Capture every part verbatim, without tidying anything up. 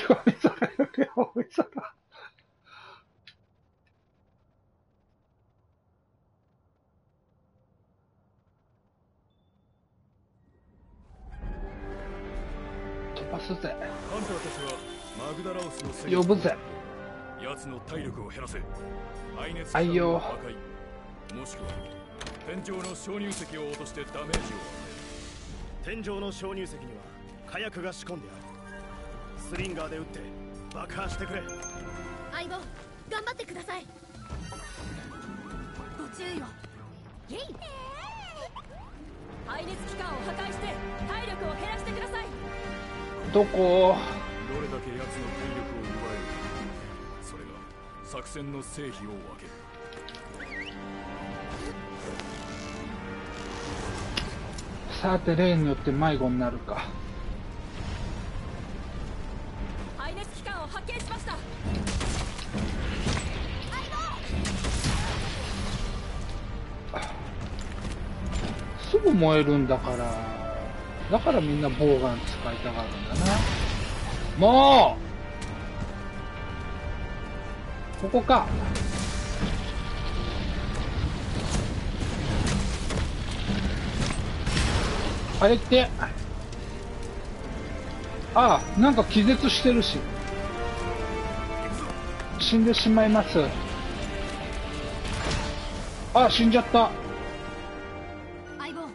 大見空より青い空。飛ばすぜ。 ハンターたちはマグダラオスの戦呼ぶぜ。 奴の体力を減らせ。排熱あいよ。 破壊もしくは天井の鍾乳石を落としてダメージを与える。天井の鍾乳石には火薬が仕込んである。スリンガーで撃って爆破してくれ。 相棒、頑張ってください。ご注意を。イエイ。排熱機関を破壊して体力を減らしてください。 どこ？ どれだけ奴の体力を奪えるか、それが作戦の成否を分ける。 さて例によって迷子になるか。 排熱機関を発見しました。 すぐ燃えるんだから、だからみんなボウガン使いたがるんだな。もうここか。あれって、ああ、なんか気絶してるし。死んでしまいます。ああ、死んじゃった。 相棒。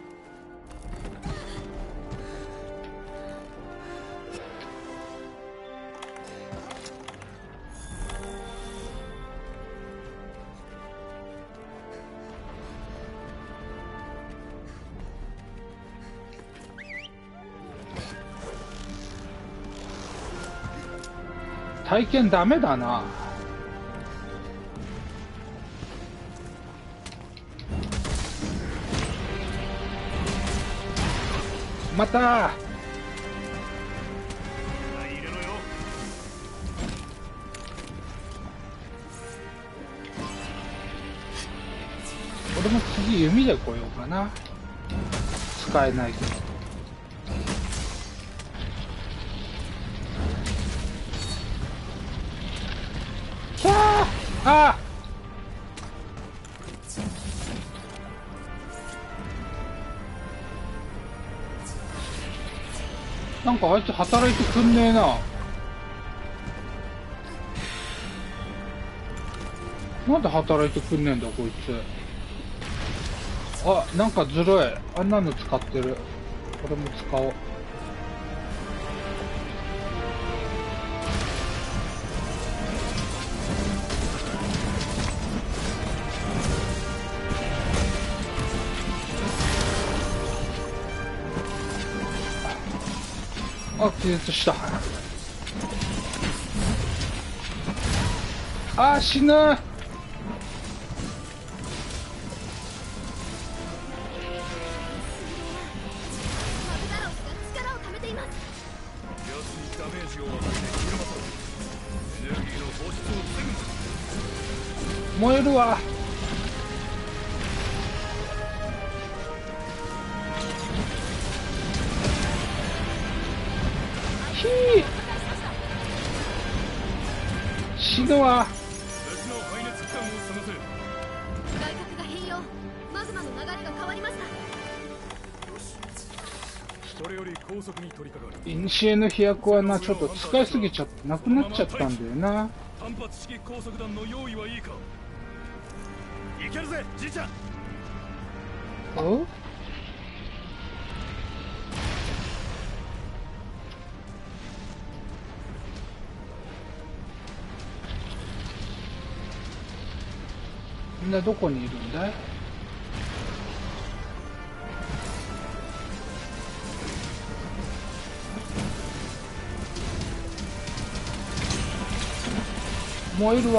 体験ダメだな。また俺も次弓で来ようかな。使えないけど。キャーあーなんかあいつ働いてくんねえな。なんで働いてくんねえんだこいつ。あ、なんかずるい。あんなの使ってる。これも使おう。あ、気絶した。あ、死ぬ。燃えるわ。ひー死ぬわ。 別の排熱機関を探せ。 外角が変容。マグマの流れが変わりました。 よし、それより高速に取り掛かる。 イニシエの飛躍はな、ちょっと使いすぎちゃってなくなっちゃったんだよな。 単発式高速弾の用意はいいか。 いけるぜじいちゃん。 おうみんなどこにいるんだい？燃えるわ。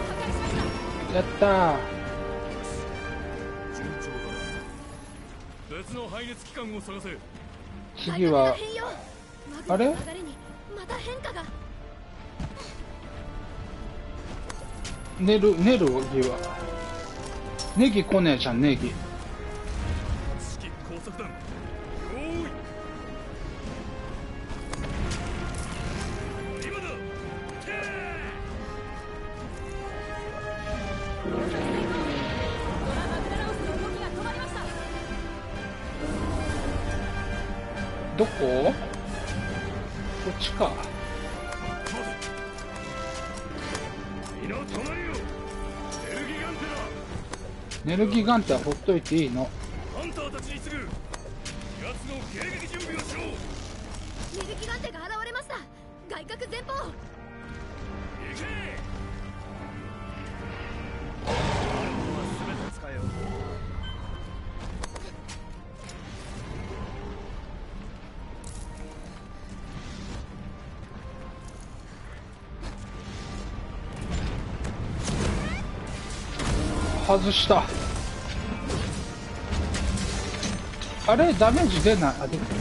やったー。 順調だな。 別の排熱機関を探せ。 次はあれ流れにまた変化が。 寝る寝る次はネギ来ねえじゃん。ネギ指揮工作団用意。今だ。てどこ？こっちか。 皆止まれよ。エルギガンテネルギガンテはほっといていいの。 だ。ハンターたちに次ぐ。奴の迎撃準備をしろ。 ネルギガンテが現れました。外角前方。 行け。 全て使えよう。 外した。あれダメージ出ない。あ、出た。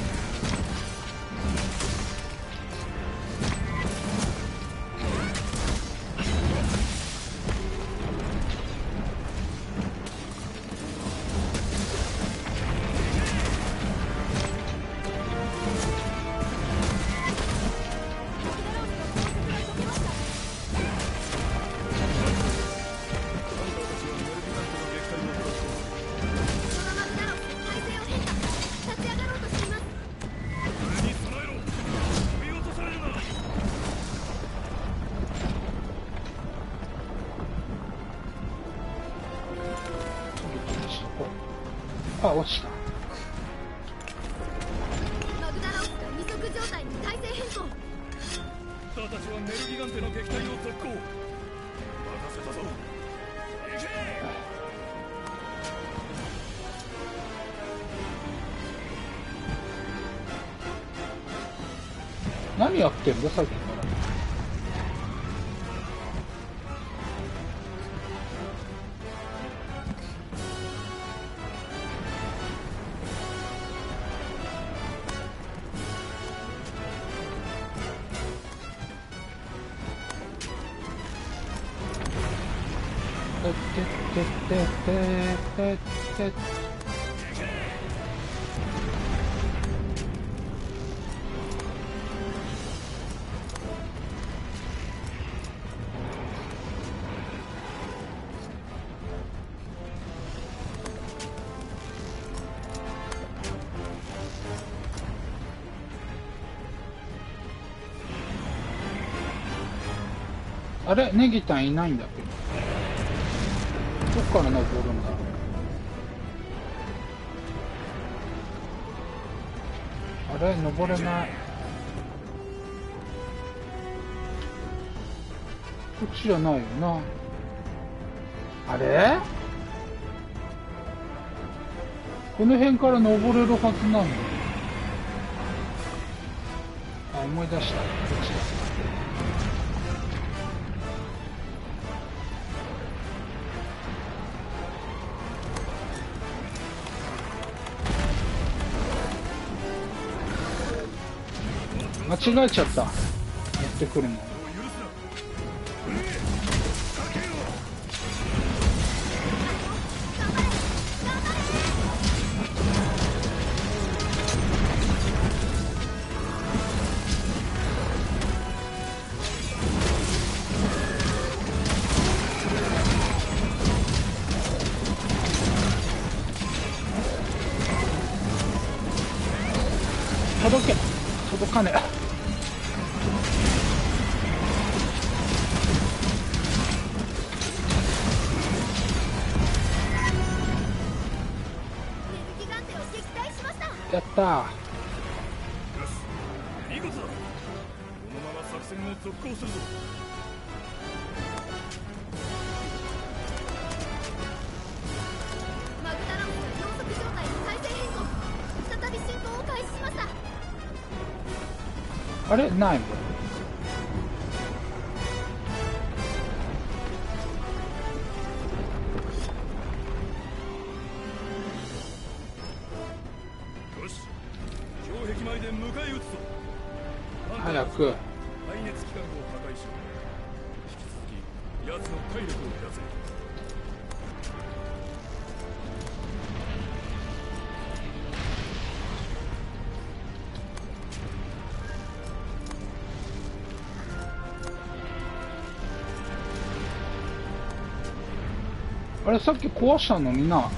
あ、落ちた。 マグダラオスが二足状態に体勢変更。 ハンターたちはネルギガンテの撃退を続行。任せたぞ。行け。 何やってんださっきから。てってってってってって。あれネギタンいないんだけど。どっから登るんだ。あれ登れない。こっちじゃないよな。あれこの辺から登れるはずなんだ。あ、思い出した。こっちだ。間違えちゃった。持ってくるの。届け。届かねえ。やったー。 よし、見事だ。このまま作戦を続行するぞ。 マグダラオスが四足状態に体勢変更。再び進行を開始しました。 あれないもん。 で迎え撃つぞ。 早く。 耐熱機関を破壊し、引き続き奴の体力を減らせ。 あれ、さっき壊したのにな。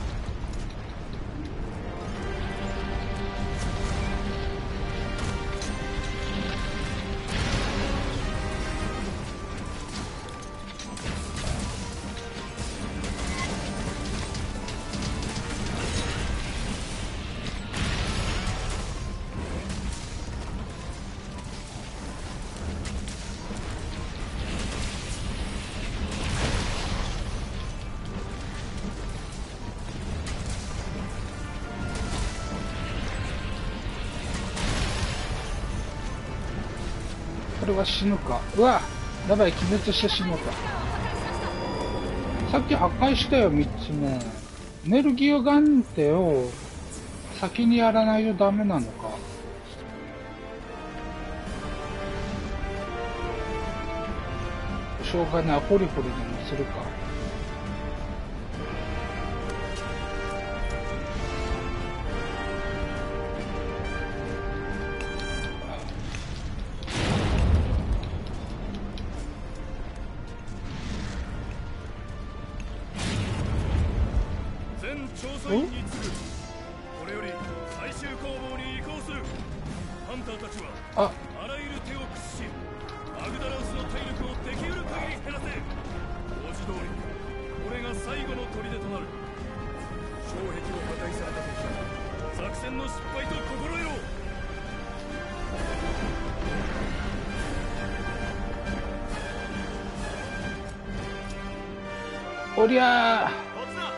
これは死ぬか。うわ、やばい、気絶してしまった。さっき破壊したよ、みっつめ。エネルギー眼手を先にやらないとダメなのか。しょうがない、ホリホリでもするか。 調査員に次ぐ。これより最終攻防に移行する。ハンターたちはあ、 あらゆる手を駆使し、マグダラウスの体力をできうる限り減らせ。文字通りこれが最後の砦となる。障壁を破壊された時、作戦の失敗と心得ろ。 おりゃー。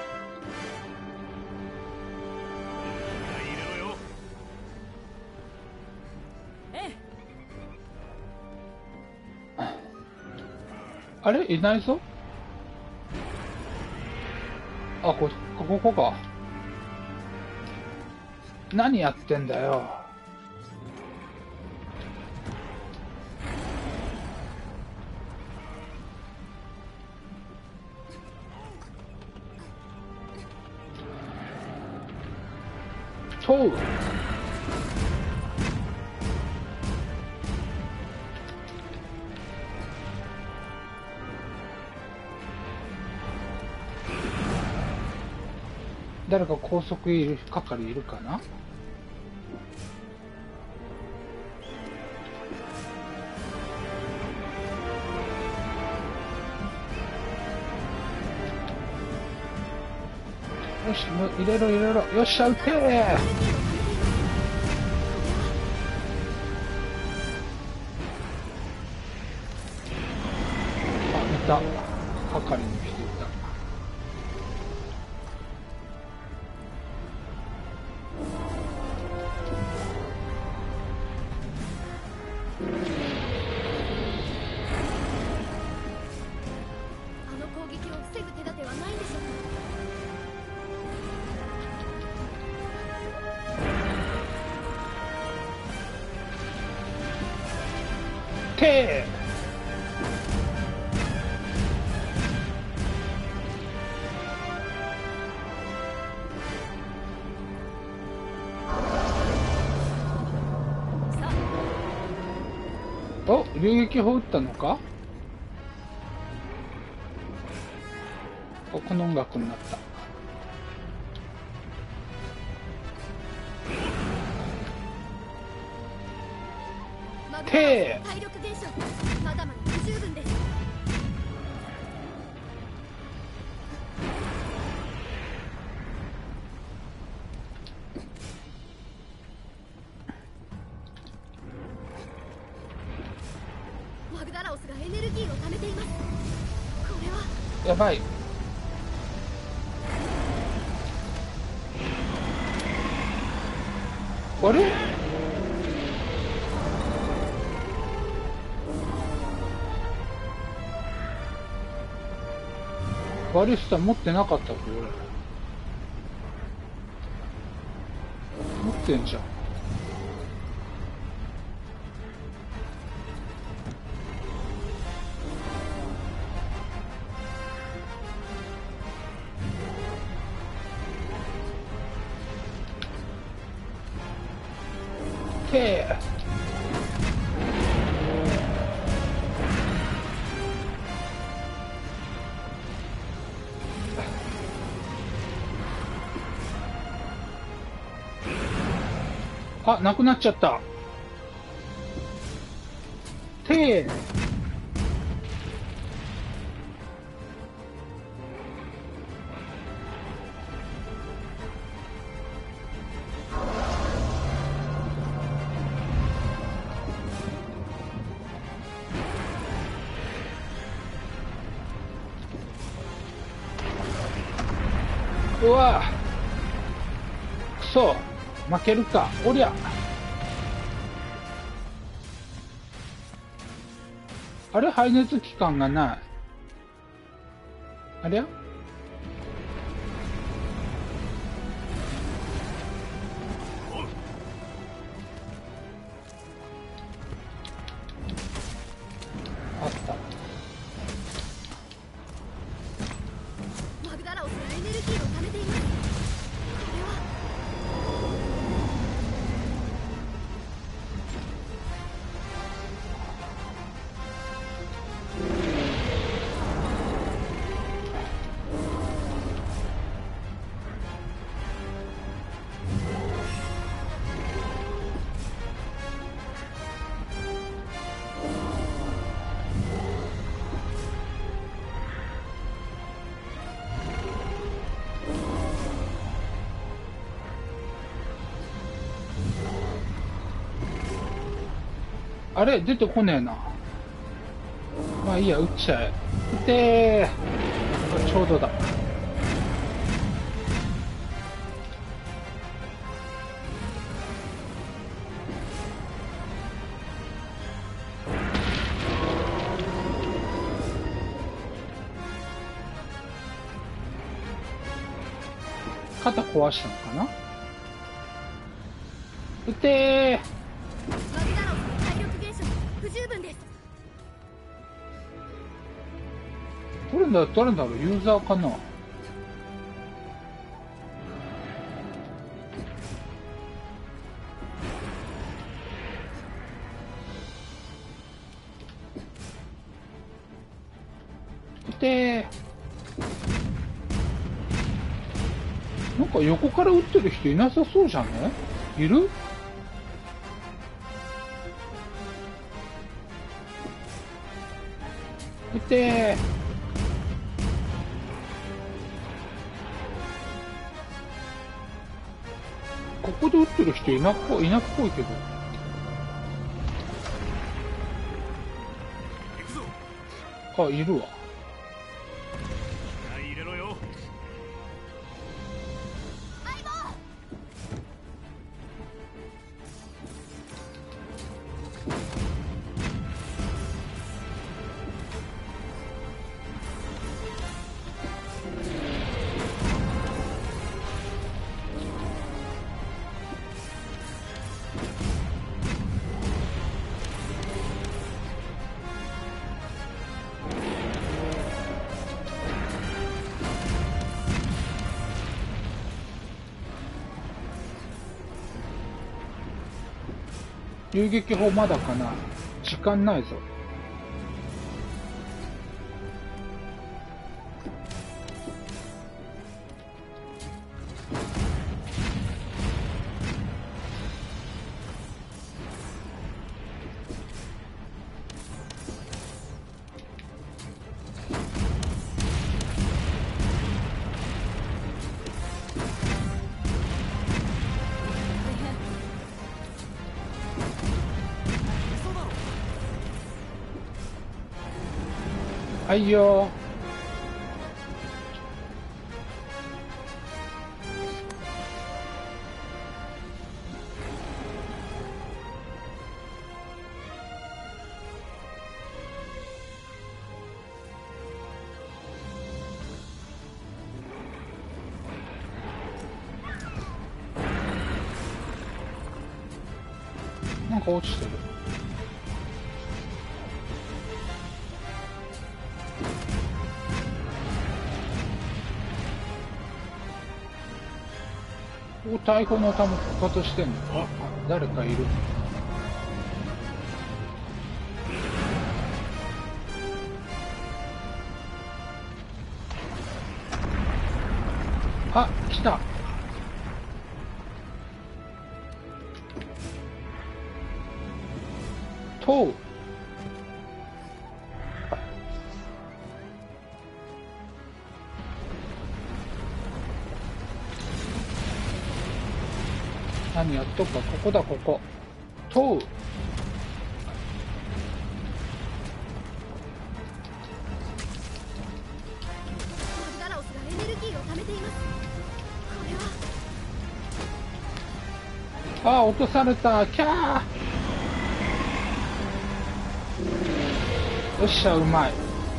あれいないぞ。あ、こ、ここか。何やってんだよ。とう。誰か高速いる係いるかな。よし、もう入れろ入れろ。よっしゃ、撃てー。あ、いた。係に来ていた。 あの攻撃を防ぐ手立てはないんでしょうか。 てー。お、流撃砲撃ったのか。お、この音楽になった。てー。 体力減少、まだまだ不十分です。マグダラオスがエネルギーを貯めています。これはやばい。あれ？バリスタ持ってなかったっけ俺。持ってんじゃん。 てあ、なくなっちゃった。てうわくそ、負けるか。おりゃあれ、排熱期間がない。あれやあった。 マグダラオスがエネルギーを貯めています。これはあれ出てこねえな。まあいいや、撃っちゃえ。撃てー。ちょうどだ。肩壊したのかな。撃てー。 マグダラオスの体力減少不十分です。 どれだ、誰だろう、ユーザーかな。で、なんか横から撃ってる人いなさそうじゃね？いる？撃てー。ここで撃ってる人いなっぽい、いなっぽいけど。あ、いるわ。 入れろよ。 遊撃砲まだかな。時間ないぞ。はいよ。なんか落ちてる。お、太鼓の音も復活してんの。あ、誰かいる。 来た。とう。何やっとくか。ここだ、ここ。とう。ああ、落とされた。キャー。よっしゃ、うまい。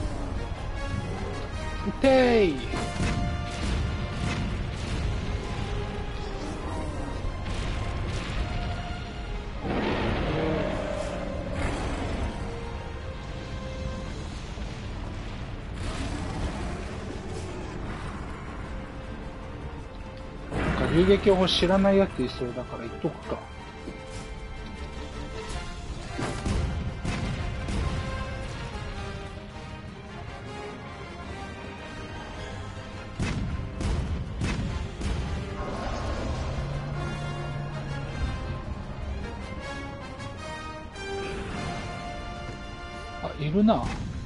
うてい。なんか遊撃法知らないやついそうだから言っとくか。いるな。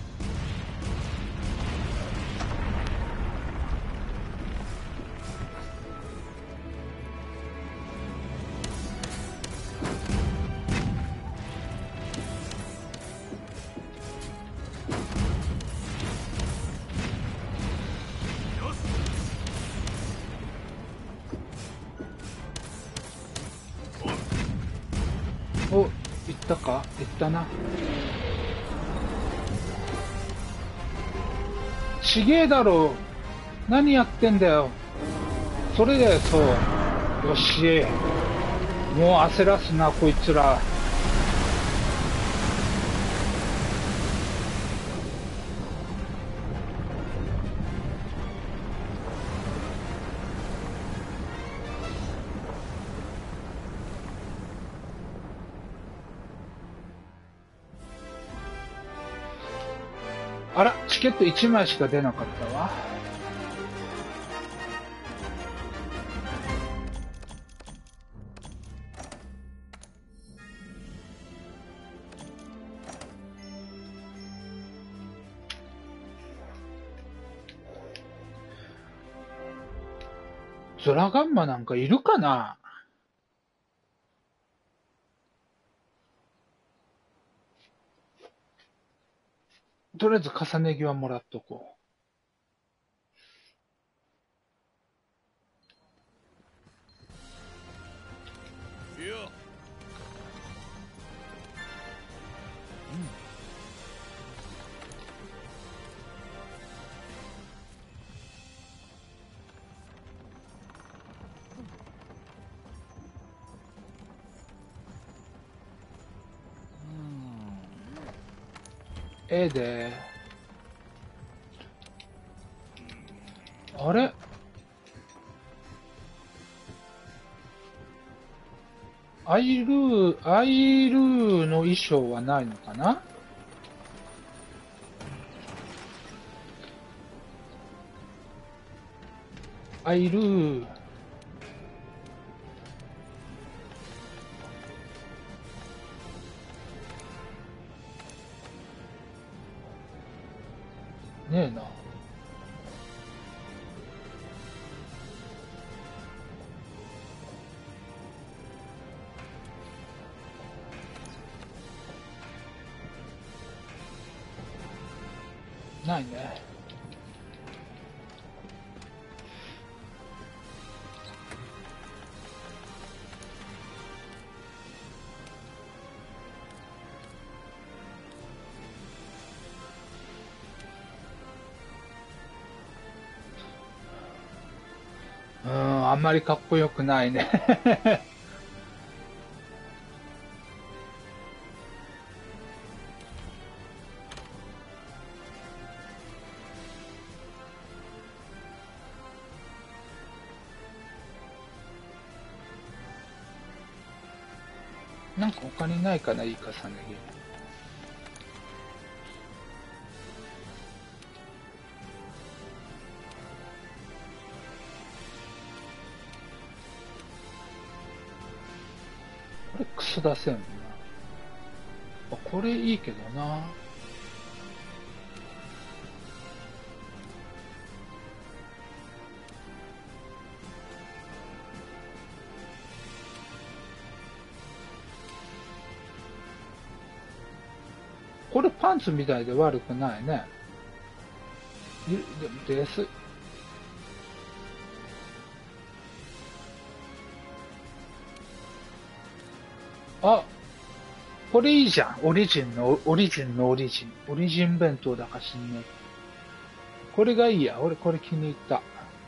お、行ったか？行ったな。ちげえだろ。何やってんだよ。それだよ、そう。よし。もう焦らすな、こいつら。あら、チケットいちまいしか出なかったわ。ゾラガンマなんかいるかな？とりあえず重ね着はもらっとこいや、 う。ええで。あれ？アイルー、アイルーの衣装はないのかな？アイルー。ねえな。ないね。うーん、あんまりかっこよくないね。なんか他にないかな、いい重ね着。 これクソ出せんもんな。あ、これいいけどな。これパンツみたいで悪くないね。いでです。あ、これいいじゃん。オリジンの、オリジンのオリジン。オリジン弁当だかしんねえ。これがいいや。俺これ気に入った。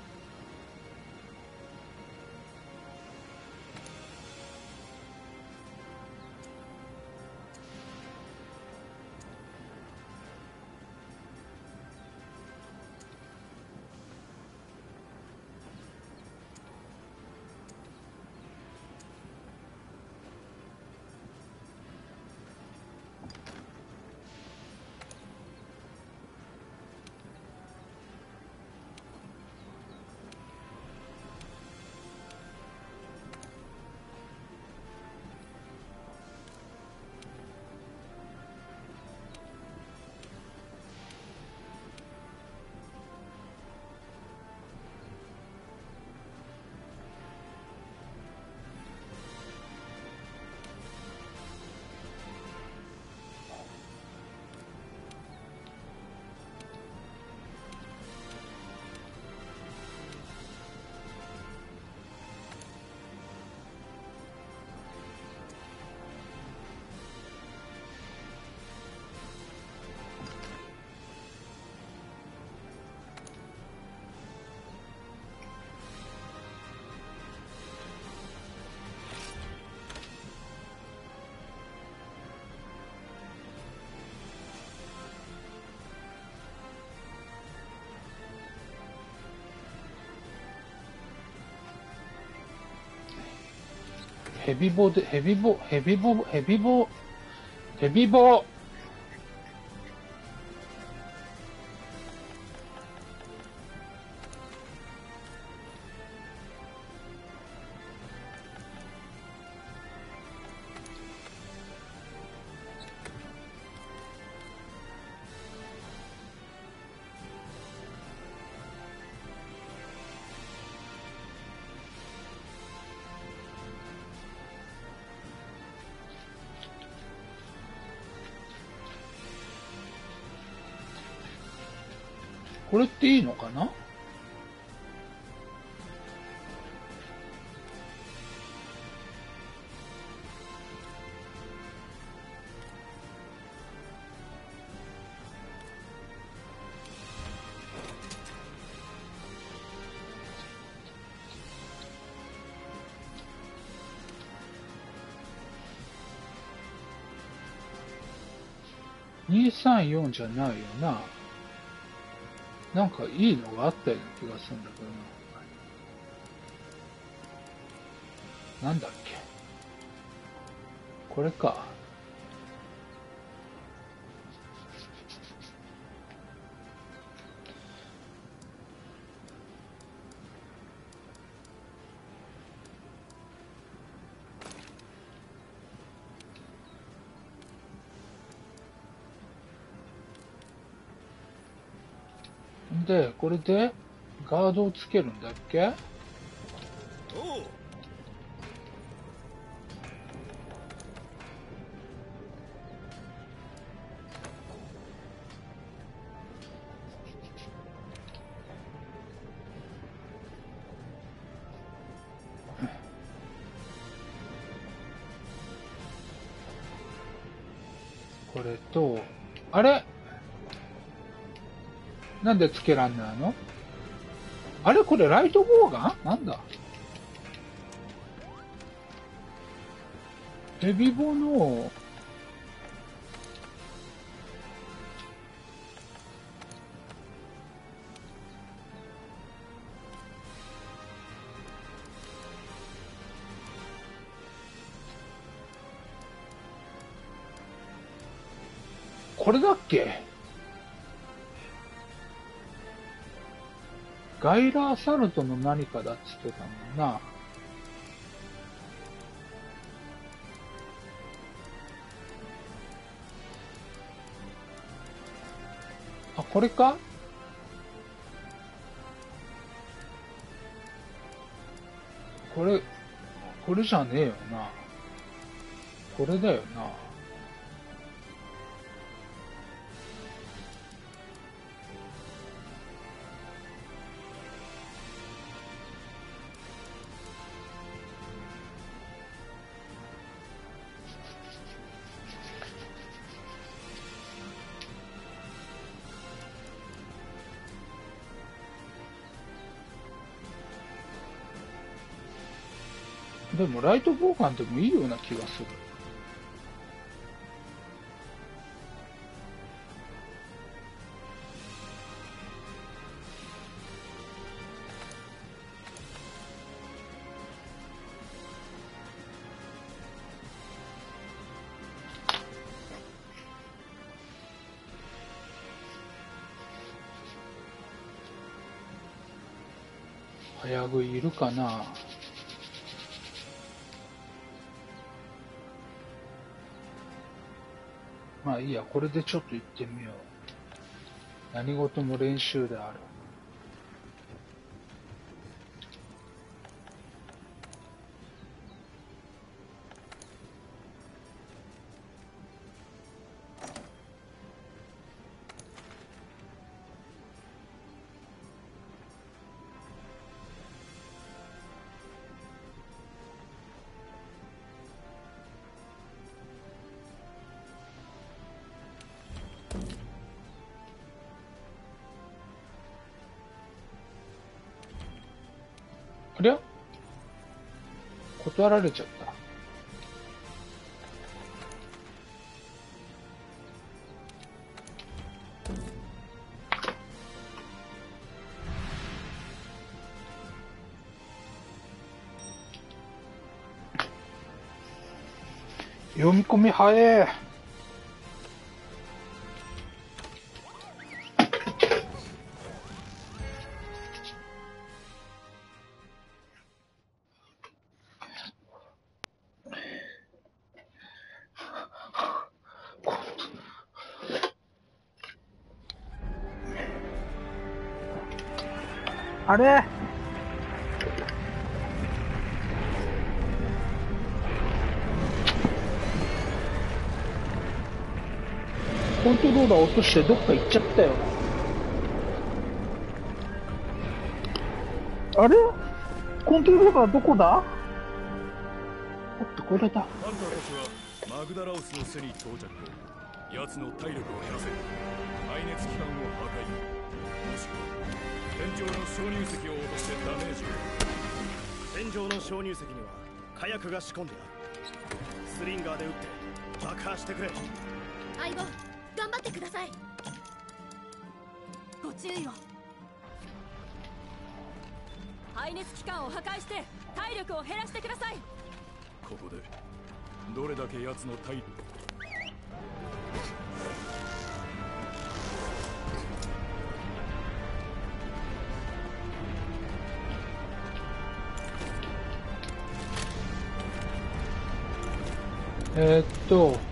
ヘビボで、ヘビボ、ヘビボ、ヘビボ、ヘビボ。これっていいのかな？にさんよんじゃないよな。なんかいいのがあったような気がするんだけどな。なんだっけ。これか。で、これでガードをつけるんだっけ？ おう。 これと、あれ？なんでつけらんないの？あれこれライトボウガン？なんだ？ヘビボの、これだっけ？ガイラーサルトの何かだっつってたもんな。 あ、これか？これ、これじゃねえよな。これだよな。でもライトボウガンでもいいような気がする。早食いいるかな。まあいいや、これでちょっと行ってみよう。何事も練習である。ありゃ？断られちゃった。読み込み早え。あれ？コントローラー落としてどっか行っちゃったよ。あれ？コントローラーどこだ？おっと、これだ。 ハンターたちはマグダラオスの巣に到着後、奴の体力を減らせ、排熱機関を破壊、もしくは天井の鍾乳石を落としてダメージを。 天井の鍾乳石には火薬が仕込んである。スリンガーで撃って爆破してくれ。 相棒、頑張ってください。ご注意を。排熱機関を破壊して体力を減らしてください。 ここでどれだけ奴の体力。 えー、っと、こ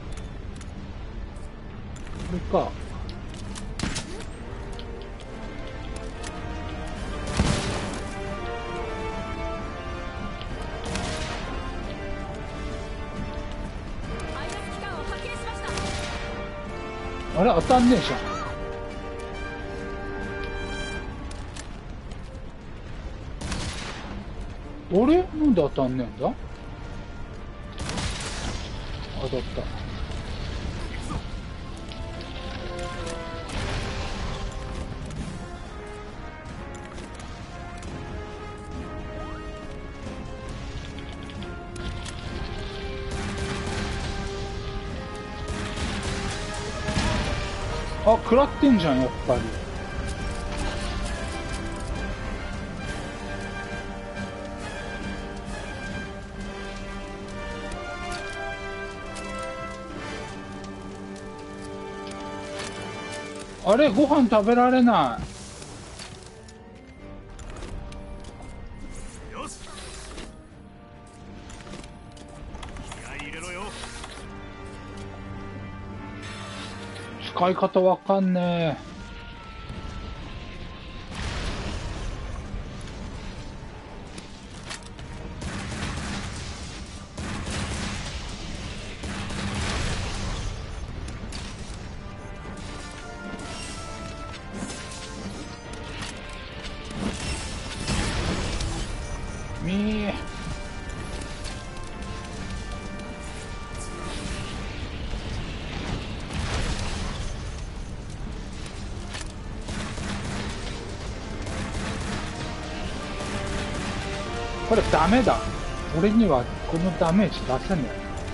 れか。 排熱機関を破壊しました。 あれ、当たんねえじゃん。あれ？なんで当たんねえんだ？当たった。あ、食らってんじゃん、やっぱり。あれ、ご飯食べられない。 よし、気合い入れろよ。 使い方わかんねえ。 これダメだ。俺にはこのダメージ出せない。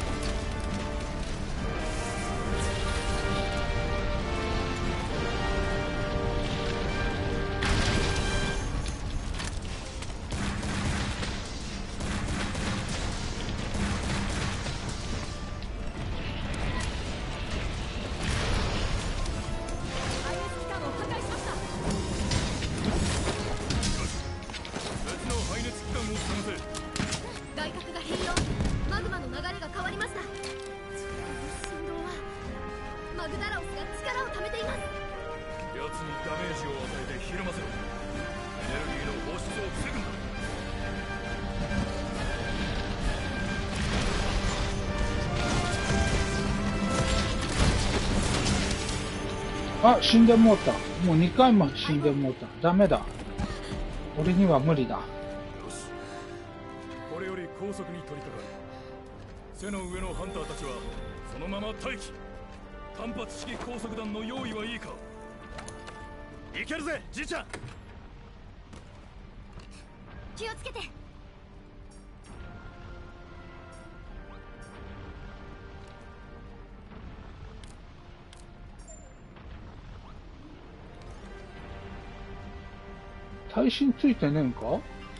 あ、死んでもうた。もうにかいも死んでもうた。ダメだ。俺には無理だ。 よし、これより高速に取り掛かる。背の上のハンターたちはそのまま待機。単発式高速弾の用意はいいか。 いけるぜ、じいちゃん。 気をつけて。 耐震ついてねえんか。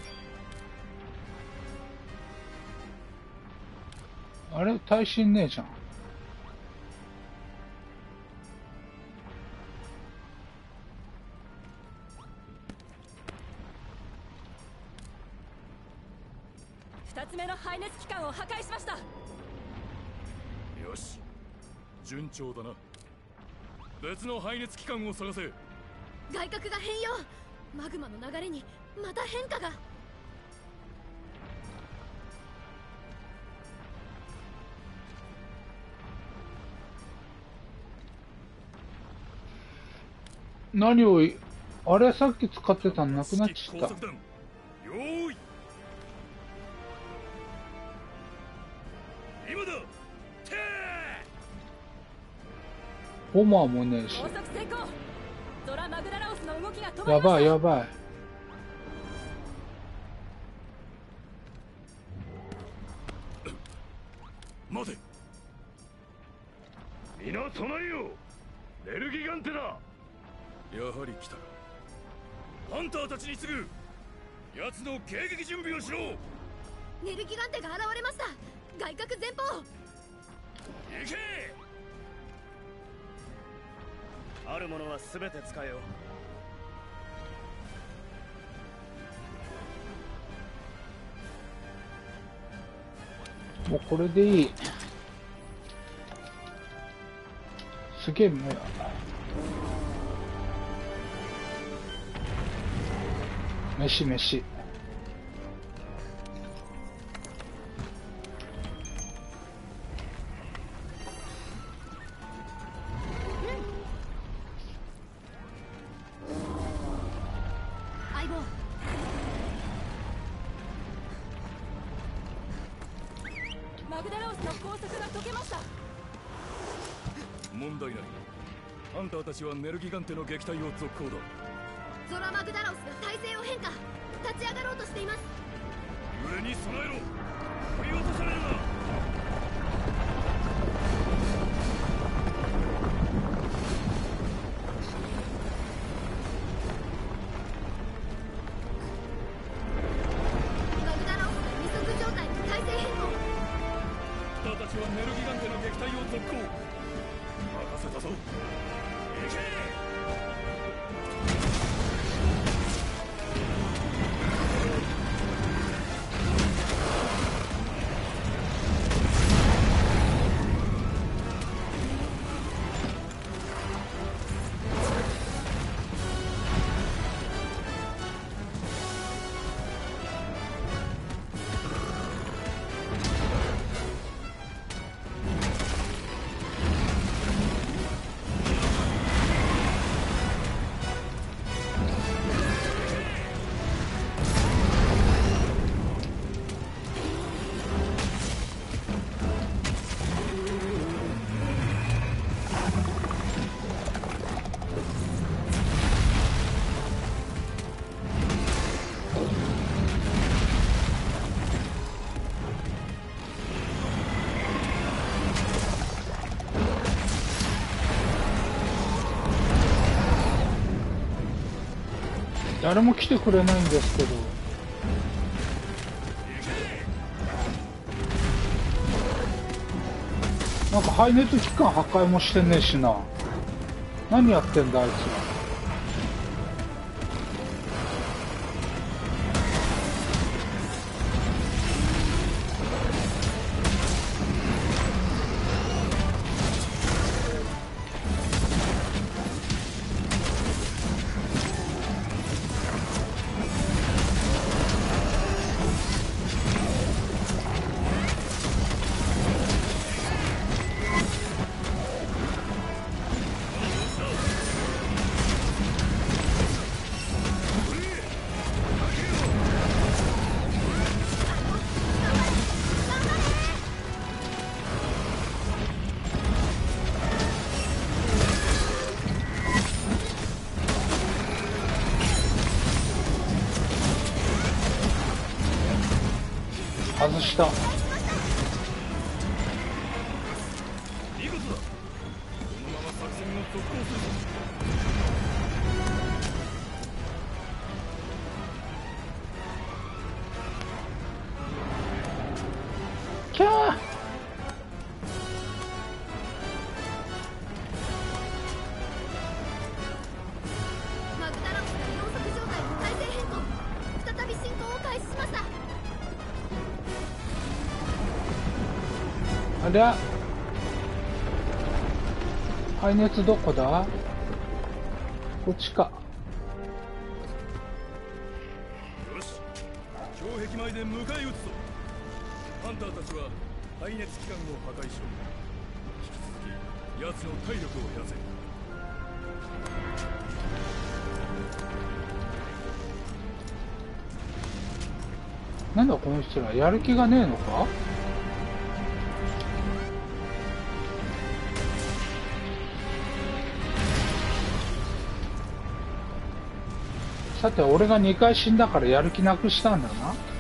あれ耐震ねえじゃん。 二つ目の排熱機関を破壊しました。 よし、順調だな。別の排熱機関を探せ。 外角が変容。マグマの流れにまた変化が。 何をい、あれさっき使ってたのなくなっちゃった。 よーい、今だ。てーボマーもねえし。 高速成功。ドラマグダラオスの動きが止まりました。 やばいやばい。 待て。皆備えよ。ネルギガンテだ。やはり来たか。ハンターたちに次ぐ。奴の迎撃準備をしろ。 ネルギガンテが現れました。外角前方。 行け。 あるものは全て使えよ。 もうこれでいい。すげえもや。飯飯。 相棒。 マグダラオスの高速が解けました。 問題ない。ハンターたちはネルギガンテの撃退を続行だ。 ゾラマグダラオスが体勢を変化。立ち上がろうとしています。 上に備えろ。振り落とされるな。 マグダラオスが二足状態に体勢変更。 ハンターたちはネルギガンテの撃退を続行。任せたぞ。行け。 誰も来てくれないんですけど。なんか排熱機関破壊もしてねえしな。何やってんだあいつは。外した。 見事だ。このまま作戦を続行するぞ。 キャー。 マグダラオスが四足状態の体勢変更。再び進行を開始しました。 ありゃ、排熱どこだ？こっちか。 よし、城壁前で迎え撃つぞ。ハンターたちは排熱機関を破壊しろ。引き続き奴の体力を減らせ。 なんだこの人ら、やる気がねえのか？さて、俺がにかい死んだからやる気なくしたんだな。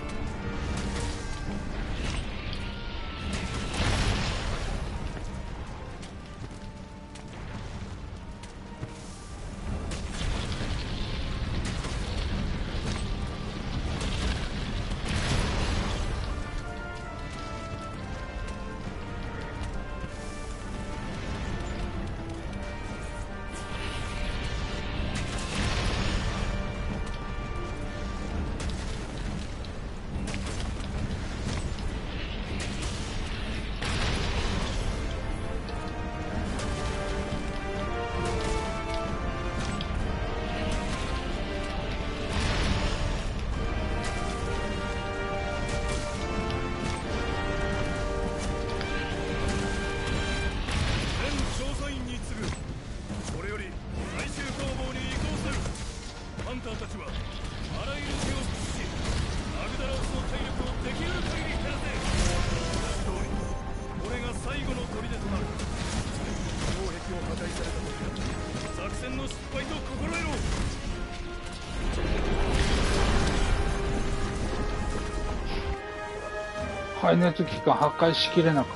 排熱機関破壊しきれなかった。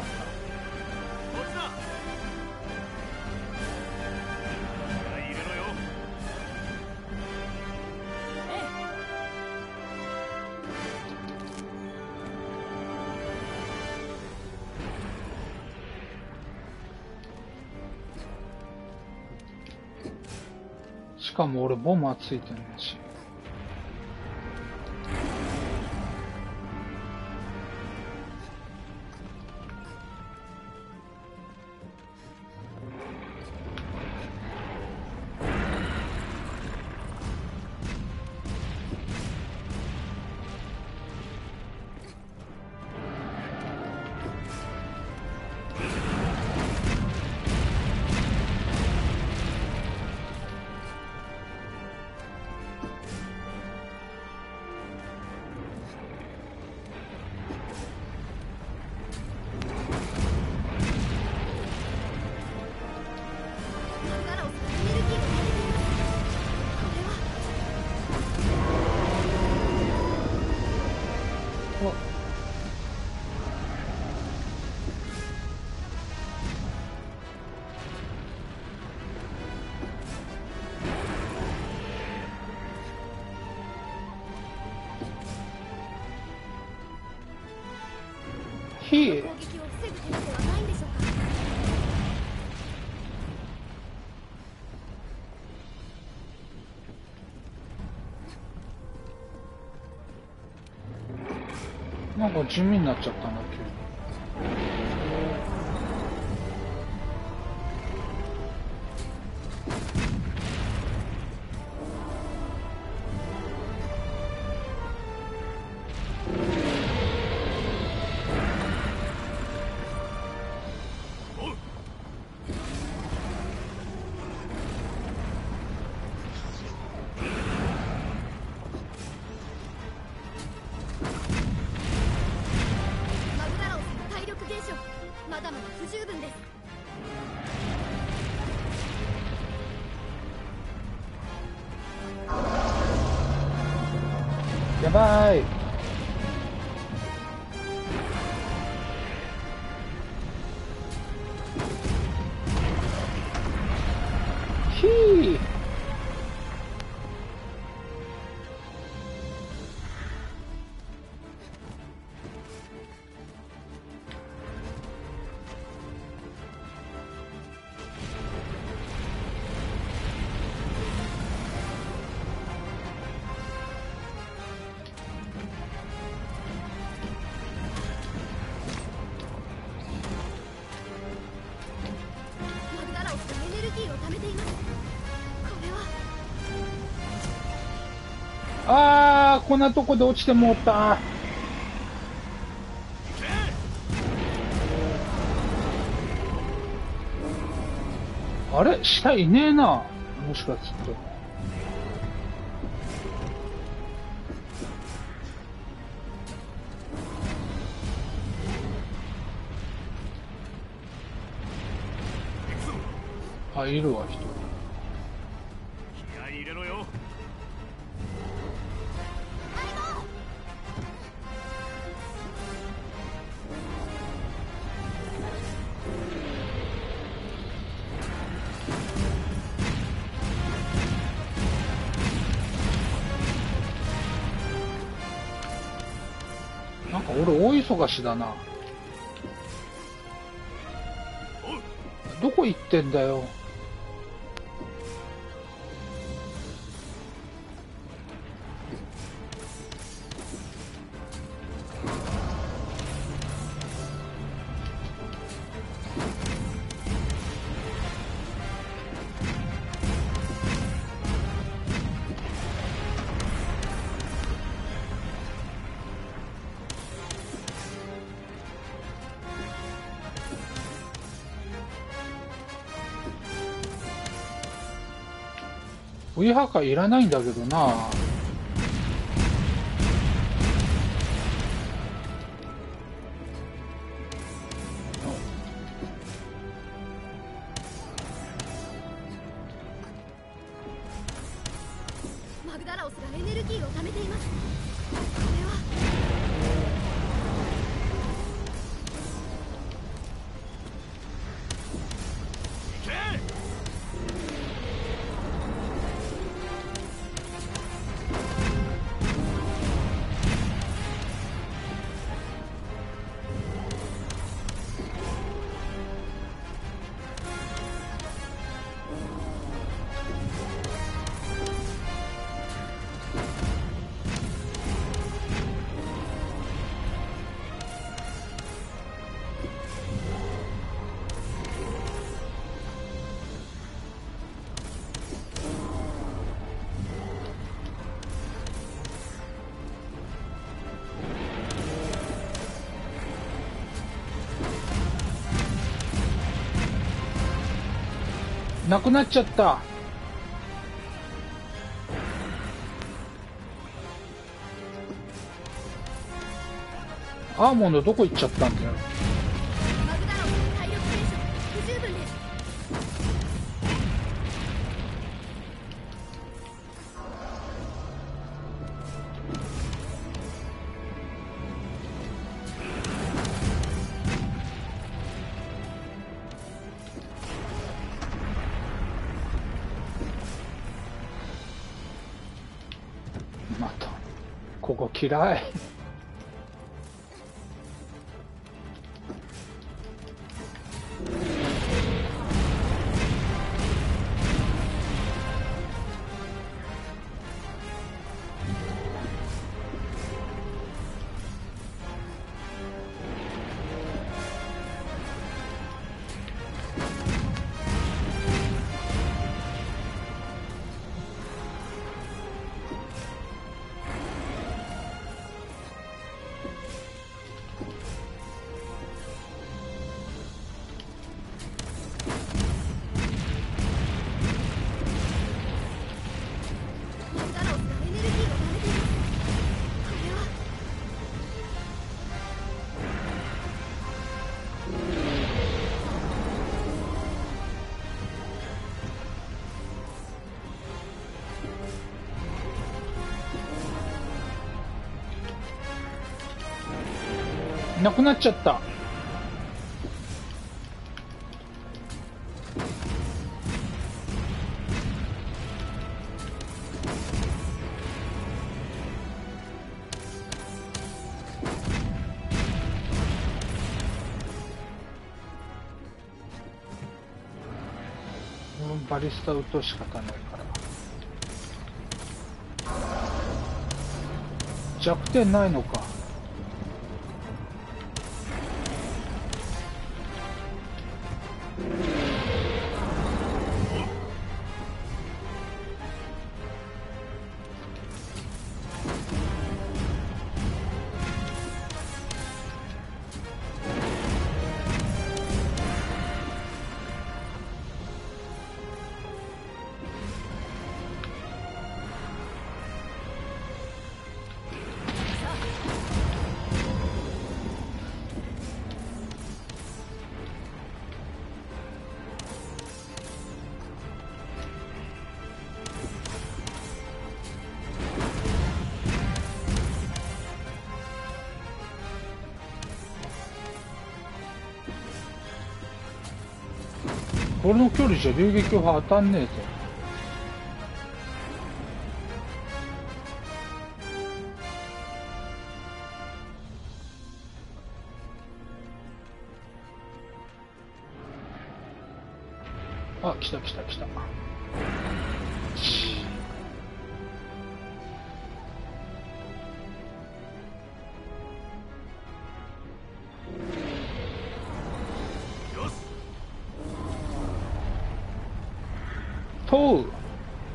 しかも俺ボムはついてないし。 ひ攻撃を防ぐ手立てはないんでしょうか。 なんか地味になっちゃったな急に。 マグダラオスの体力減少、まだまだ不十分です。 やばい。ひー。 マグダラオスがエネルギーを貯めています。これはあー、こんなとこで落ちてもうた。あれ下いねえな。もしかすると。あ、いるわ、人。 気合い入れろよ。 なんか俺大忙しだな。どこ行ってんだよ。ウィハカいらないんだけどな。 マグダラオスがエネルギーを貯めています。これはなくなっちゃった。アーモンドどこ行っちゃったんだよ。 マグダラオスの体力減少、不十分です。 またここ嫌い。 なくなっちゃった。バリスタ撃と仕方ないから。弱点ないのか。これの距離じゃ流撃砲当たんねえぞ。あ、来た来た来た。通る。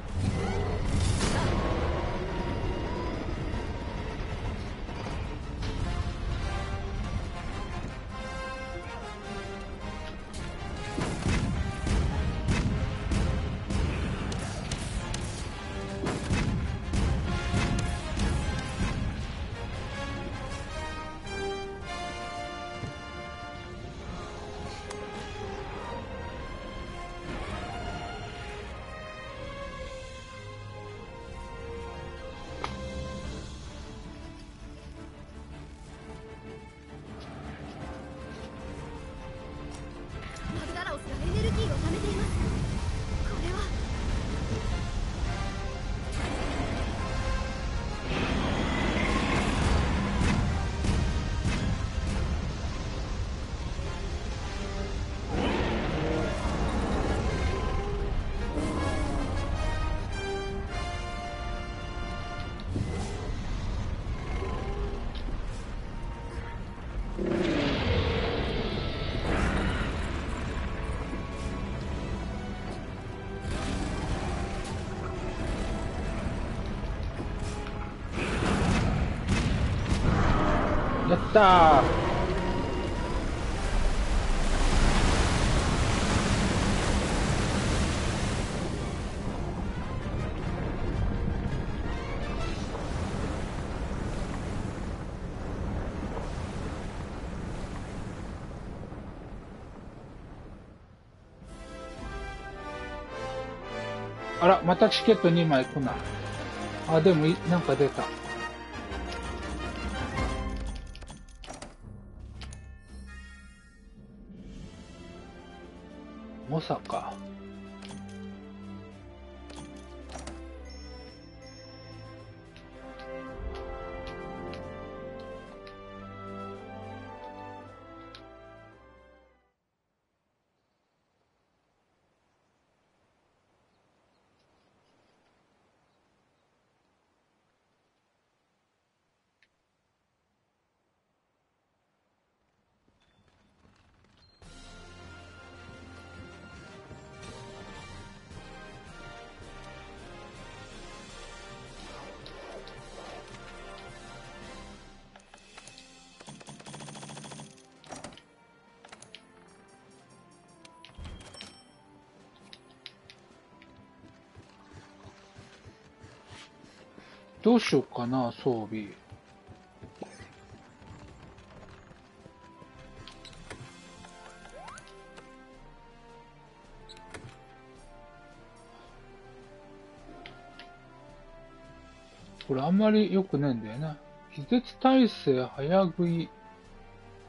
マグダラオスがエネルギーを貯めています。これはやったー。あら、またチケットにまい来ない。あ、でもい、なんか出た。まさか。どうしようかな、装備。これあんまり良くねえんだよな。気絶耐性、早食い。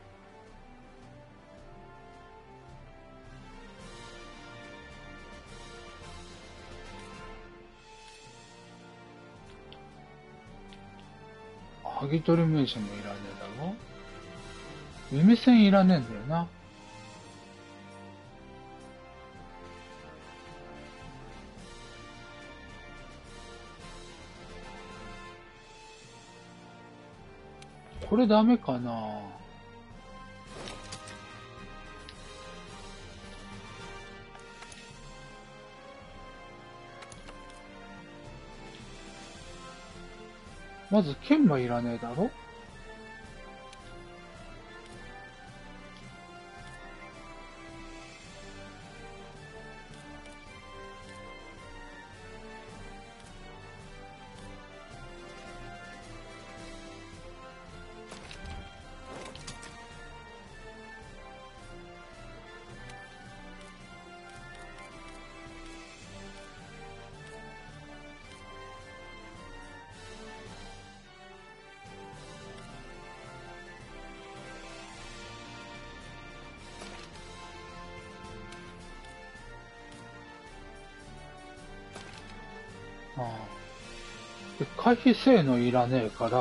剥ぎ取り名刺もいらねえだろ。耳栓いらねえんだよな。これダメかな。まず剣はいらねえだろ。ああ。で、回避性能いらねえから、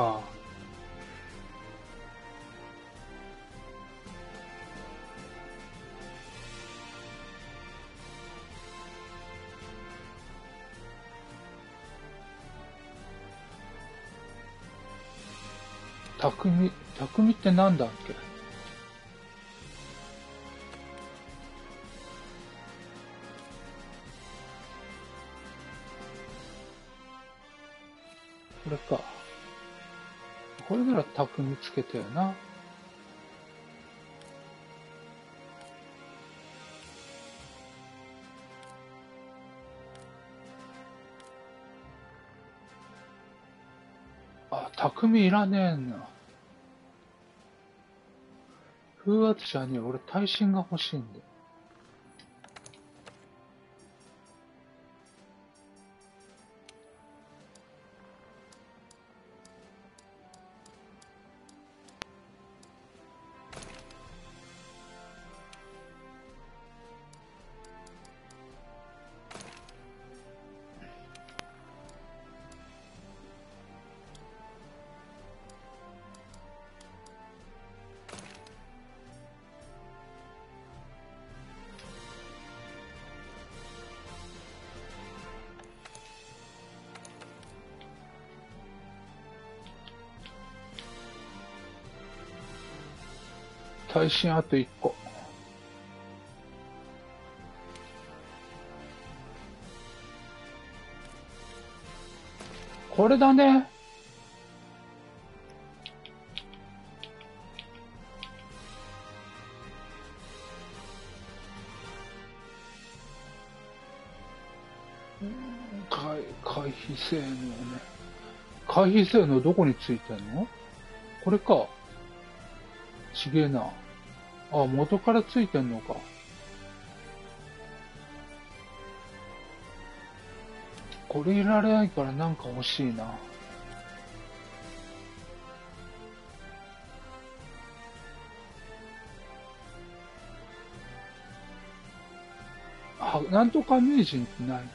匠、匠ってなんだっけ。これか。これなら匠つけたよな。あ、匠いらねえな。風圧じゃねえ。俺耐震が欲しいんだよ。耐震あといっこ。これだね。回、回避性能ね。回避性能どこについてんの？これか。ちげえな。あ、元からついてんのか。これいられないからなんか欲しいな。あ、なんとか名人ってない？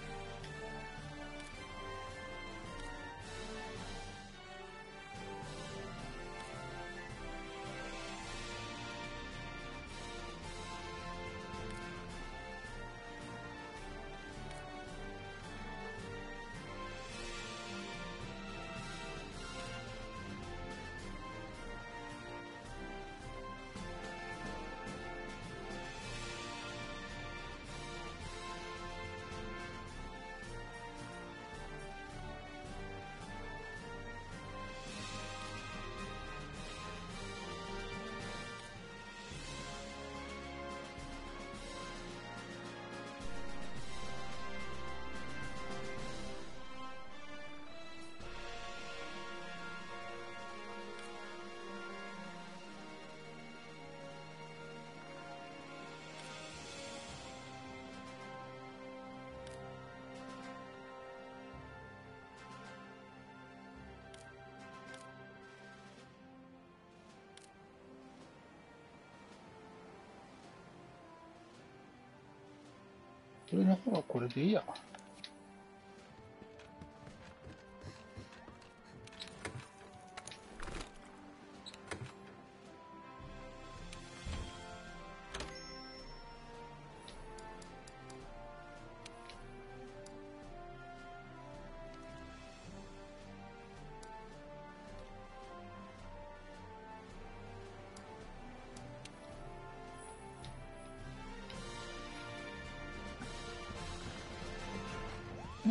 それの方はこれでいいや。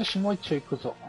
よし、もう一丁行くぞ。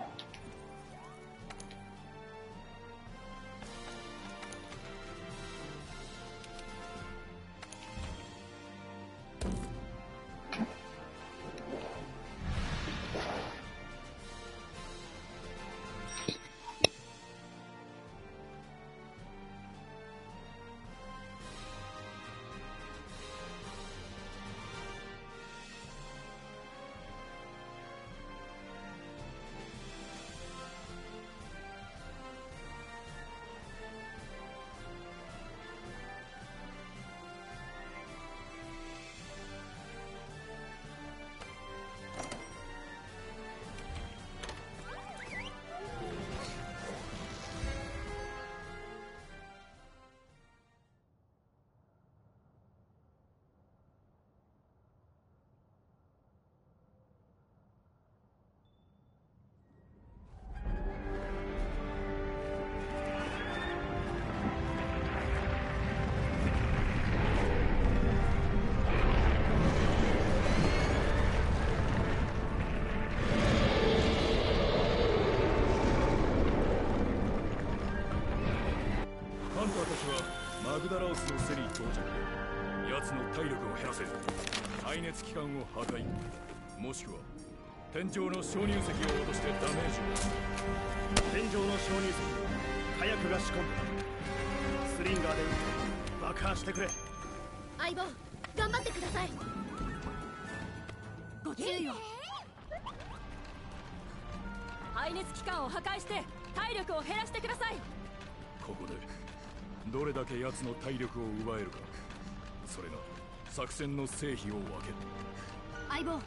ハンターたちはマグダラオスのセリ到着。奴の体力を減らせ、耐熱機関を破壊、もしくは天井の鍾乳石を落としてダメージを。 天井の鍾乳石に火薬が仕込んである。スリンガーで撃って爆破してくれ。 相棒、頑張ってください。 ご注意を。排熱機関を破壊して体力を減らしてください。 ここでどれだけ奴の体力を奪えるか、それが作戦の成否を分ける。 相棒、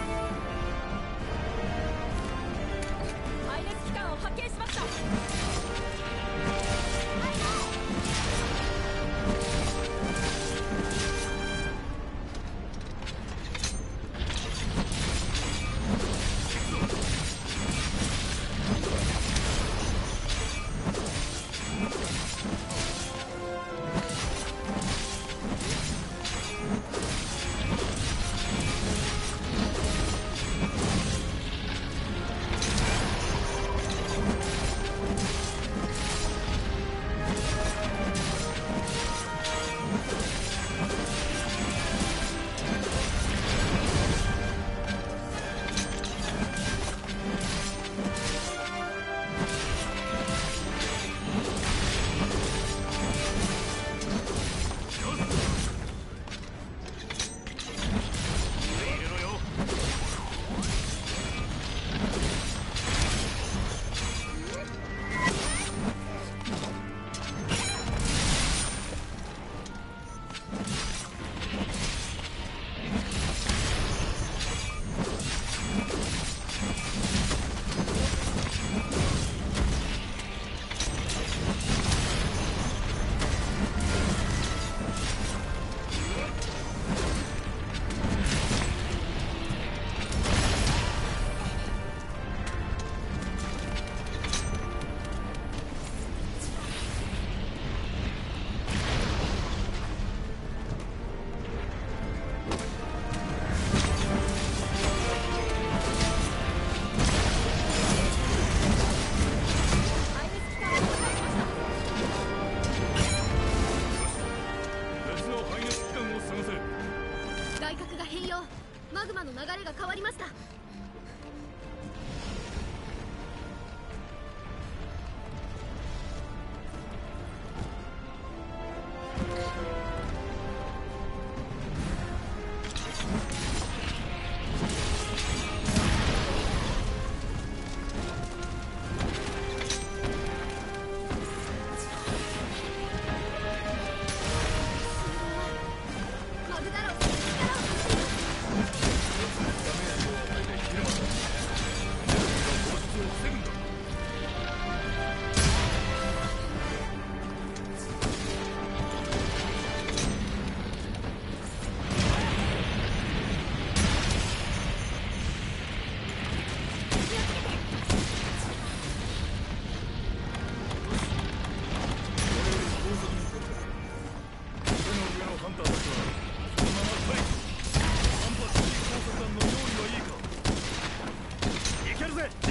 排熱機関を発見しました。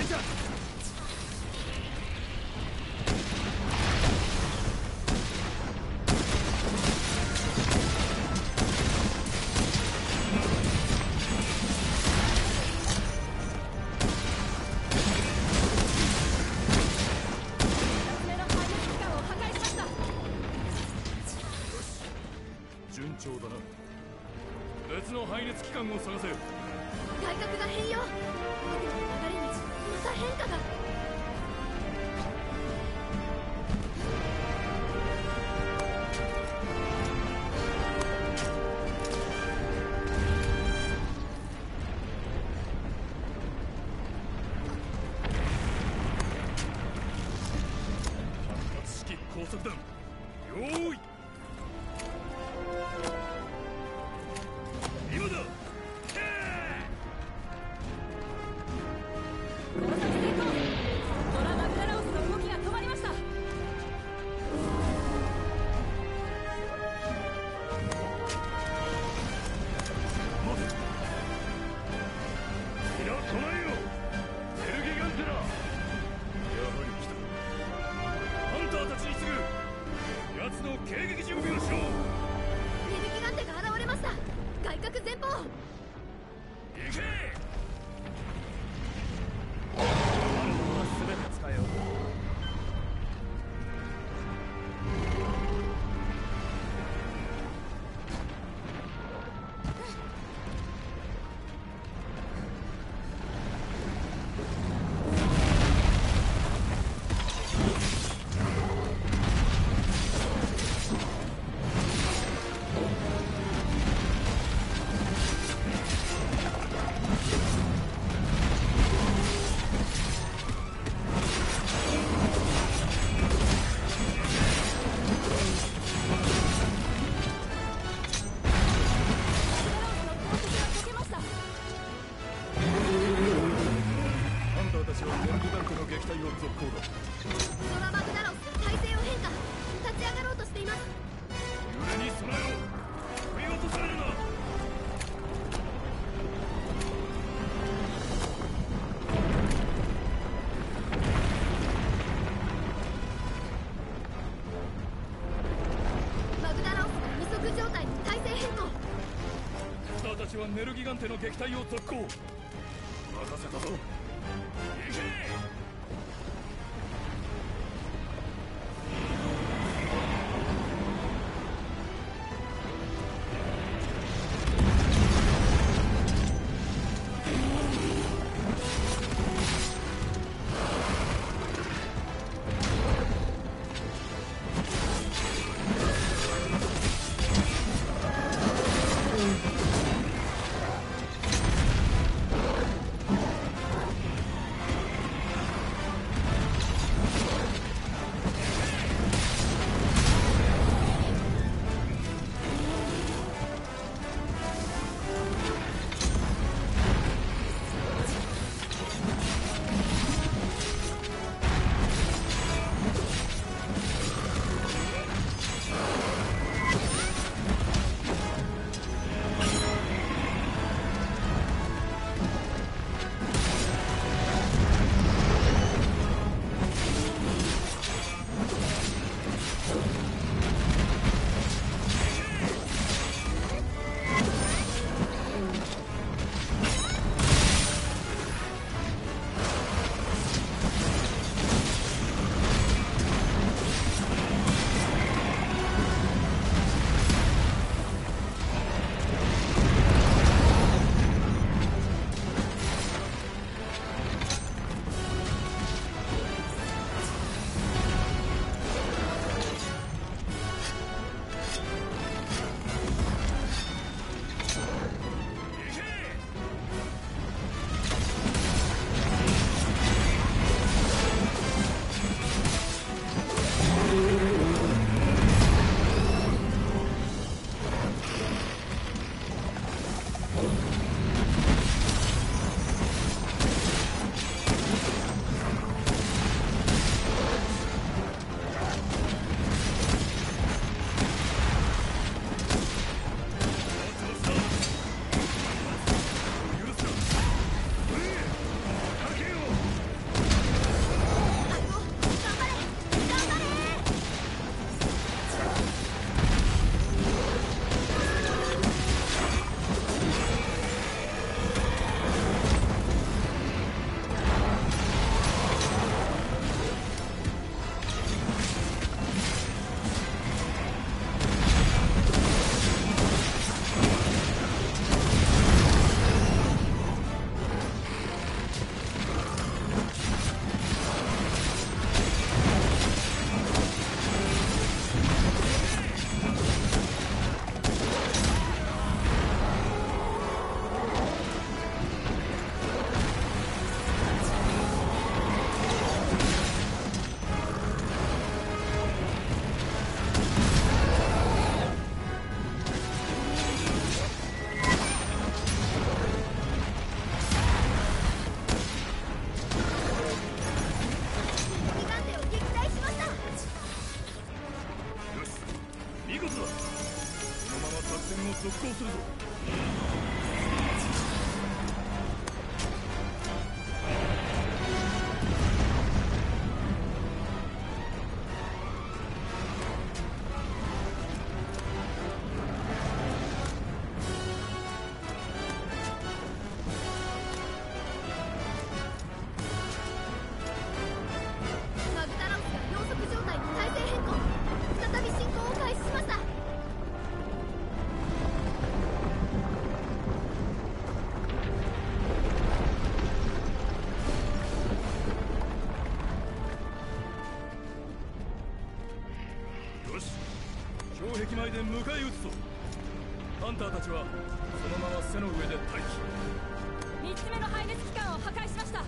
じゃ。順調だな。別の排熱機関を探せ。 外角が変容。僕の流れ道また変化が。 反発式高速弾用意。今だ。 工作成功。ドラ・マグダラオスの動きが止まりました。 待て。皆備えよ。エルギガンテラ。やはり来た。ハンターたちに次ぐ。奴の迎撃準備をしろ。 ネルギガンテが現れました。外角前方。 行け。 全て使えよう。 ドラ・マグダラオスが体勢を変化。立ち上がろうとしています。 揺れに備えろ。振り落とされるな。 マグダラオスが二足状態に体勢変更。 スターたちはネルギガンテの撃退を続行。任せたぞ。行け。 石前で迎え撃つぞ。ハンターたちはそのまま背の上で待機。 みっつめの配列機関を破壊しました。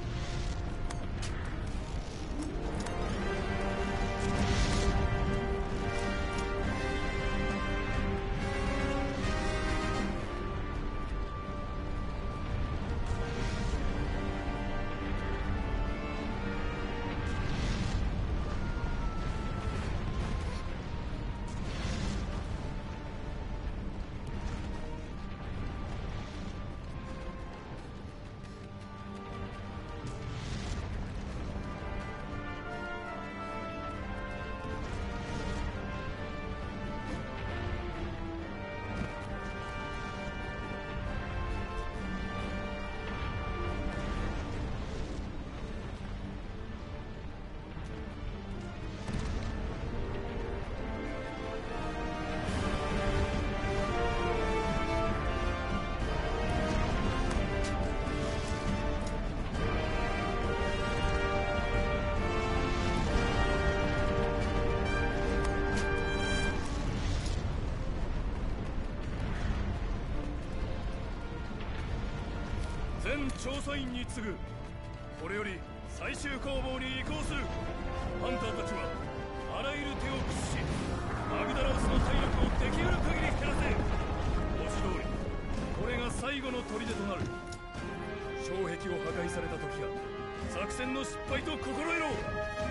全調査員に告ぐ。これより最終攻防に移行する。ハンターたちはあらゆる手を駆使し、マグダラウスの体力をできうる限り減らせ。文字通りこれが最後の砦となる。障壁を破壊された時が作戦の失敗と心得ろ。こ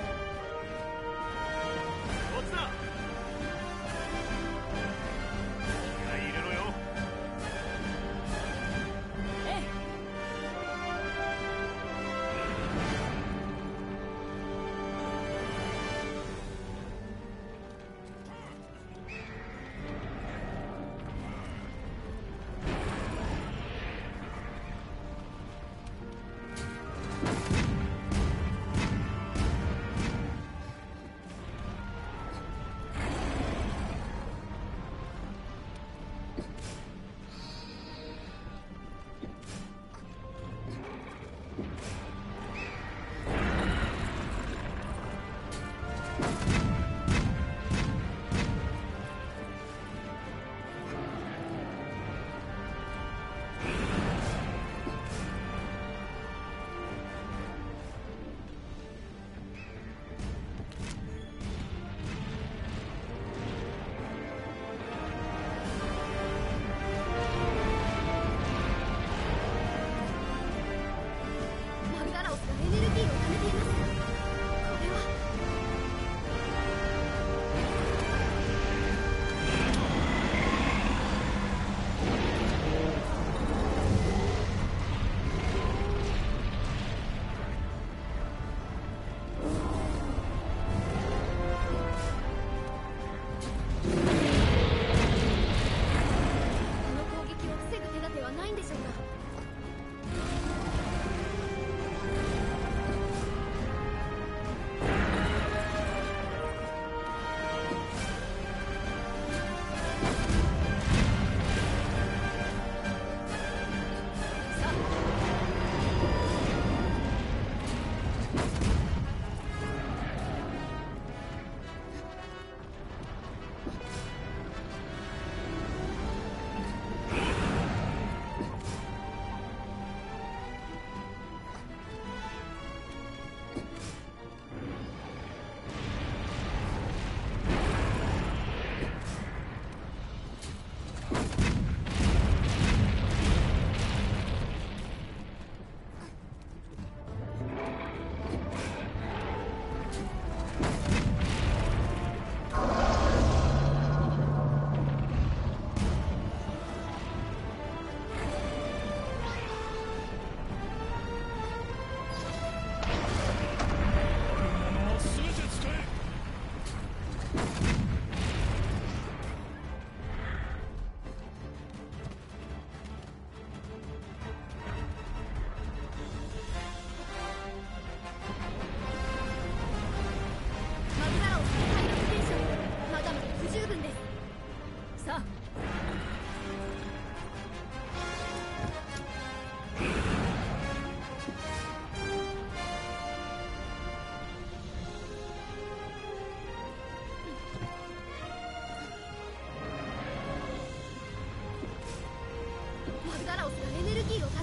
っちだ。気合い入れろよ。 ええ。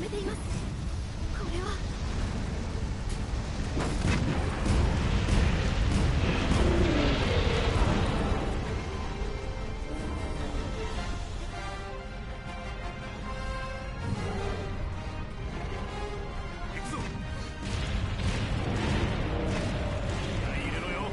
めています。これは行くぞ。気合い入れろよ。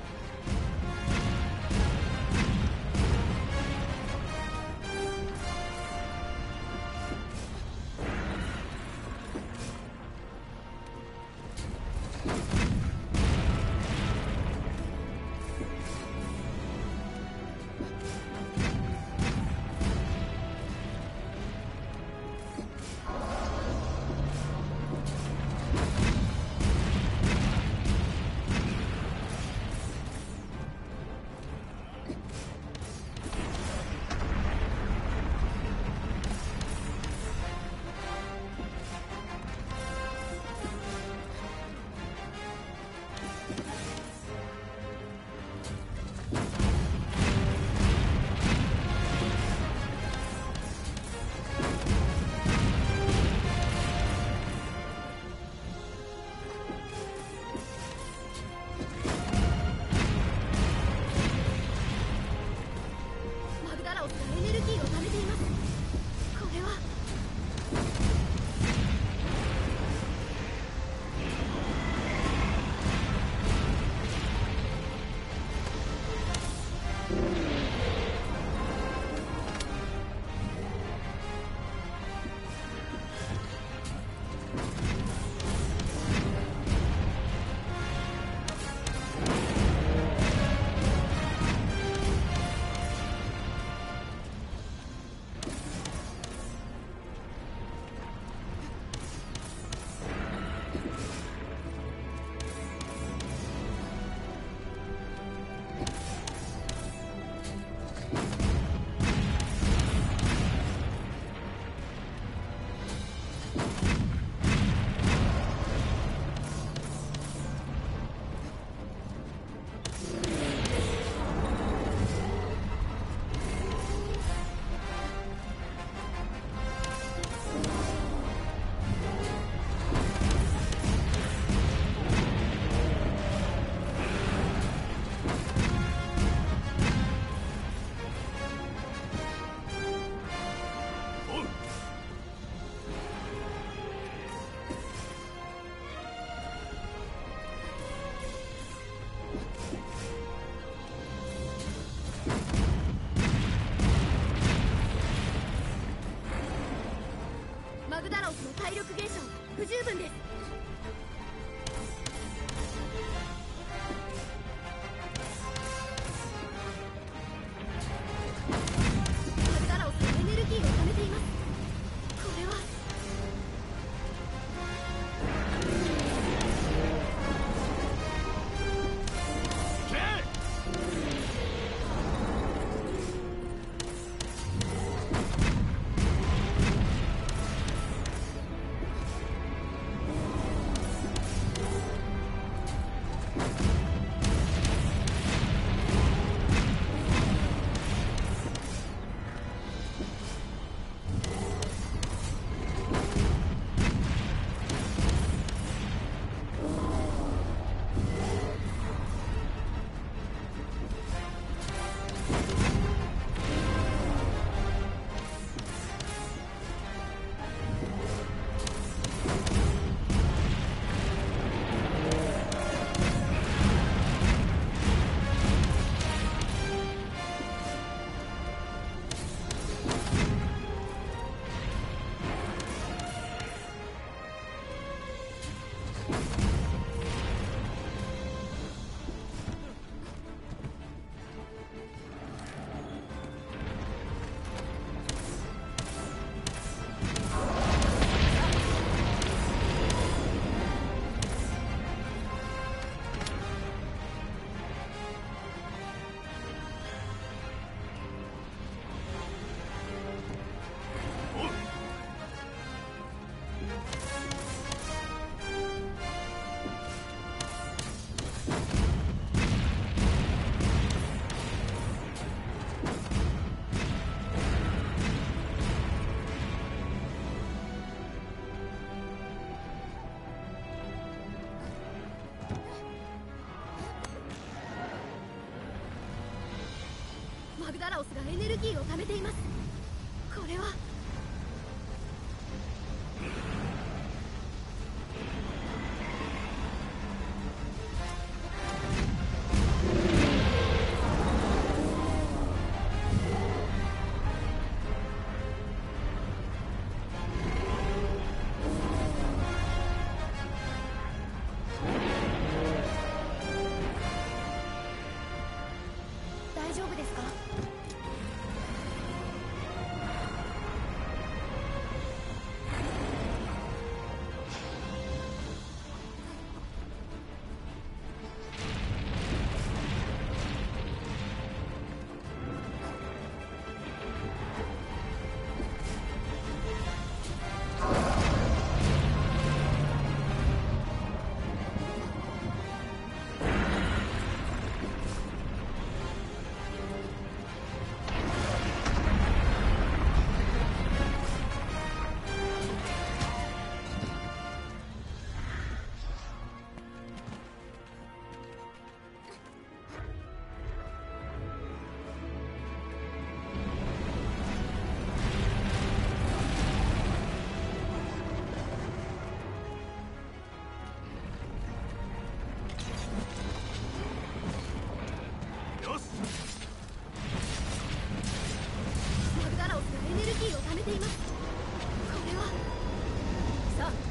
マグダラオスがエネルギーを貯めています。これはマグダラオスの体力減少不十分です。マグダラオスがエネルギーを貯めています。これは行け。 マグダラオスがエネルギーを貯めています。これは大丈夫ですか？マグダラオスがエネルギーを貯めています。これはさあ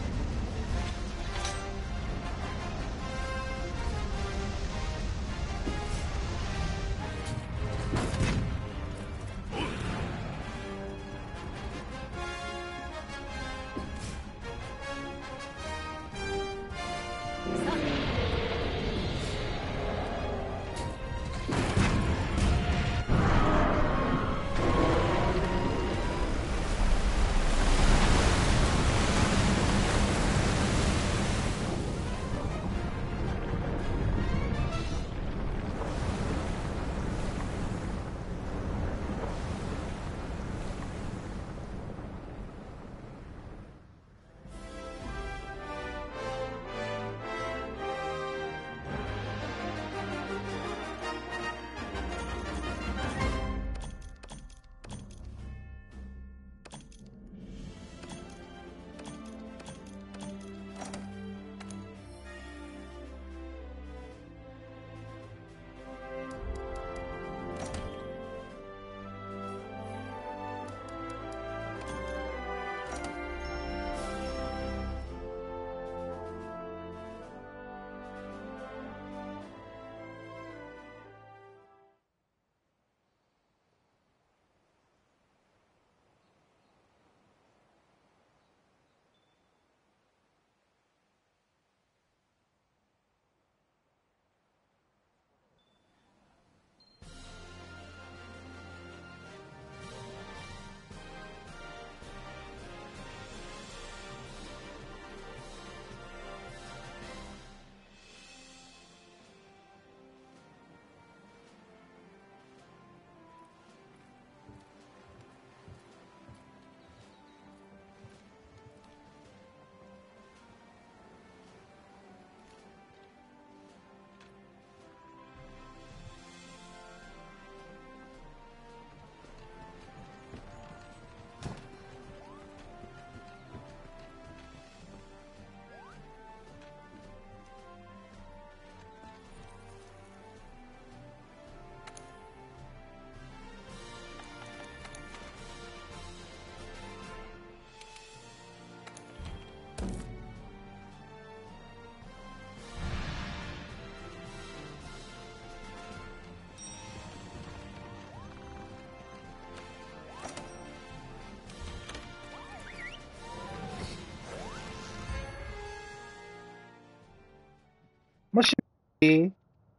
もしもし。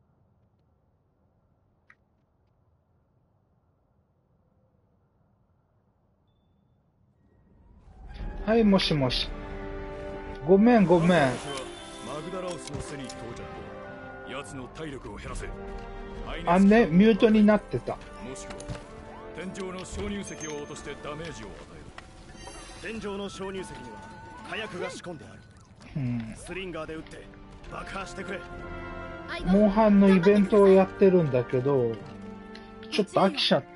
はい、もしもし。ごめん、ごめん。 マグダラオスの背に到着。奴の体力を減らせ。 あんね、ミュートになってた。 もしくは天井の鍾乳石を落としてダメージを与える。天井の鍾乳石には火薬が仕込んである。 うん、 スリンガーで撃って爆破してくれ。 モンハンのイベントをやってるんだけど、 ちょっと飽きちゃった。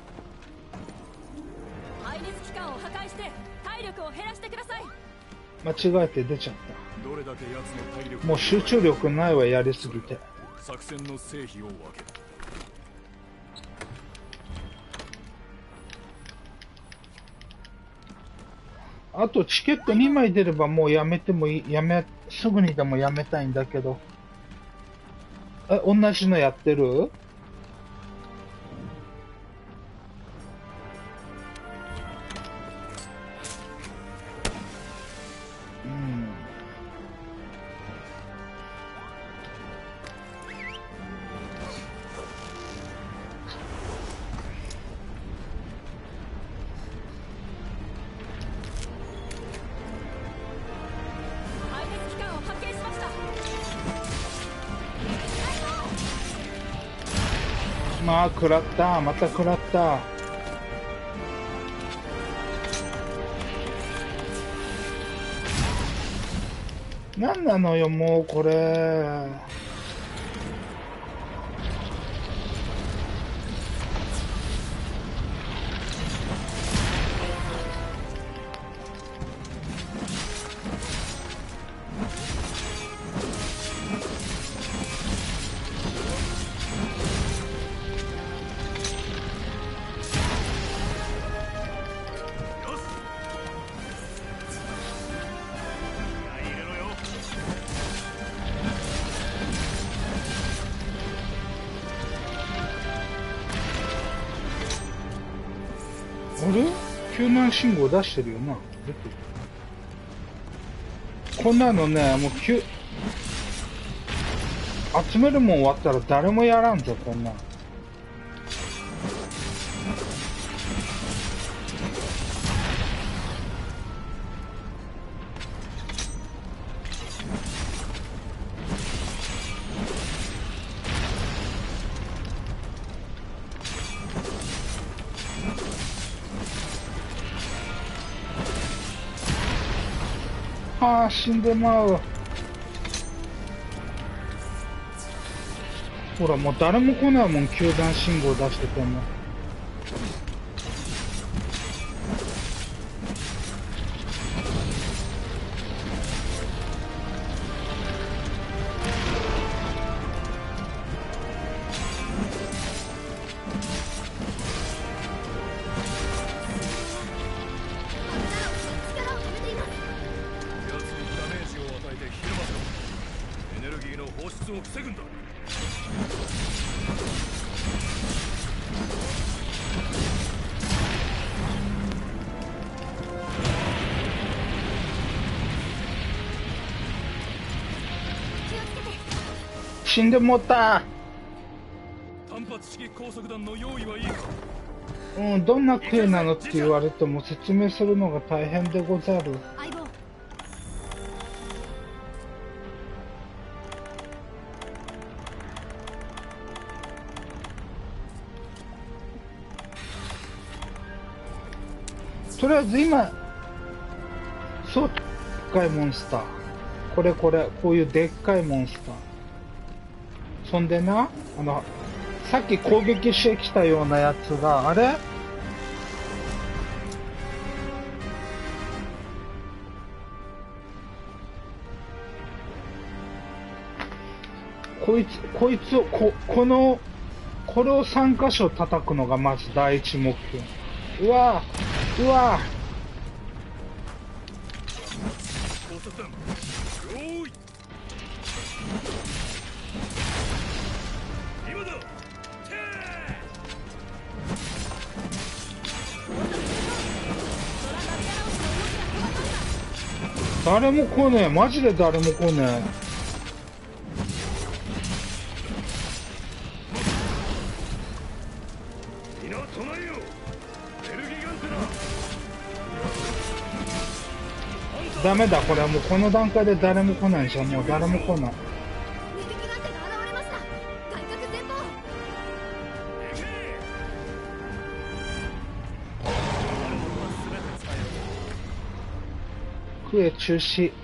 排熱器官を破壊して体力を減らしてください。 間違えて出ちゃっどれだけ奴の体力た。もう集中力ないわ、やりすぎて。 作戦の成否を分ける。 あとチケットにまい出ればもうやめてもいい、やめ、すぐにでもやめたいんだけど。え、同じのやってる？うん。 排熱器官を発見しました。 まあ、食らった。また食らった。なんなのよ、もうこれ。あれ？救難信号出してるよな。出てる。こんなのね、もう救、集めるもん終わったら誰もやらんぞ、こんなん。ああ、死んでまう。ほら、もう誰も来ないもん、救難信号出してても。 力を止めています。 奴にダメージを与えてひるませろ。エネルギーの放出を防ぐんだ。 気をつけて。 死んでもった。 単発式高速弾の用意はいいか。 うん、どんな刑なのって言われても説明するのが大変でござる。 相棒。 とりあえず今、そう、でっかいモンスター。これこれ、こういうでっかいモンスター。そんでな、あの、さっき攻撃してきたようなやつが、あれこいつ、こいつを、こ、この、これをさん箇所叩くのがまず第一目標。うわぁ、うわぁ。 高速弾用意。今だ。て誰も来ねえ。マジで誰も来ねえ。 皆唱えよ。エネルギーガンテナ。 ダメだ、これはもうこの段階で誰も来ないじゃん。もう誰も来ない。 二撃なんてが現れました。外角前方。 クエ中止。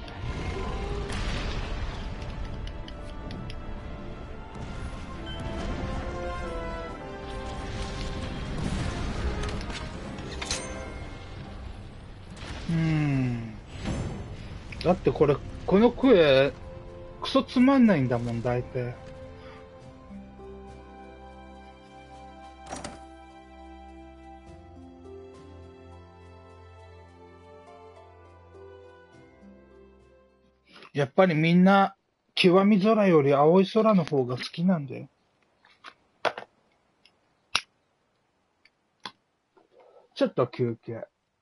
だってこれ、このクエ、クソつまんないんだもん、大体。やっぱりみんな、極み空より青い空の方が好きなんだよ。ちょっと休憩。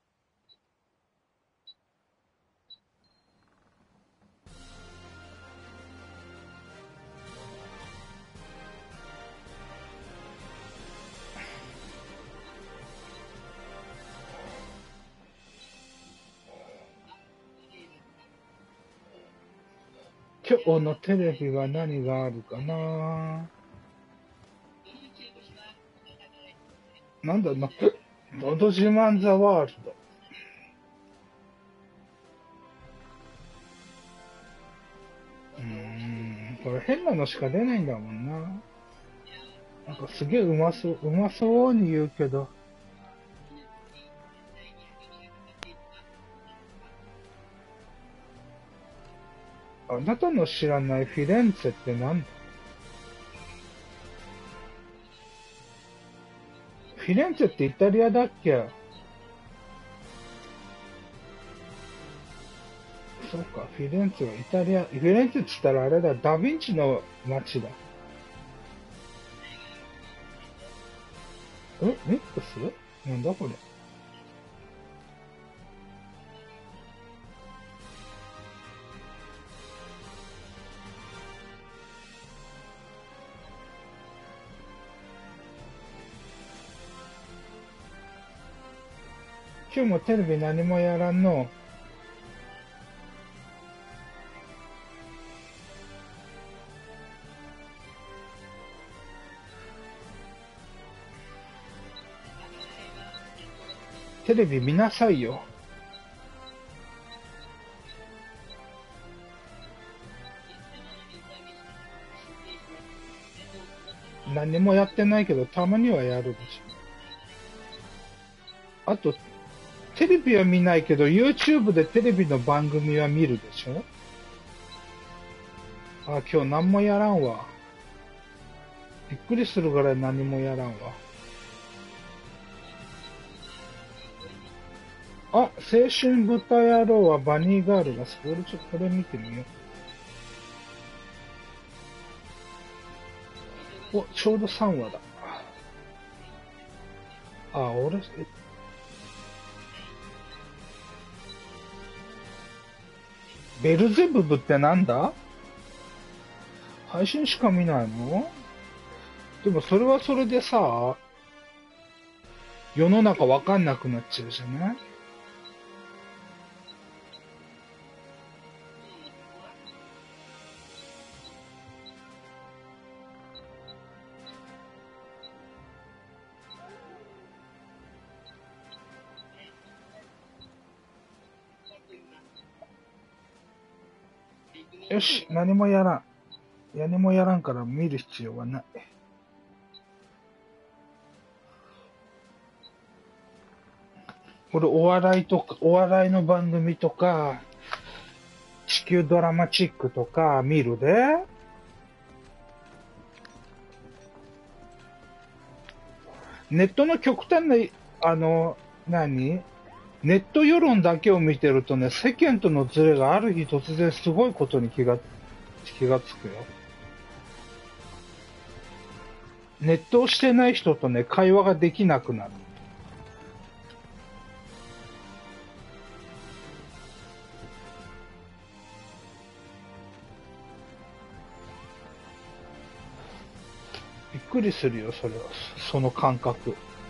今日のテレビは何があるかな。なんだな、のど自慢ザワールド。うーん、これ変なのしか出ないんだもんな。なんかすげえうまそう、うまそうに言うけど。あなたの知らないフィレンツェって何だ？フィレンツェってイタリアだっけ？そうか、フィレンツェはイタリア。フィレンツェって言ったらあれだ、ダヴィンチの街だ。え、ミックス？なんだこれ。今日もテレビ何もやらんの。テレビ見なさいよ。何もやってないけど、たまにはやるでしょ。あと、テレビは見ないけど、YouTube でテレビの番組は見るでしょ。あ、今日何もやらんわ。びっくりするぐらい何もやらんわ。あ、青春豚野郎はバニーガールが好き。俺ちょっとこれ見てみよう。お、ちょうどさんわだ。あ、俺、えベルゼブブってなんだ？配信しか見ないの？でもそれはそれでさ、世の中わかんなくなっちゃうじゃない？よし、何もやらん。何もやらんから見る必要はない。これお笑いとか、お笑いの番組とか、地球ドラマチックとか見るで。ネットの極端な、あの、何？ネット世論だけを見てるとね、世間とのズレがある日突然すごいことに気が、気がつくよ。ネットをしてない人とね、会話ができなくなる。びっくりするよ、それは。その感覚。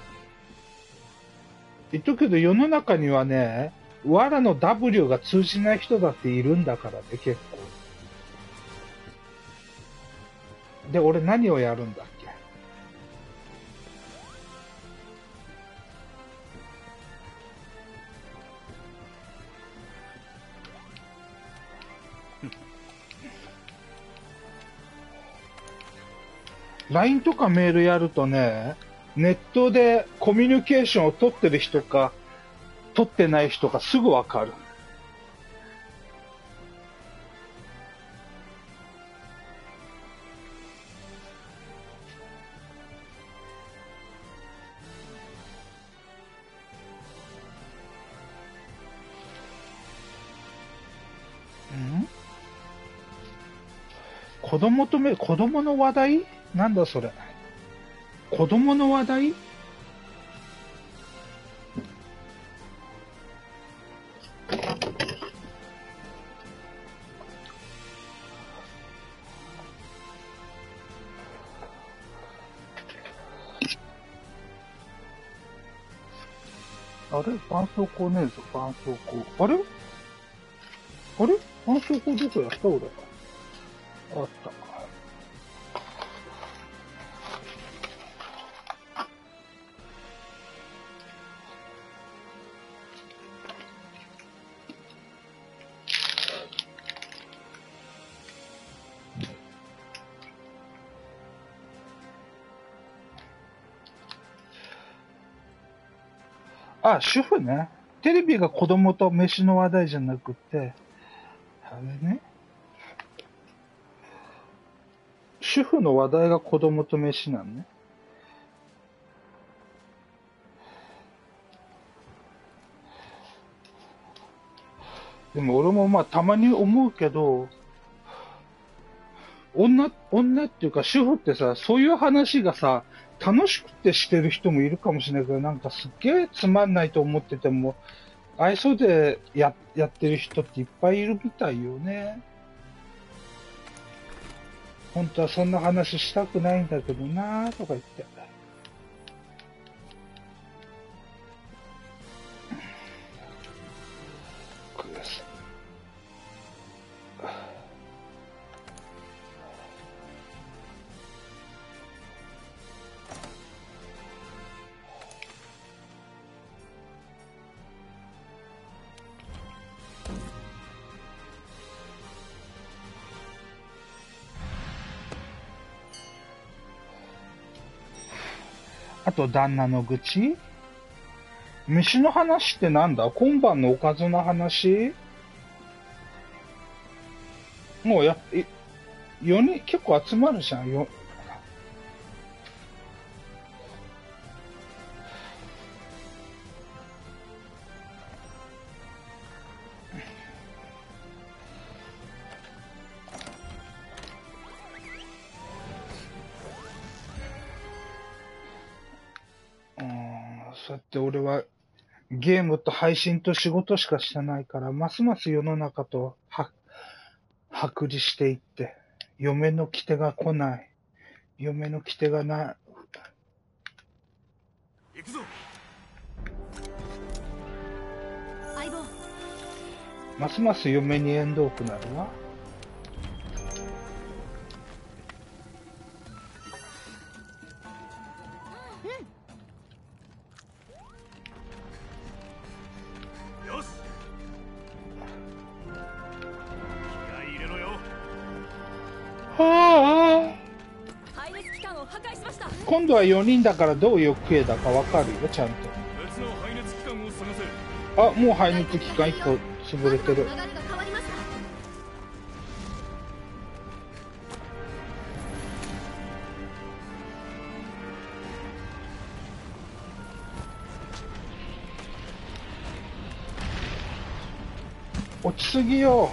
言っとくけど、世の中にはね、わらの ダブリュー が通じない人だっているんだからね、結構。で、俺何をやるんだっけ？ライン とかメールやるとね、ネットでコミュニケーションを取ってる人か、取ってない人かすぐわかる。 子供とめ、子供の話題なんだそれ。子供の話題。あれ絆創膏ねえぞ、絆創膏。あれあれ絆創膏どこやった俺。あった。あ、主婦ね。テレビが子供と飯の話題じゃなくて、あれね。主婦の話題が子供と飯なんね。でも俺もまあたまに思うけど、女、女っていうか主婦ってさ、そういう話がさ、楽しくてしてる人もいるかもしれないけど、なんかすっげえつまんないと思ってても、愛想でや、やってる人っていっぱいいるみたいよね。本当はそんな話したくないんだけどなーとか言って。あと旦那の愚痴？飯の話ってなんだ？今晩のおかずの話？もうや、よにん結構集まるじゃん、よ。そうやって俺はゲームと配信と仕事しかしてないから、ますます世の中とは、剥離していって、嫁の来手が来ない。嫁の来手がない。 行くぞ。 相棒。 ますます嫁に縁遠くなるわ。今度はよにんだからどういうクエだかわかるよ、ちゃんと。 別の排熱機関を探あ、 せ。 もう排熱機関いっこ潰れてる。落ちすぎよ。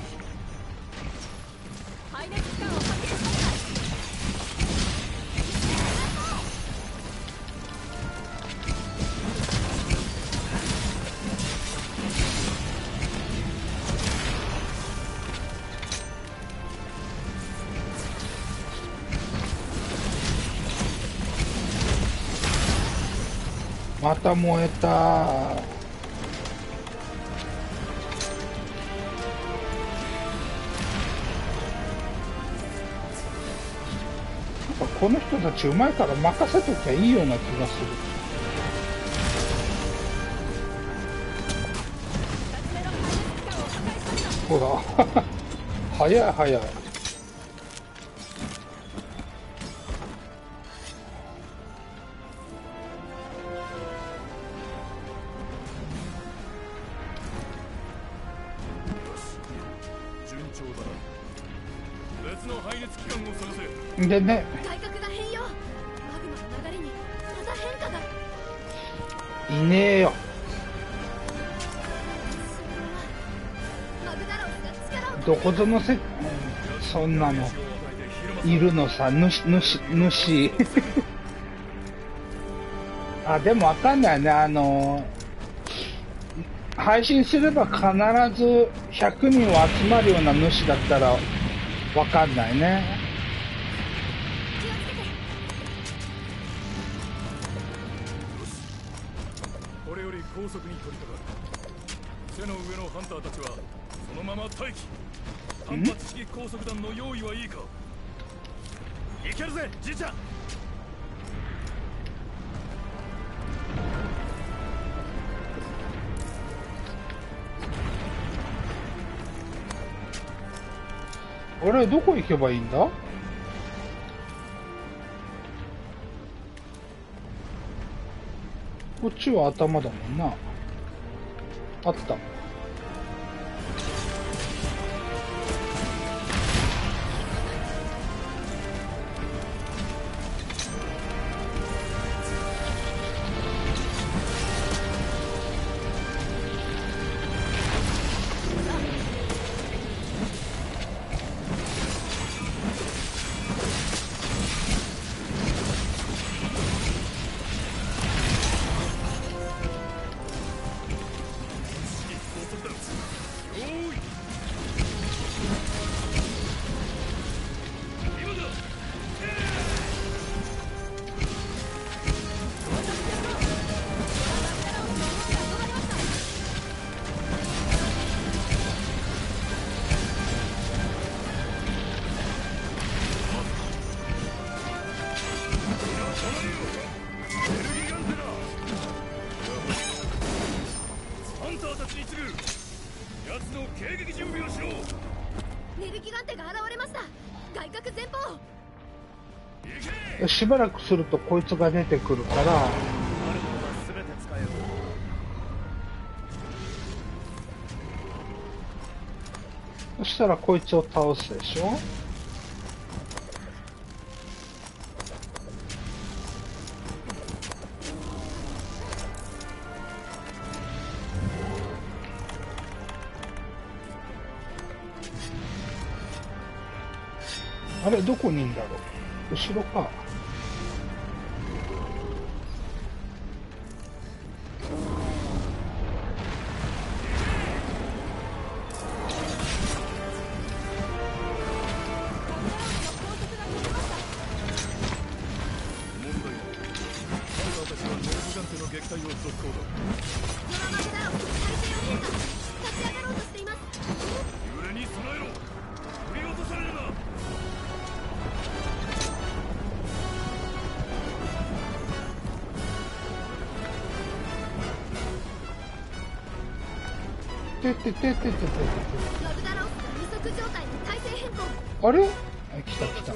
また燃えた。なんかこの人たちうまいから任せときゃいいような気がする。ほら早い早い。でね、 外角が変容。マグマの流れにまた変化が。 いねえよ。 マグダラオスが力をどこぞのせ、そんなのいるのさ、主、主、主。あ、でもわかんないね。あの、配信すれば必ずひゃくにんは集まるような主だったらわかんないね。 これより高速に取り掛かる。背の上のハンターたちはそのまま待機。単発式高速弾の用意はいいか。 いけるぜじいちゃん。 あれ、どこ行けばいいんだ？こっちは頭だもんな。あった。しばらくするとこいつが出てくるから、そしたらこいつを倒すでしょ。あれ、どこにいんだろう。後ろか。てててててててて。あれ？来た来た。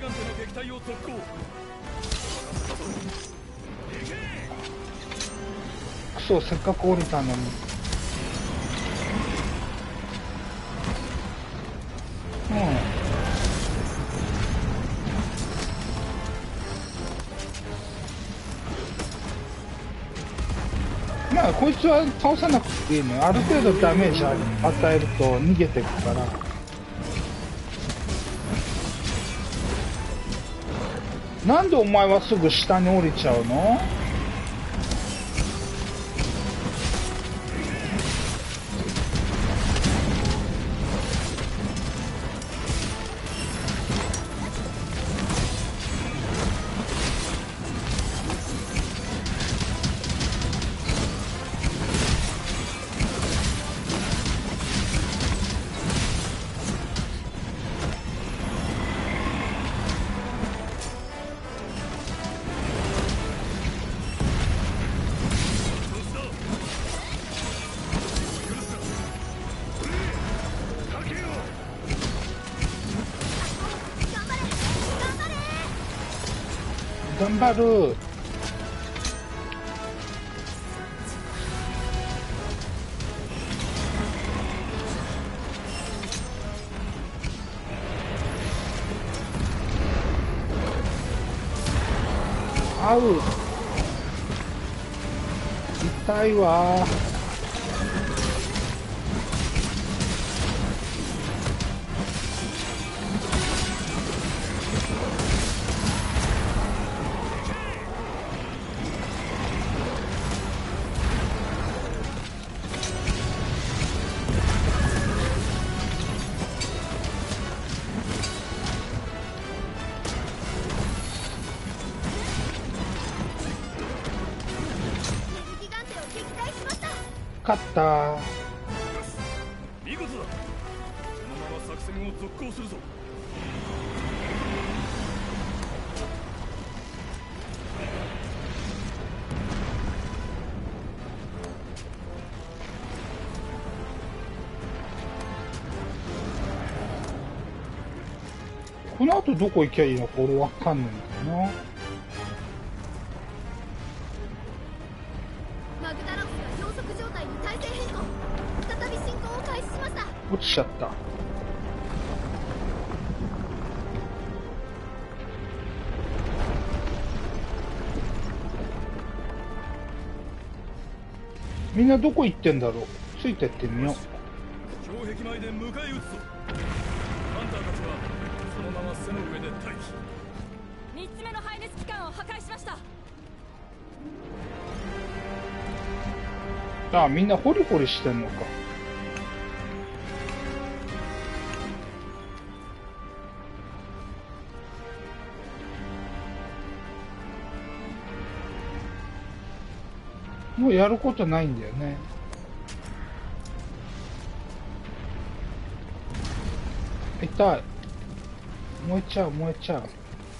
くそ、せっかく降りたのに。うん。まあこいつは倒さなくていいのよ。ある程度ダメージ与えると逃げてくから。なんでお前はすぐ下に降りちゃうの？頑張る。合う。痛いわ。 勝った。 見事だ。このまま作戦を続行するぞ。 この後どこ行きゃいいのか俺わかんないんだよな。 マグダラオスが標速状態に体勢変更。再び進行を開始しました。 落ちちゃった。みんなどこ行ってんだろう。ついてってみよう。 城壁前で迎え撃つぞ。ハンターたちはそのまま背の上で待機。 みっつめのハイネス機関を破壊しました。 ああ、みんなホリホリしてんのか。もうやることないんだよね。痛い。燃えちゃう、燃えちゃう。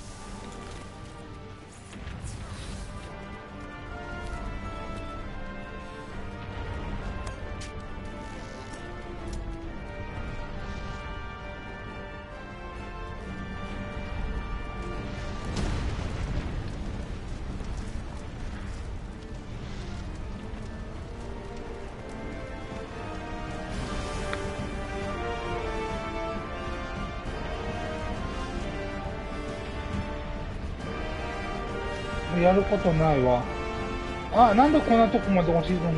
やることないわ。あ、なんでこんなとこまで落ちるの。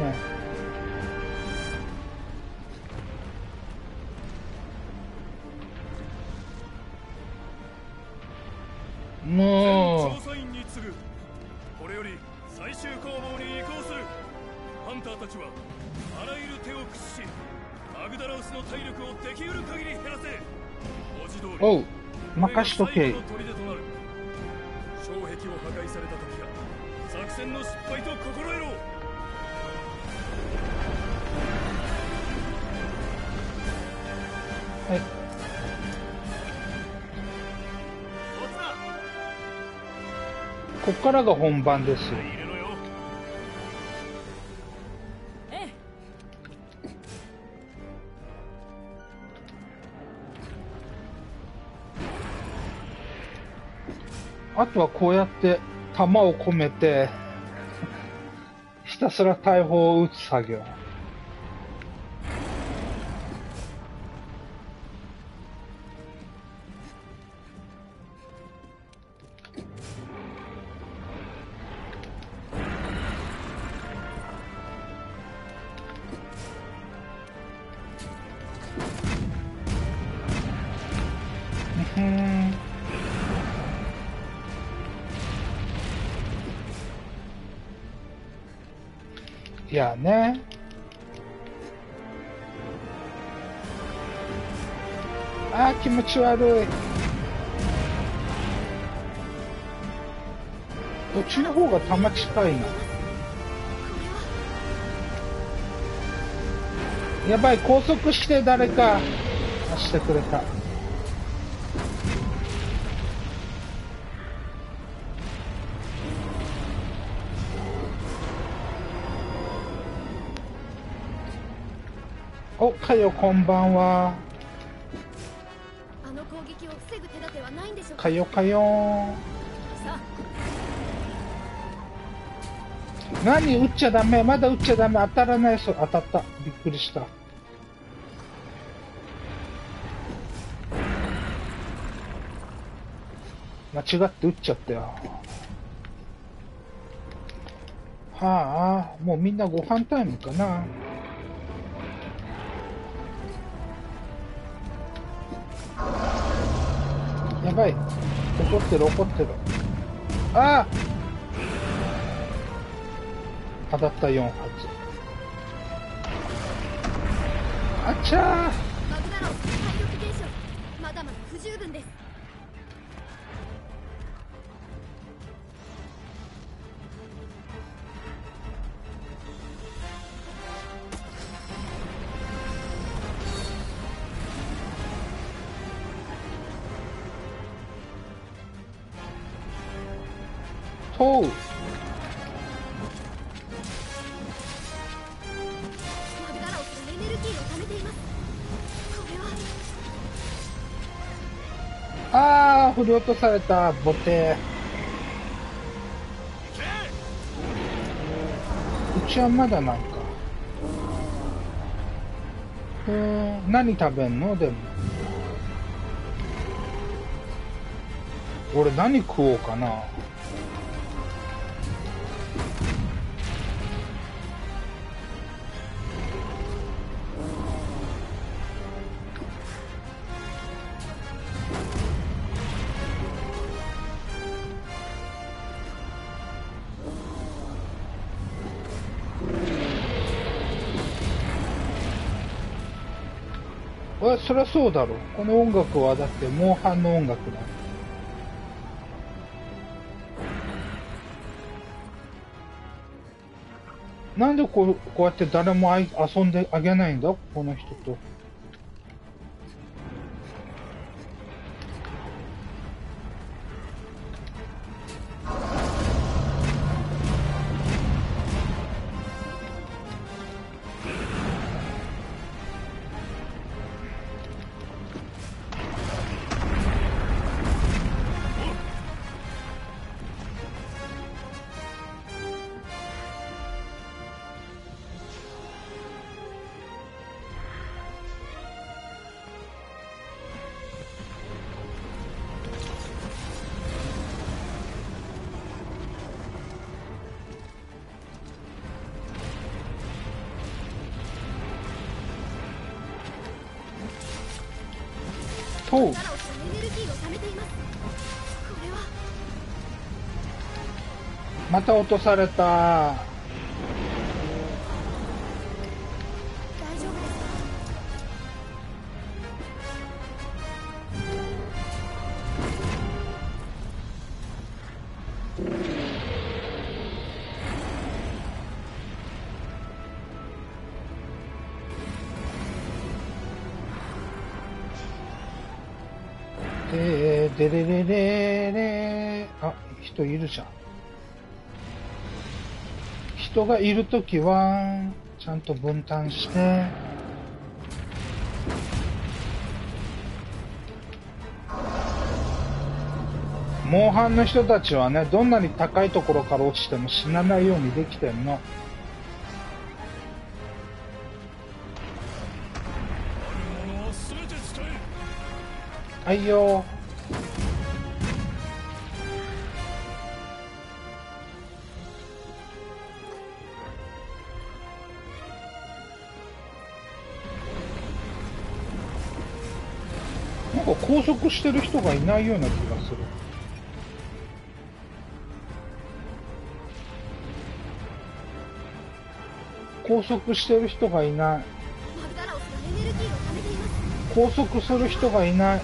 もう調査員に次ぐ。これより最終攻防に移行する。ハンターたちはあらゆる手を駆使し、マグダラウスの体力をできうる限り減らせ。文字通りおう、任しとけ。 これが最後の砦となる。障壁を破壊された時が作戦の失敗と心得ろ。 はい。こっからが本番です。 ええ。 あとはこうやって弾を込めてひたすら大砲を撃つ作業。うーん。いやね。あー気持ち悪い。こっちの方が弾近いな。やばい、拘束して誰か。あ、してくれた。お、かよ、こんばんは。 あの攻撃を防ぐ手立てはないんでしょうか。 かよかよー。 さ何撃っちゃダメ、まだ撃っちゃダメ、当たらない。そう、当たった。びっくりした。間違って撃っちゃったよ。はあ、もうみんなご飯タイムかな。やばい。怒ってる怒ってる。ああ、当たったよん発。あっちゃー。 マグダラオスの体力減少、まだまだ不十分です。 とう。 マグダラオスがエネルギーを貯めています。これはあー、振り落とされた。ボテうちはまだなんか。うーん、何食べんのでも。俺何食おうかな。え、そりゃそうだろ。この音楽はだってモンハンの音楽だ。なんでこう、こうやって誰もあい遊んであげないんだこの人と。とう。 マグダラオスがエネルギーを貯めています。これはまた落とされた。 大丈夫ですか？ ででれれれれ。あ、人いるじゃん。人がいるときはちゃんと分担して。モンハンの人たちはね、どんなに高いところから落ちても死なないようにできてんの。 あるものは全て使え。 はいよ。なんか拘束してる人がいないような気がする。拘束してる人がいない。 マグダラオスがエネルギーを貯めています。 拘束する人がいない。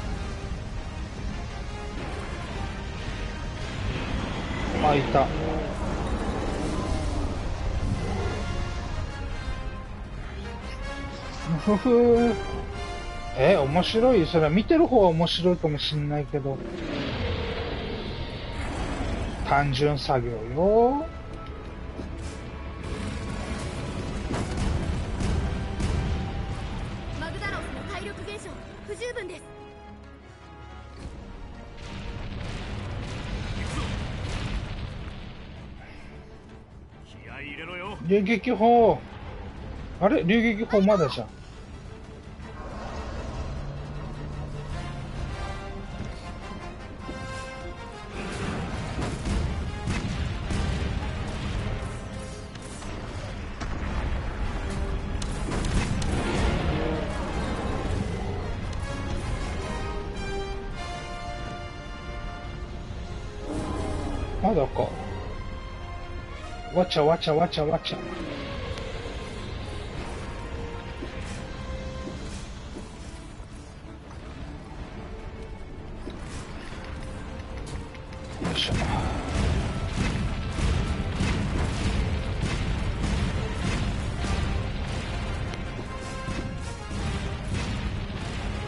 あ、いた。ふふ。え、面白い。それは見てる方は面白いかもしんないけど、単純作業よ。 マグダラオスの体力減少不十分です。 気合い入れろよ。 流撃砲。あれ、流撃砲まだじゃん。まだか。わちゃわちゃわちゃわちゃ。よいしょ。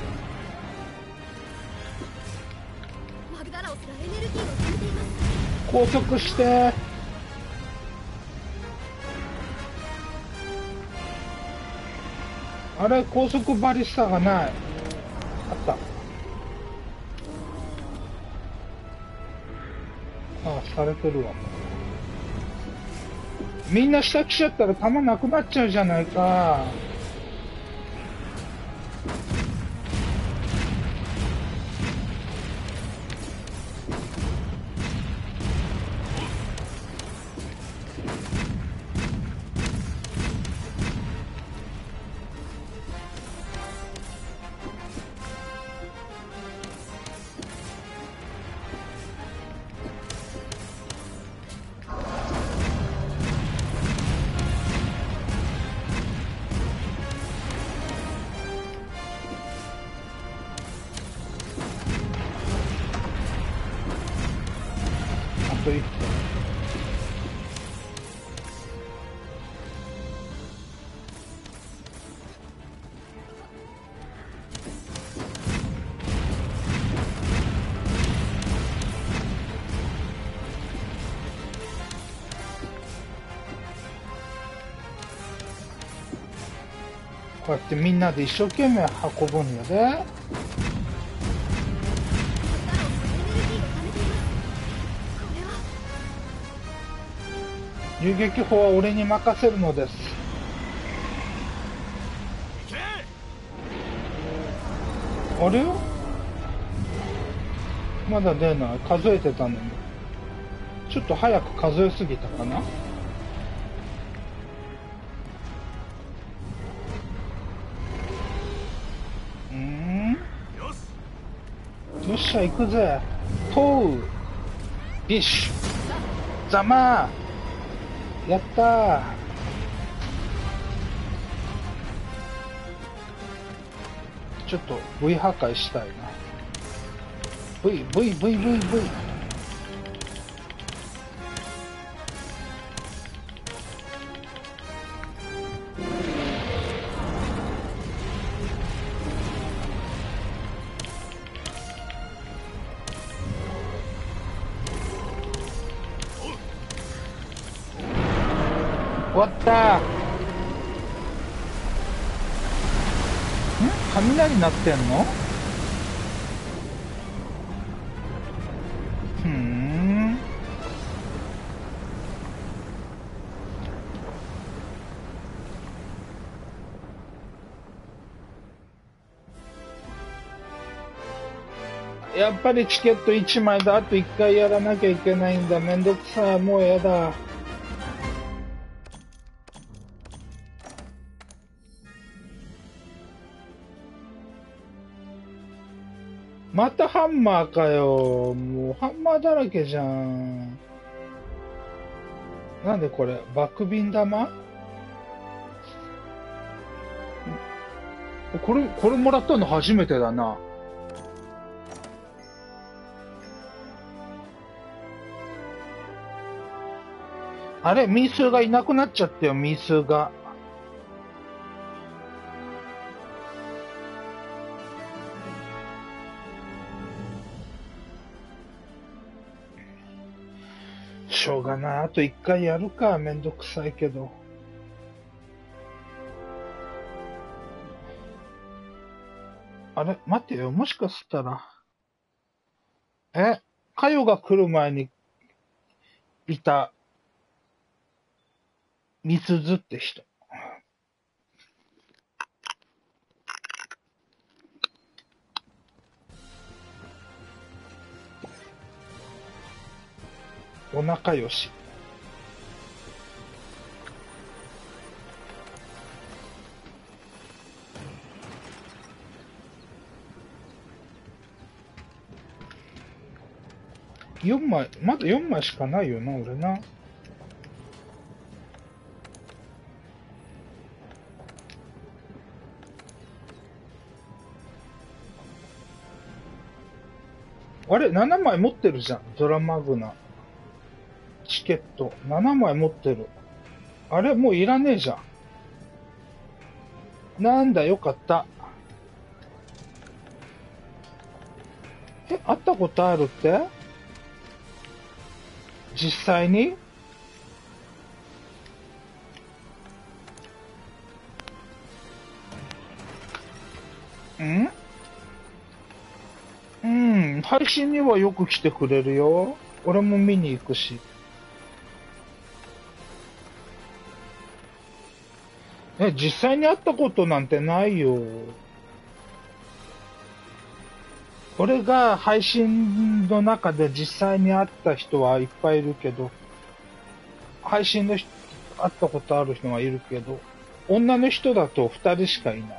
マグダラオスがエネルギーを貯めています。 高速して。あれ、高速バリスタがない。あった。ああ、されてるわ。みんな下来ちゃったら弾なくなっちゃうじゃないか。と一個。こうやってみんなで一生懸命運ぶんやで。遊撃砲は俺に任せるのです。あれよ、まだ出ない。数えてたのにちょっと早く数えすぎたかな。うん、よっしゃ行くぜ。トウビッシュざまーやったー。ちょっと V 破壊したいな。 V V V V V。 終わったー。ん？雷鳴ってんの？ふーん。やっぱりチケットいちまいだ。あといっかいやらなきゃいけないんだ。めんどくさい。もうやだ。またハンマーかよ。もうハンマーだらけじゃん。なんでこれバックビン玉？これ、これもらったの初めてだな。あれ、ミースーがいなくなっちゃったよ、ミースーが。しょうがない。あと一回やるか。めんどくさいけど。あれ待ってよ。もしかしたら。えカヨが来る前にいた、みすずって人。お仲良し。よんまい、まだよんまいしかないよな、俺な。あれ、ななまい持ってるじゃん。ドラマグナ。チケット。ななまい持ってる。あれ、もういらねえじゃん。なんだ、よかった。え、会ったことあるって？ 実際にんうん、配信にはよく来てくれるよ。俺も見に行くし。え、実際に会ったことなんてないよ。俺が配信の中で実際に会った人はいっぱいいるけど、配信の人、会ったことある人はいるけど、女の人だと二人しかいない。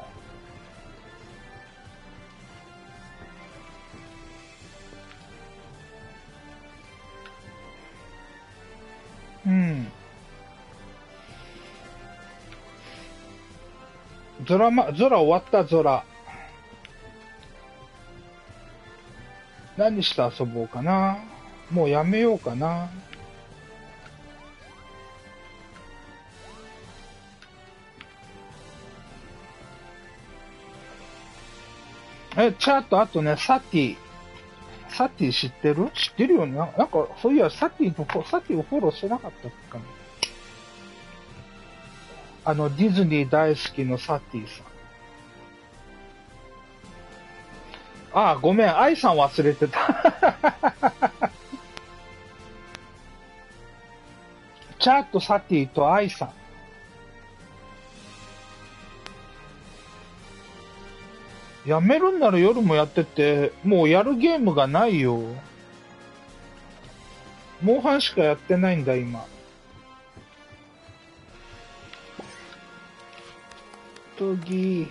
うん。ゾラま、ゾラ終わったゾラ。何して遊ぼうかな。もうやめようかな。え、チャート、あとね、サティ。サティ知ってる知ってるよね。なんか、そういや、サティの、サティをフォローしてなかったっけかな。あの、ディズニー大好きのサティさん。ああ、ごめん、アイさん忘れてた。チャート、サティとアイさん。やめるんなら夜もやってて、もうやるゲームがないよ。モンハンしかやってないんだ、今。トギ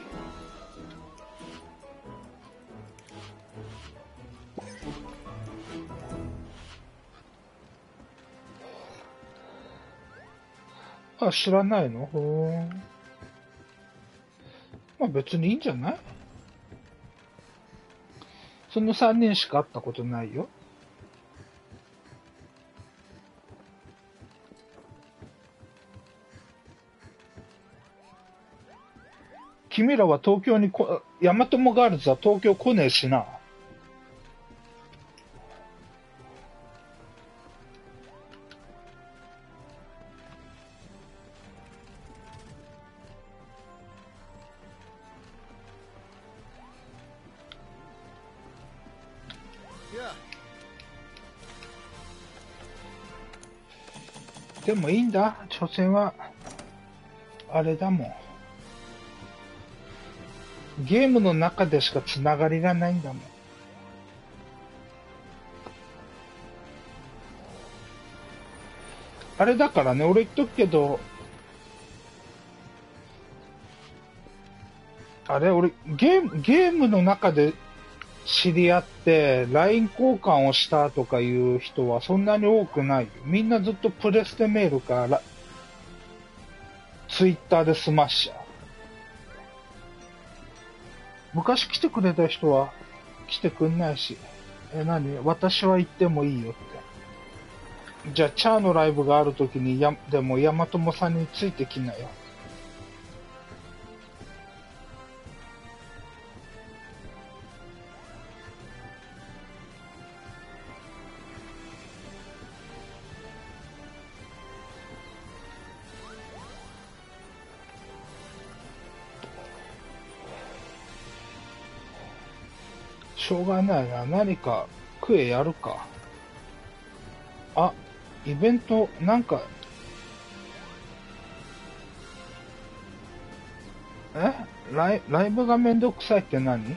あ、知らないの？ほーん。まあ別にいいんじゃない？そのさんにんしか会ったことないよ。君らは東京にこ、ヤマトモガールズは東京来ねえしな。でもいいんだ。所詮は、あれだもん。ゲームの中でしかつながりがないんだもん。あれだからね、俺言っとくけど、あれ、俺、ゲーム、ゲームの中で知り合って、ライン 交換をしたとかいう人はそんなに多くない。みんなずっとプレステメールから、ツイッターで済ましちゃう。昔来てくれた人は来てくんないし、え、何？私は行ってもいいよって。じゃあ、チャーのライブがあるときにや、でも、ヤマトモさんについてきなよ。しょうがないな。何か、クエやるか。あ、イベント、なんか、えライ、ライブがめんどくさいって何？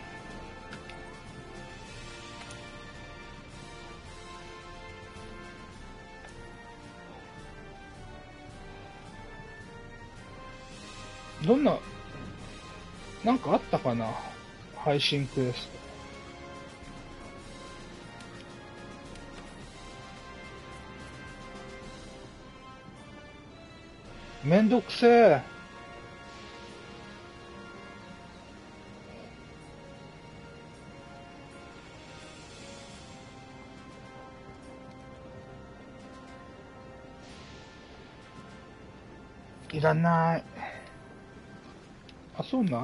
どんな、なんかあったかな？配信クエスト。めんどくせえ。いらない。あ、そうなん？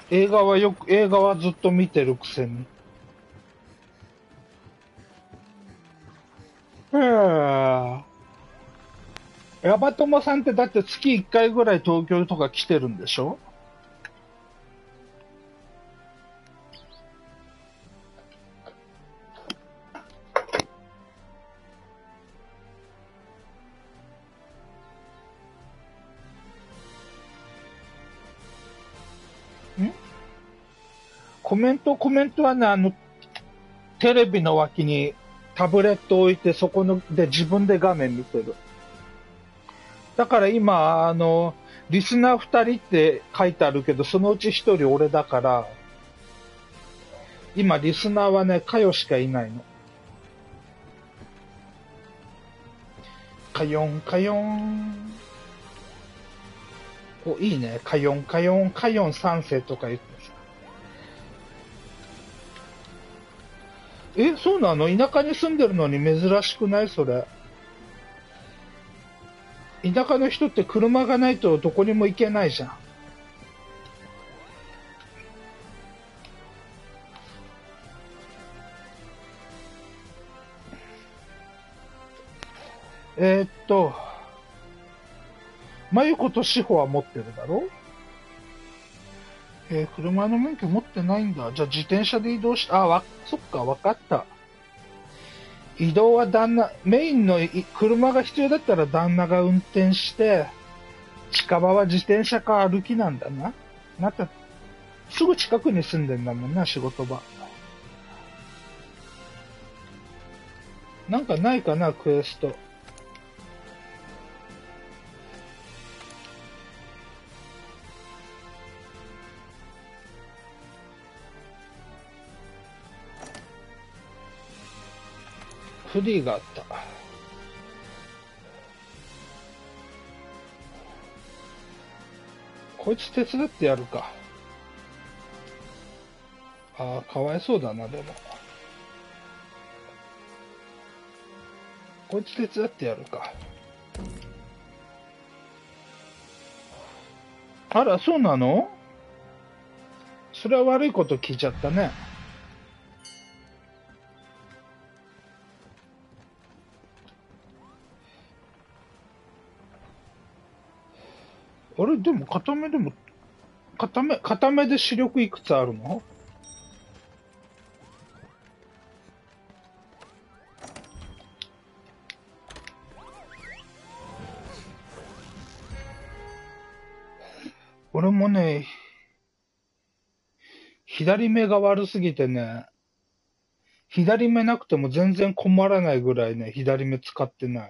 映画はよく、映画はずっと見てるくせに。へえ。ヤバトモさんってだって月いっかいぐらい東京とか来てるんでしょ？ん？コメント、コメントはね、あの、テレビの脇にタブレット置いて、そこので自分で画面見てる。だから今、あの、リスナー二人って書いてあるけど、そのうち一人俺だから、今リスナーはね、かよしかいないの。かよん、かよん。お、いいね。かよん、かよん、かよん三世とか言ってさ。え、そうなの？田舎に住んでるのに珍しくない？それ。田舎の人って車がないとどこにも行けないじゃん。えー、っと、まゆことしほは持ってるだろ？えー、車の免許持ってないんだ。じゃあ自転車で移動し、あ、わ、そっか、わかった。移動は旦那、メインの車が必要だったら旦那が運転して、近場は自転車か歩きなんだな。なった、すぐ近くに住んでんだもんな、仕事場。なんかないかな、クエスト。フリーがあった。こいつ手伝ってやるか。ああ、かわいそうだな、でも。こいつ手伝ってやるか。あら、そうなの？それは悪いこと聞いちゃったね。あれ、でも片目でも、片目、片目で視力いくつあるの？俺もね、左目が悪すぎてね、左目なくても全然困らないぐらいね、左目使ってない。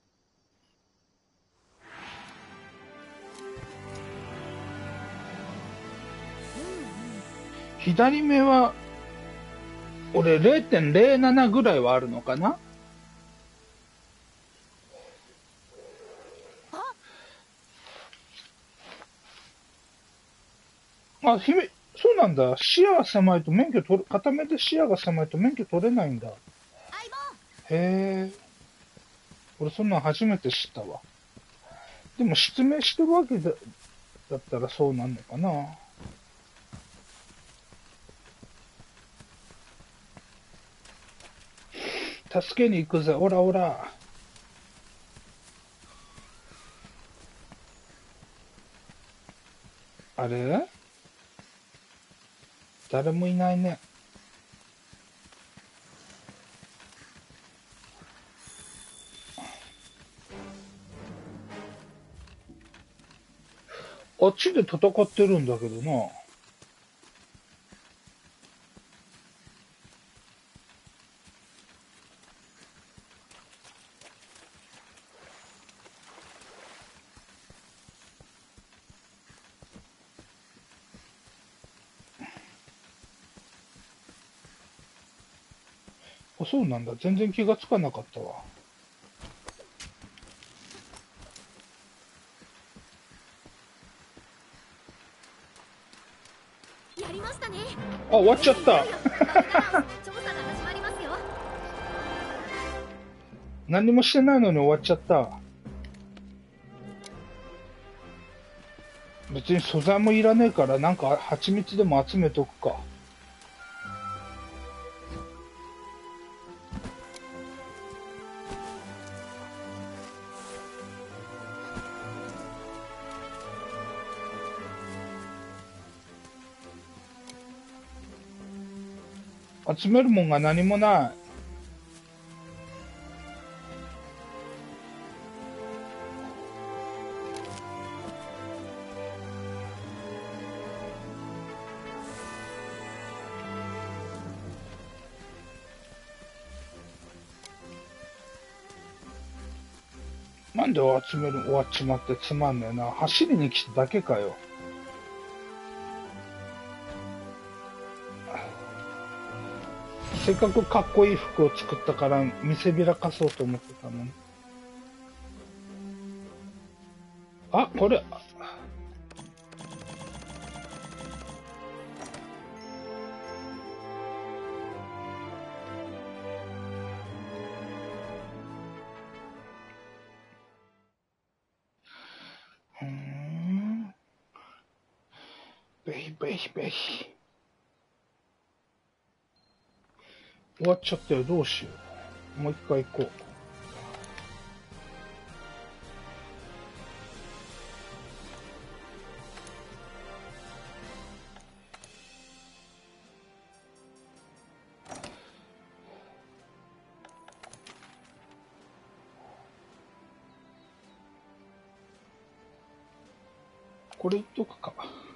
左目は、俺 れいてんれいなな ぐらいはあるのかな？あ、姫、そうなんだ。視野が狭いと免許取る、片目で視野が狭いと免許取れないんだ。へえ。俺そんなん初めて知ったわ。でも失明してるわけだ、だったらそうなんのかな。助けに行くぜ、オラオラ。あれ？誰もいないね。あっちで戦ってるんだけどな。あ、そうなんだ。全然気がつかなかったわ。 やりましたね。 あ、終わっちゃった。 調査が始まりますよ。 何もしてないのに終わっちゃった。 別に素材もいらねえから、なんか蜂蜜でも集めとくか。集めるもんが何もない。なんで集める終わっちまってつまんねえな。走りに来ただけかよ。せっかくかっこいい服を作ったから見せびらかそうと思ってたのに。あ、これ。うーん。ベイベイベイ。終わっちゃったよ。どうしよう。もう一回行こう。これ言っとくか。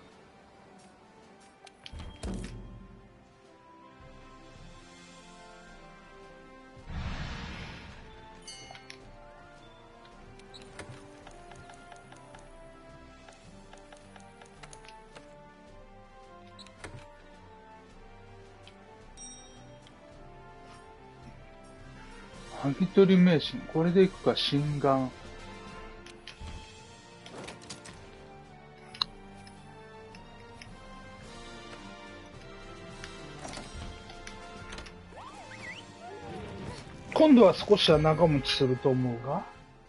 剥ぎ取り名神。これでいくか、心眼。今度は少しは長持ちすると思うが。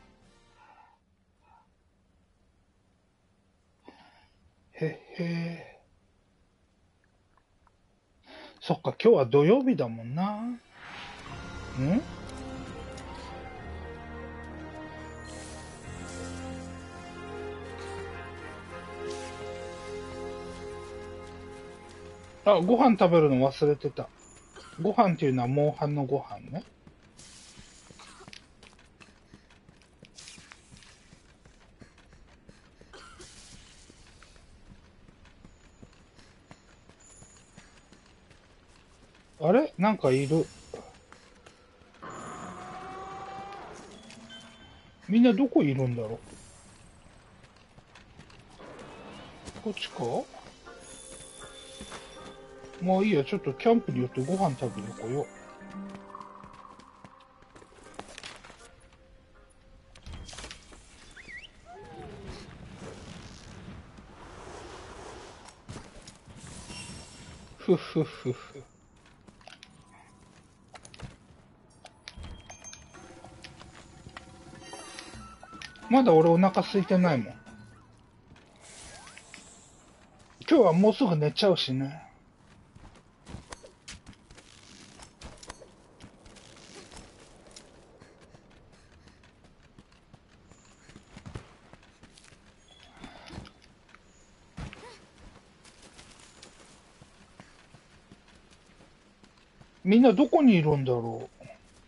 へへ。そっか、今日は土曜日だもんな。ん？あ、ご飯食べるの忘れてた。ご飯っていうのはモンハンのご飯ね。あれ？なんかいる。みんなどこいるんだろう。こっちか？まあいいや、ちょっとキャンプによってご飯食べに来よう。ふふふふ。まだ俺お腹空いてないもん。今日はもうすぐ寝ちゃうしね。みんなどこにいるんだろう。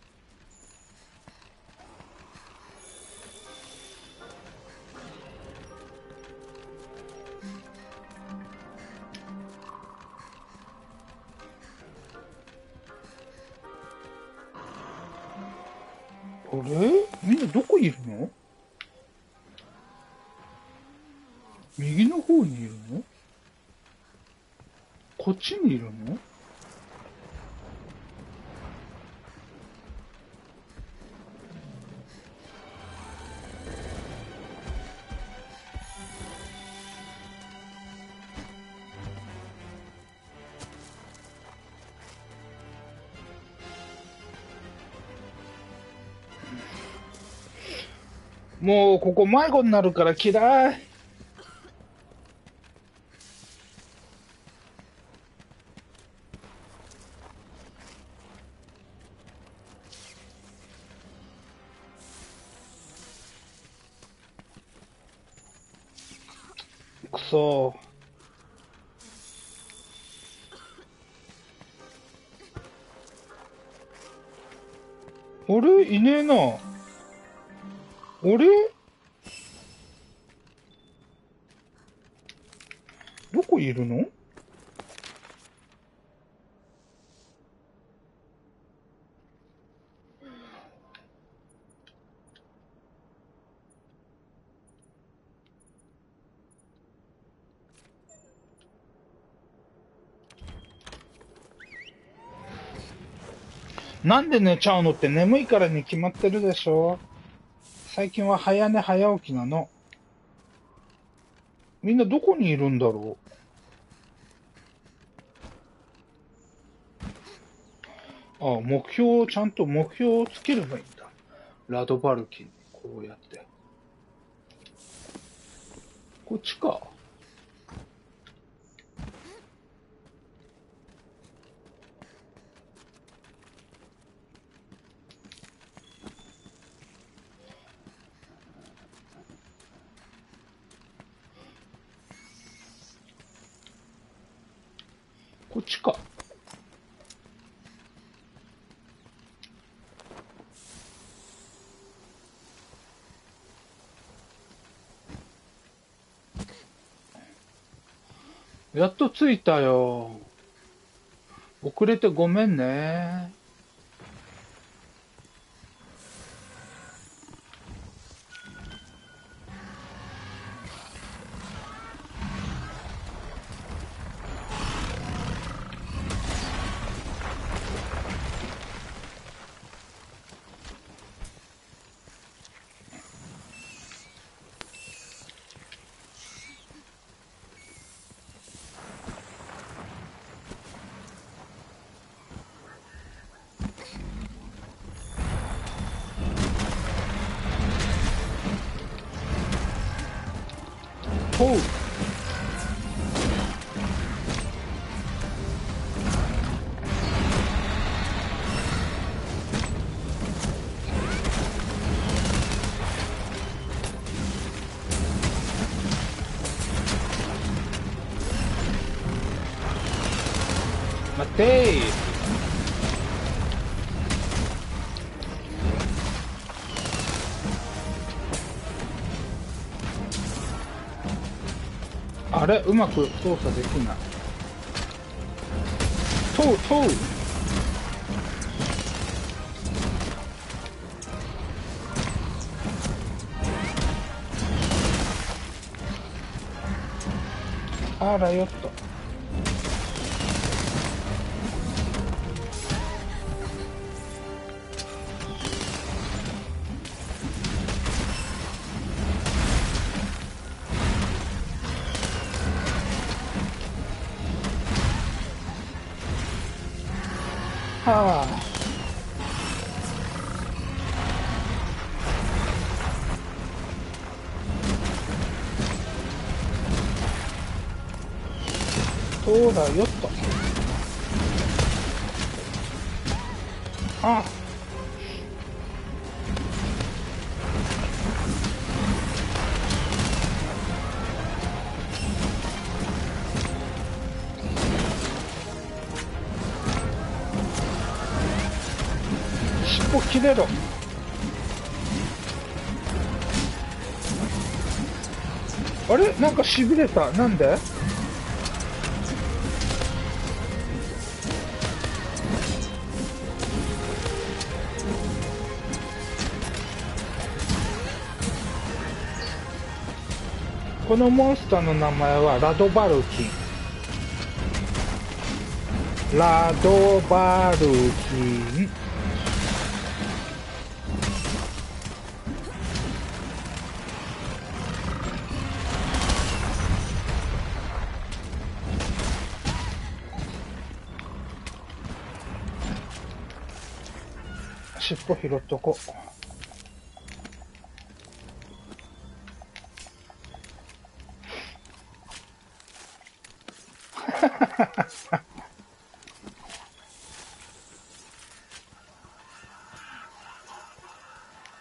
あれ？みんなどこいるの？右の方にいるの？こっちにいるの？もうここ迷子になるから嫌い。 そう。あれいねえな。あれどこいるの？なんで寝ちゃうのって、眠いからに決まってるでしょ。最近は早寝早起きなの。みんなどこにいるんだろう。ああ、目標、ちゃんと目標をつければいいんだ。ラドバルキンにこうやって。こっちか。こっちか。やっと着いたよ。遅れてごめんね。ほう。待てー。あれうまく操作できない。とうとう。あらよっと。はあ。そうだよっと。ああ。尻尾切れろ。あれなんか痺れた。なんで？このモンスターの名前はラドバルキン。ラドバルキン。尻尾拾っとこう。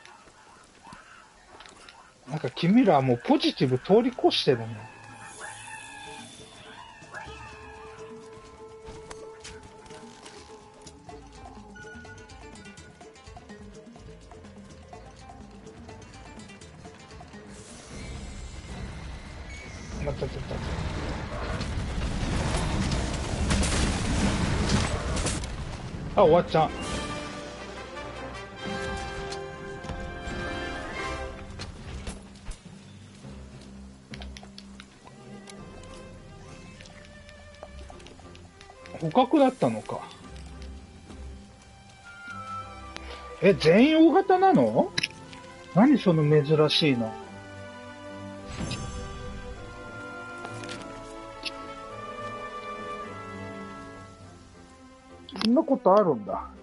なんか君らはもうポジティブ通り越してるね。 たたた。あ、終わっちゃう。捕獲だったのか。え、全員大型なの？何その珍しいの。そんなことあるんだ。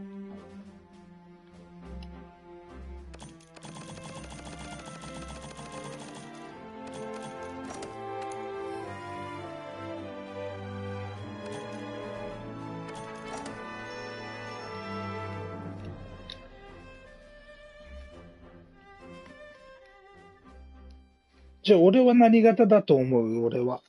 じゃあ俺は何型だと思う？俺は。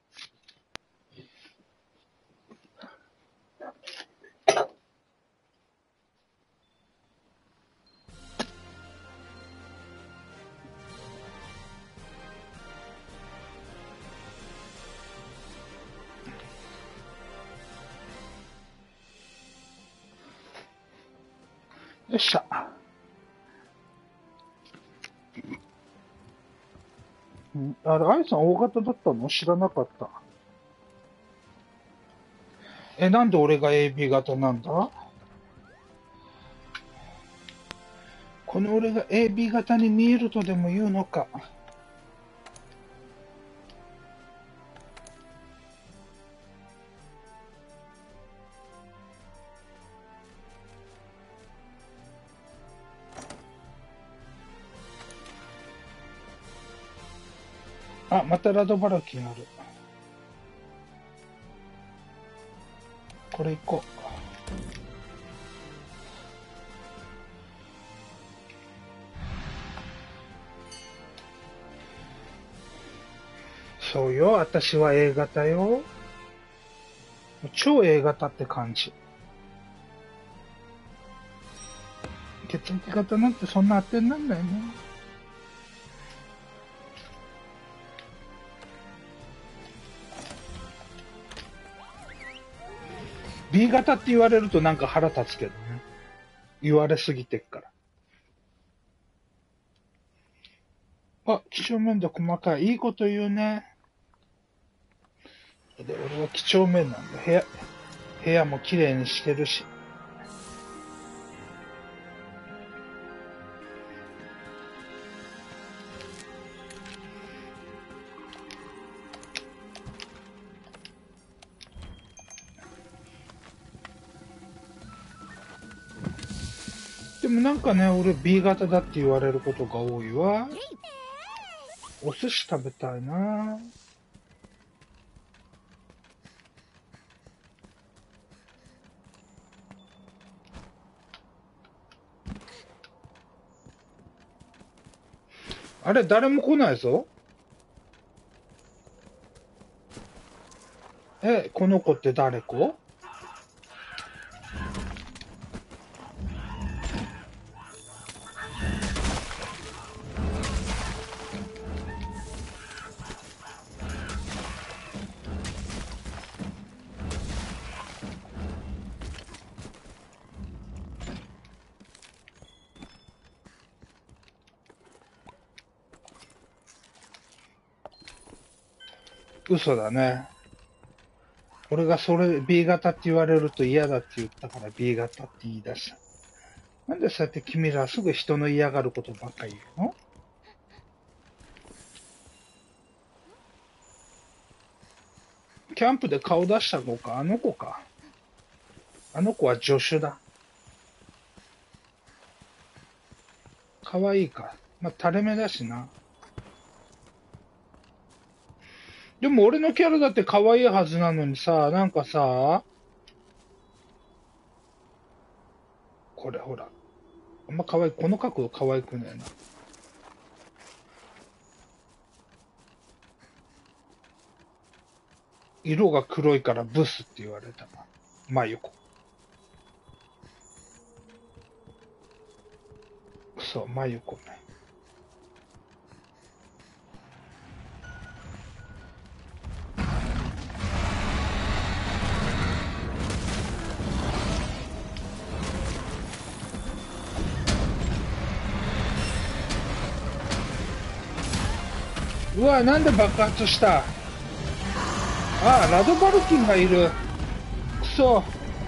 よっしゃ。んあれ、あいさん大型だったの？知らなかった。え、なんで俺が エービー 型なんだ？この俺が エービー 型に見えるとでも言うのか。あ、またラドバラキンある。これ行こう。そうよ、私は A 型よ。超 A 型って感じ。血液型なんてそんな当てになんないね。B 型って言われるとなんか腹立つけどね。言われすぎてっから。あ、几帳面で細かい。いいこと言うね。で、俺は几帳面なんだ。部屋、部屋も綺麗にしてるし。でもなんかね、俺 B 型だって言われることが多いわ。お寿司食べたいな。あれ、誰も来ないぞ。え、この子って誰子？嘘だね。俺がそれ B 型って言われると嫌だって言ったから B 型って言い出した。なんでそうやって君らすぐ人の嫌がることばっかり言うの？キャンプで顔出した子か、あの子か。あの子は助手だ。可愛いか。まあ、垂れ目だしな。でも俺のキャラだって可愛いはずなのにさ、なんかさ、これほら。あんま可愛い、この角度可愛くねえな。色が黒いからブスって言われたな。まゆこ。そう、まゆこね。 うわ、なんで爆発した。ああ、ラドバルキンがいる。くそ。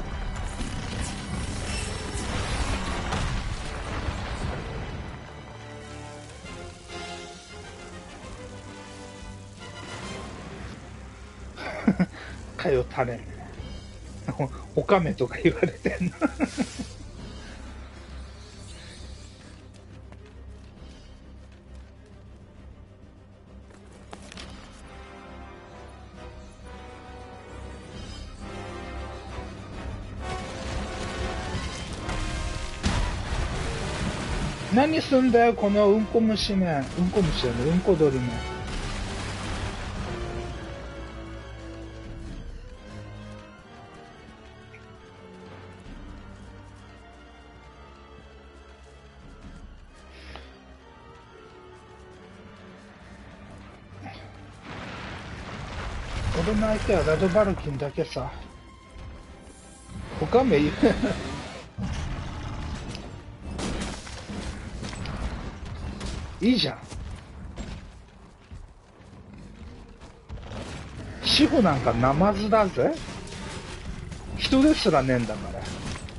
かよ、タレ。おかめとか言われてんの。何すんだよ、このうんこ虫め。うんこ虫やね、うんこ鳥め。俺の相手はラドバルキンだけさ。おかめいる。いいじゃん。志保なんかナマズだぜ。人ですらねえんだから。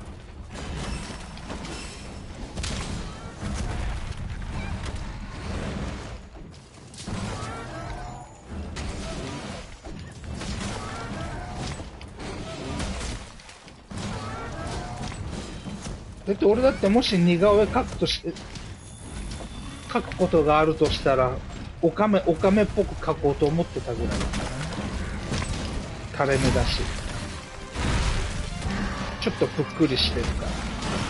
だって俺だってもし似顔絵描くとして描くことがあるとしたらオカメオカメっぽく描こうと思ってたぐらいだからね。垂れ目だしちょっとぷっくりしてるから。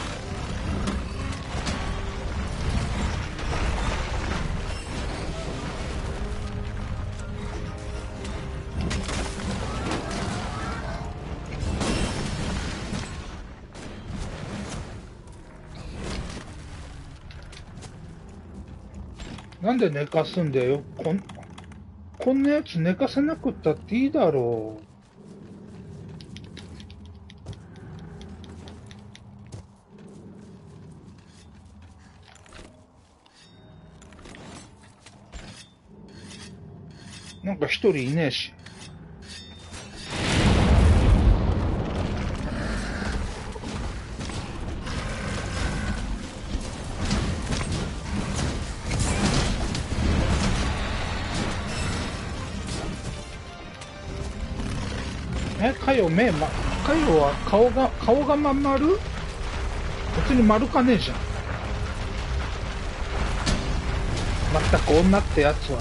なんで寝かすんだよ。こん、こんなやつ寝かせなくったっていいだろう。なんか一人いねえし。え、かよ、目、ま、かよは顔が、顔がまん丸？別に丸かねえじゃん。まったく女ってやつは。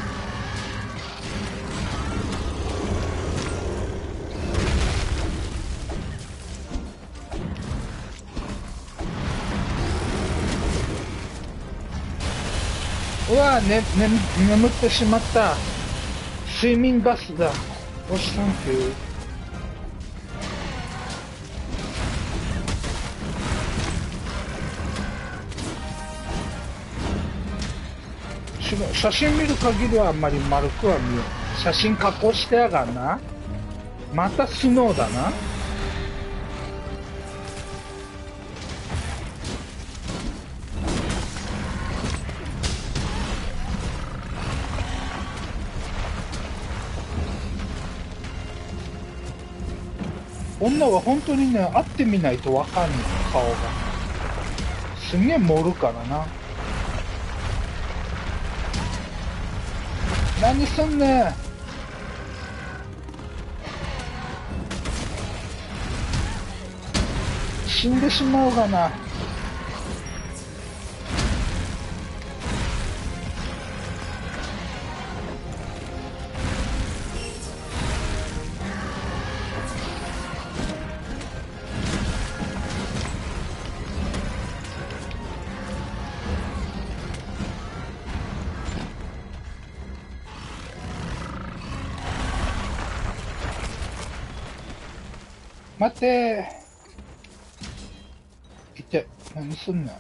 うわぁ、ね、ね、眠ってしまった。睡眠バスだ。おし、サンキュー。写真見る限りはあんまり丸くは見えない。写真加工してやがんな。またスノーだな。女は本当にね、会ってみないとわかんない、顔が。すんげえ盛るからな。何すんねん。死んでしまうがな。待てー。いて、何すんね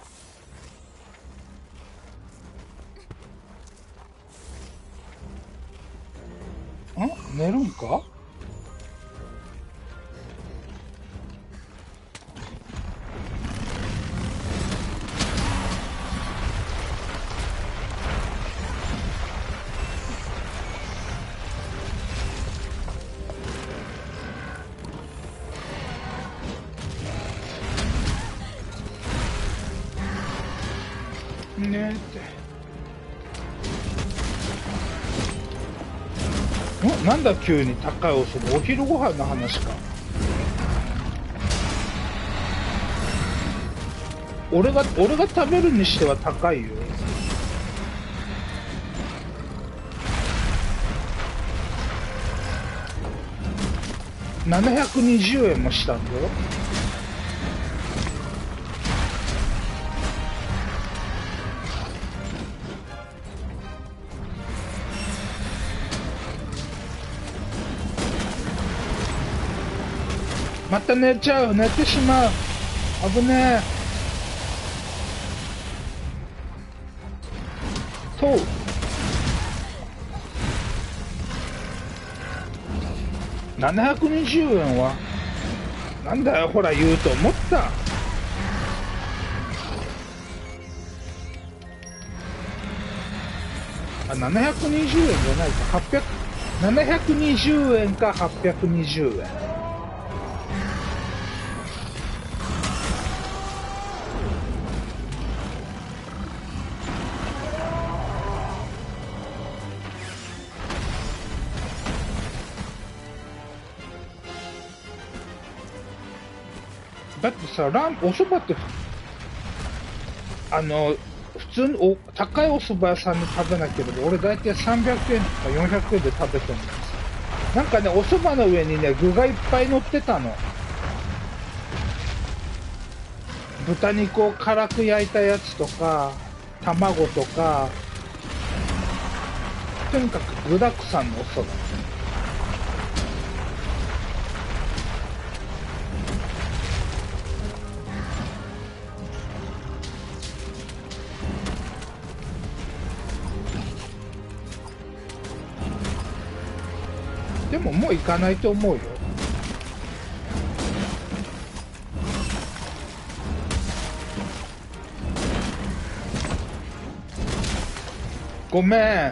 ん。ん？寝るんか？ へーってんなんだ急に高いおそば。お昼ご飯の話か。俺が俺が食べるにしては高いよ。ななひゃくにじゅうえんもしたんだよ。また寝ちゃう。寝てしまう。危ねえ。とななひゃくにじゅうえんはなんだよ。ほら言うと思った。あ、ななひゃくにじゅうえんじゃないか。はっぴゃく、ななひゃくにじゅうえんかはっぴゃくにじゅうえん。だってさ、ランおそばってあの普通にお高いお蕎麦屋さんで食べなければ俺大体さんびゃくえんとかよんひゃくえんで食べてるんです。なんかね、お蕎麦の上にね具がいっぱい乗ってたの。豚肉を辛く焼いたやつとか卵とか、とにかく具だくさんのお蕎麦。でももう行かないと思うよ。ごめん。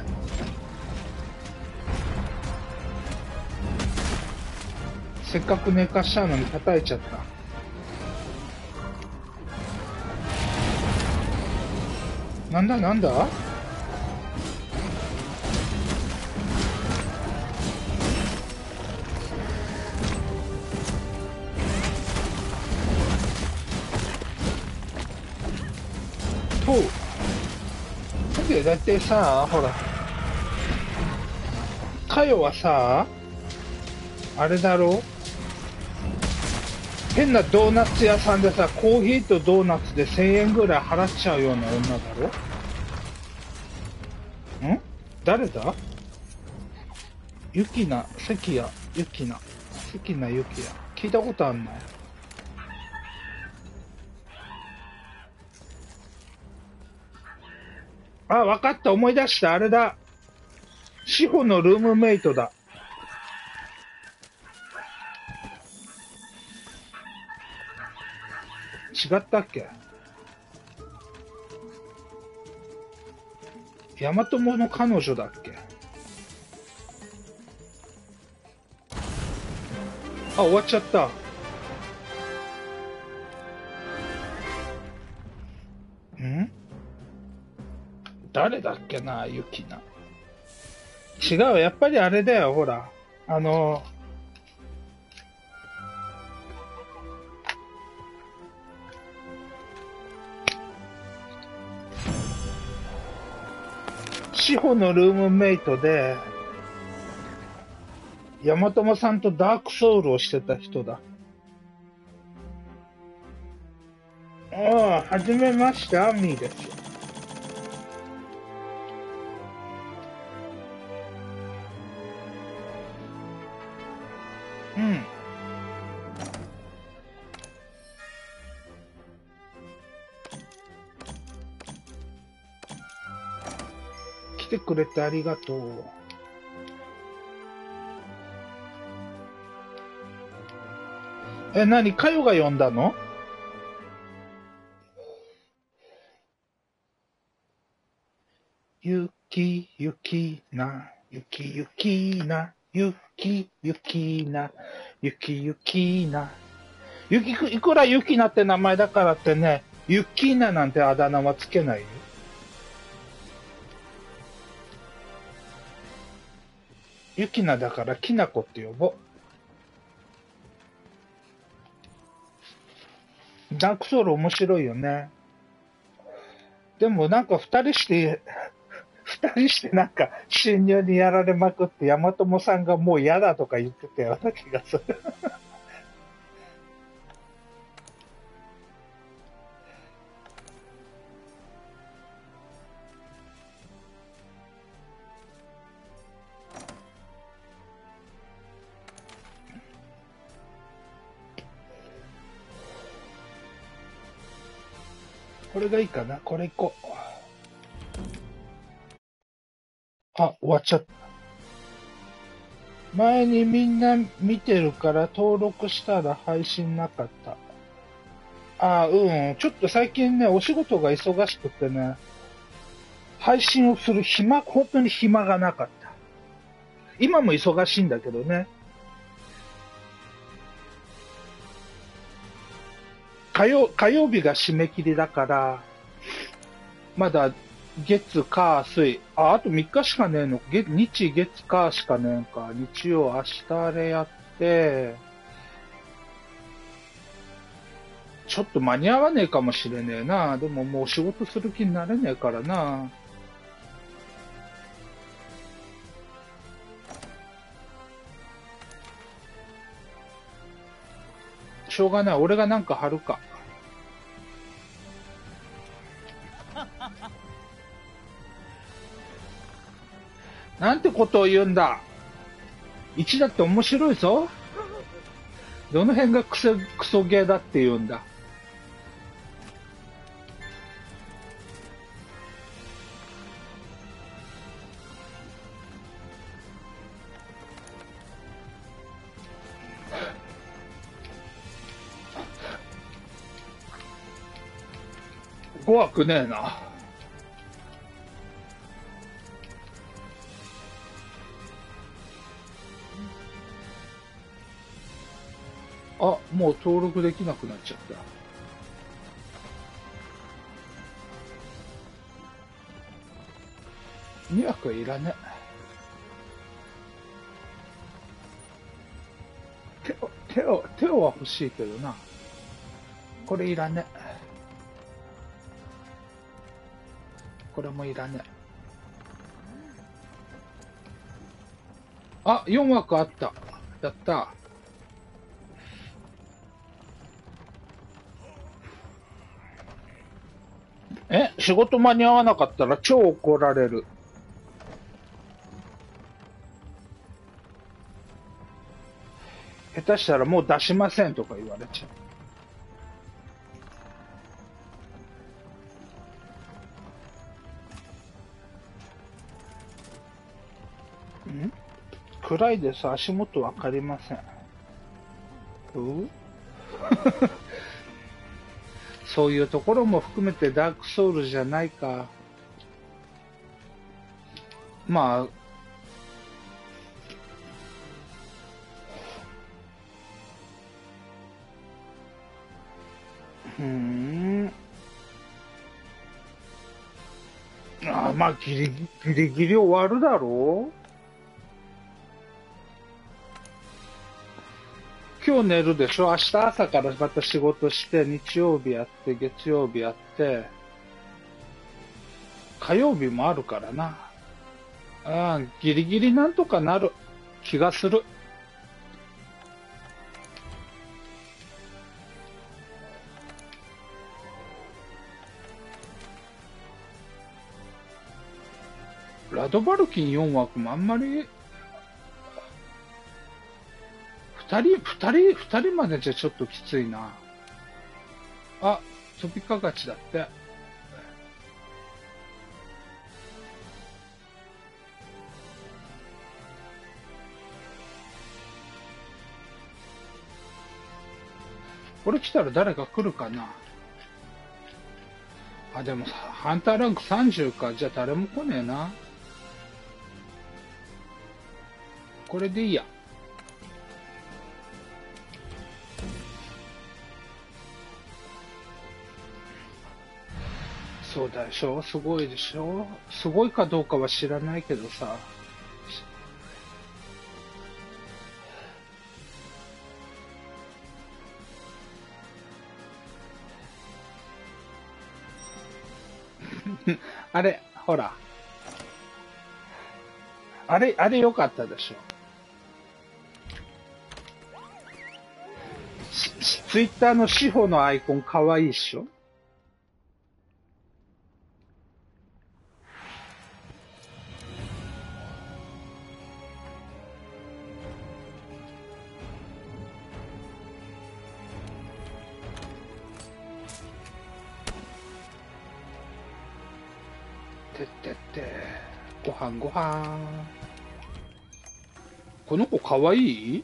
せっかく寝かしたのに叩いちゃった。なんだなんだ。とでだってさ、ほらかよはさあれだろ、変なドーナツ屋さんでさコーヒーとドーナツでせんえんぐらい払っちゃうような女だろ。ん誰だ。ゆきな、関谷ゆきな、関谷ゆきや、聞いたことあんの。あ、わかった、思い出した、あれだ。志保のルームメイトだ。違ったっけ。大和もの彼女だっけ。あ、終わっちゃった。ん誰だっけな、ゆきな。違う、やっぱりあれだよ、ほら。あの、志保のルームメイトで、大和もさんとダークソウルをしてた人だ。ああ、はじめまして、アミーですよ。うん。来てくれてありがとう。え、なに、かよが呼んだの？ゆきゆきな、ゆきゆきな、ゆきゆきな、ゆきゆきな。ゆき、いくらゆきなって名前だからってね、ゆきななんてあだ名はつけないよ。 ユキナだからキナコって呼ぼう。ダークソウル面白いよね。でもなんか二人して、二人してなんか侵入にやられまくってヤマトモさんがもう嫌だとか言ってたような気がする。これがいいかな。これ行こう。あ、終わっちゃった。前にみんな見てるから登録したら配信なかった。あ、うん。ちょっと最近ね、お仕事が忙しくてね、配信をする暇、本当に暇がなかった。今も忙しいんだけどね。火曜、火曜日が締め切りだから、まだ月、火、水、あ、あとみっかしかねえの、月、日、月、火しかねえんか。日曜、明日あれやって、ちょっと間に合わねえかもしれねえな。でももう仕事する気になれねえからな。しょうがない。俺がなんか貼るか。なんてことを言うんだ。一だって面白いぞ。どの辺がクソ、クソゲーだって言うんだ。怖くねえな。あ、もう登録できなくなっちゃった。にひゃくはいらねえ。手を、手を、手をは欲しいけどな。これいらねえ。これもいらねえ。あ、よんわくあった。やった。え、仕事間に合わなかったら超怒られる。下手したらもう出しませんとか言われちゃう。ん？暗いです。足元わかりません。うそういうところも含めてダークソウルじゃないか。まあ、ふーん。あ、まあギリギリギリ終わるだろう。今日寝るでしょ。明日朝からまた仕事して、日曜日やって、月曜日やって、火曜日もあるからな。ああ、ギリギリなんとかなる気がする。ラドバルキンよんわくもあんまり、二人、二人、二人までじゃちょっときついな。あ、トピカ勝ちだって。これ来たら誰か来るかな。あ、でもさ、ハンターランクさんじゅうか。じゃあ誰も来ねえな。これでいいや。そうでしょ、すごいでしょ。すごいかどうかは知らないけどさ。 あれ、ほら。あれ、あれ良かったでしょ。ツイッターの志保のアイコンかわいいっしょ。てってって、ご飯ご飯。この子かわいい？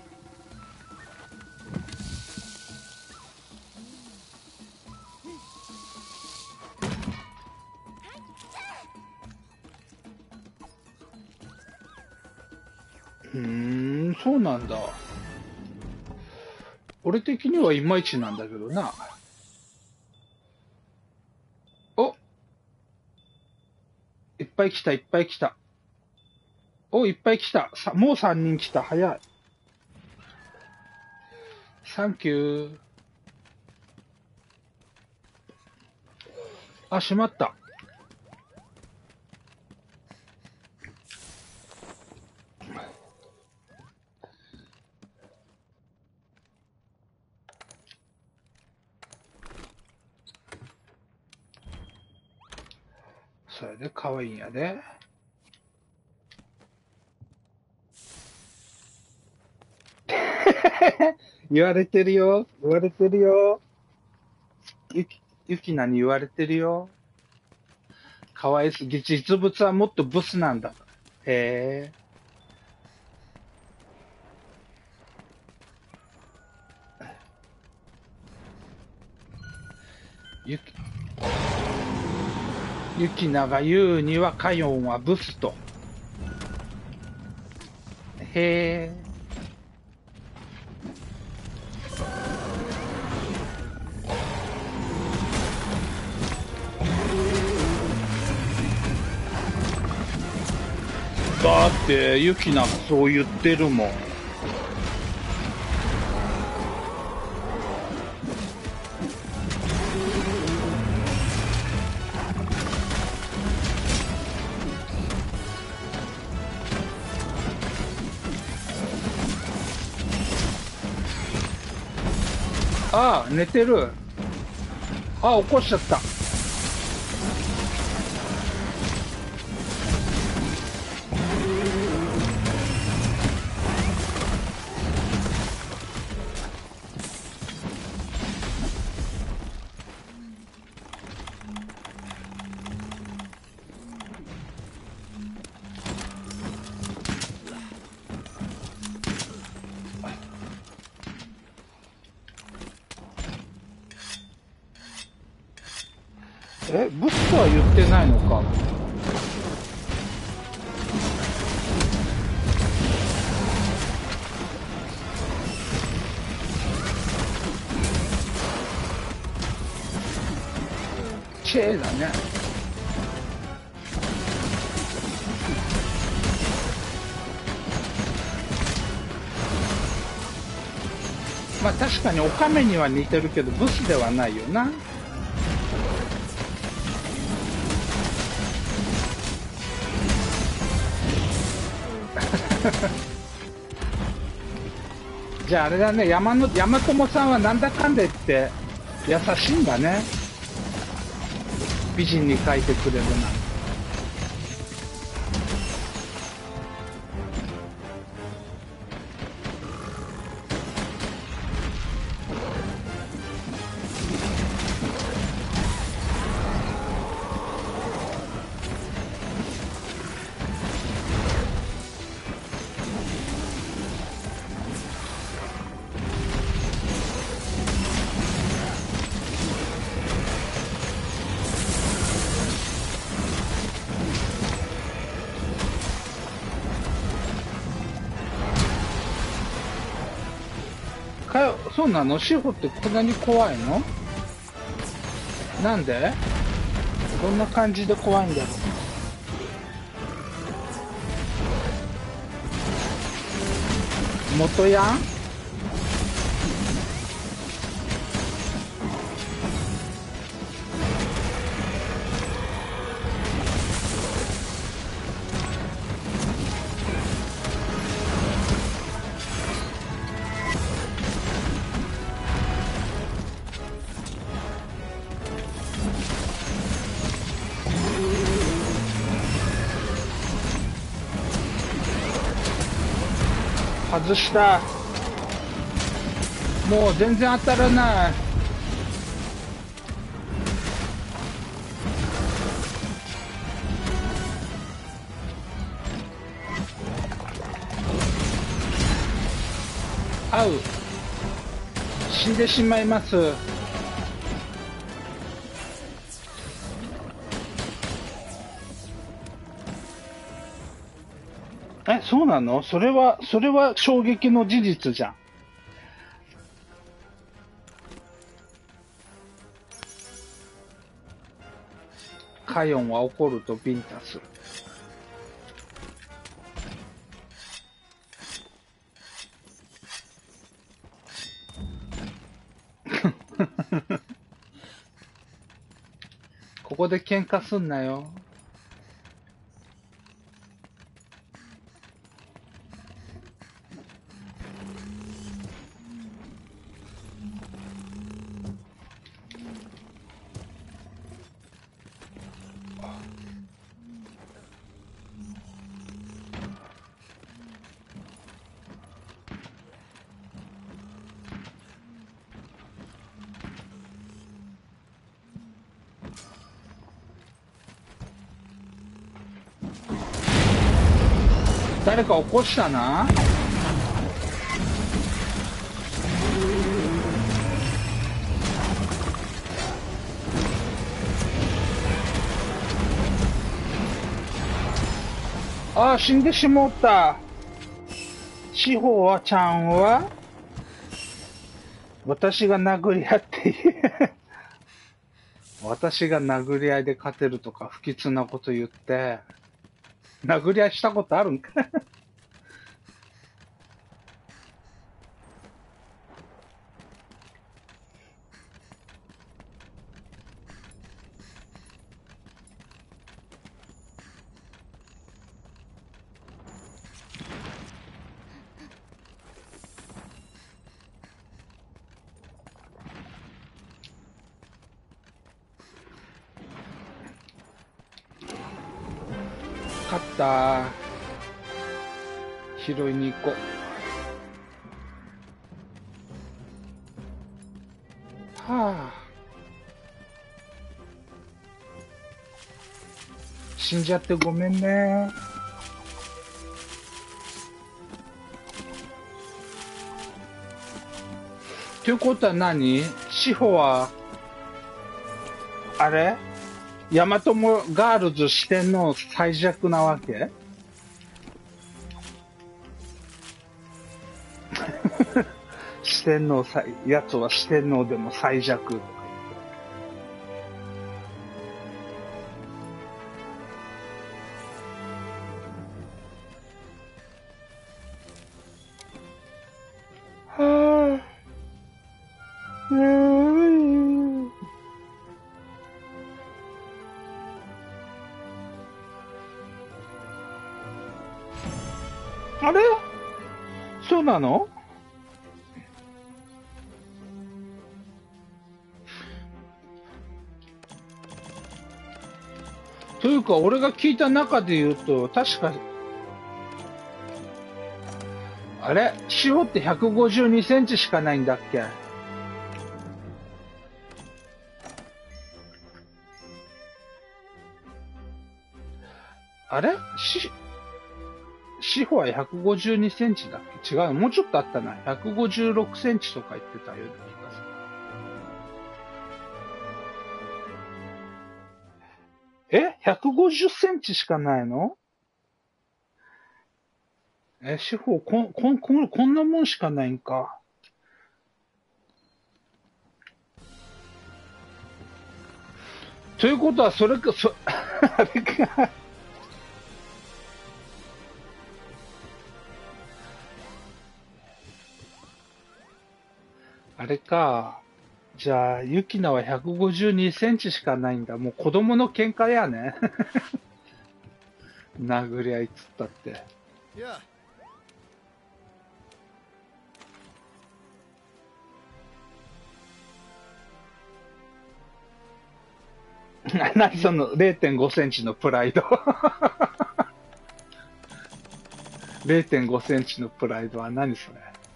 うーん、そうなんだ。俺的にはいまいちなんだけどな。お、いっぱい来た、いっぱい来た。お、いっぱい来た。さ、もうさんにん来た。早い。サンキュー。あ、しまった。それで可愛いんやで。言われてるよ。言われてるよ。ゆき、ゆきなに言われてるよ。かわいすぎ。実物はもっとブスなんだ。へえ。ゆき、ゆきなが言うにはカヨンはブスと。へえ。だってゆきなそう言ってるもん。ああ、寝てる。ああ、起こしちゃった。え、ブスとは言ってないのか。チェーだね。まあ確かにオカメには似てるけどブスではないよな。じゃああれだね、山の山友さんはなんだかんだ言って優しいんだね。美人に書いてくれるなんて。かよ、そうなの？志保ってこんなに怖いの？なんで？どんな感じで怖いんだろう。元ヤン？ 外した。もう全然当たらない。合う。死んでしまいます。え、そうなの？それは、それは衝撃の事実じゃん。カヨンは怒るとビンタする。ここで喧嘩すんなよ。誰か起こしたな。ああ、死んでしもった。志保はちゃんは私が殴り合って私が殴り合いで勝てるとか不吉なこと言って殴り合いしたことあるんか勝った。拾いに行こう。はあ。死んじゃってごめんね。ということは何？志保は、あれ？大和もガールズ四天王最弱なわけ四天王最、やつは四天王でも最弱とか言って。はぁ。あれ？そうなの？というか、俺が聞いた中で言うと、確か、あれ？志保ってひゃくごじゅうにセンチしかないんだっけ？あれ？し、志保はひゃくごじゅうにセンチだっけ？違う、もうちょっとあったな。ひゃくごじゅうろくセンチとか言ってたような気がする。え？ ひゃくごじゅっセンチしかないの？え、志保、こん、こん、こん、こんなもんしかないんか。ということは、それか、そ、あれか。あれか。じゃあ、ユキナはひゃくごじゅうにセンチしかないんだ。もう子供の喧嘩やね。殴り合いっつったって。 いや、 何その れいてんごセンチのプライド。 れいてんごセンチのプライドは何それ。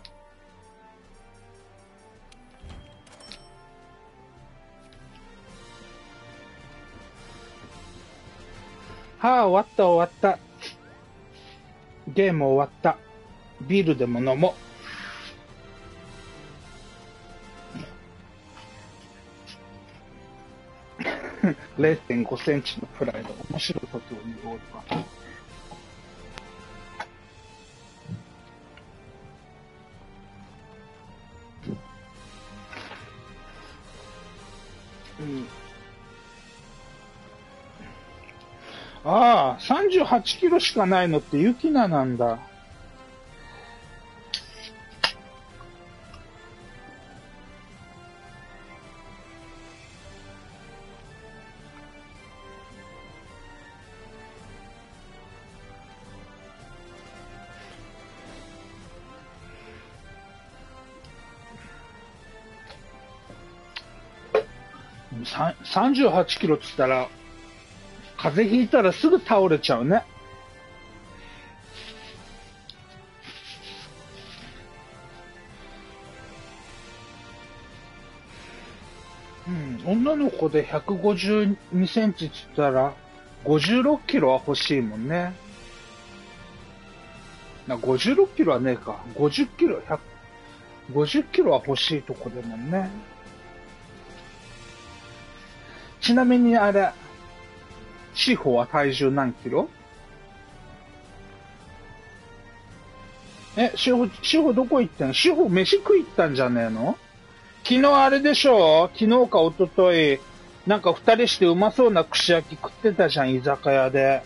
はあ、終わった終わった。ゲーム終わった。ビールでも飲もう。れいてんごセンチのプライド。面白いことを言おうか。うん、ああ、さんじゅうはちキロしかないのってユキナなんだ。さんじゅうはちキロって言ったら、風邪ひいたらすぐ倒れちゃうね。うん、女の子でひゃくごじゅうにセンチって言ったら、ごじゅうろっキロは欲しいもんね。な、ごじゅうろっキロはねえか。ごじゅっキロ、ひゃくごじゅっキロは欲しいとこでもんね。ちなみにあれ、志保は体重何キロ？え、志保、志保どこ行ってんの？志保飯食い行ったんじゃねえの？昨日あれでしょ？昨日か一昨日なんか二人してうまそうな串焼き食ってたじゃん、居酒屋で。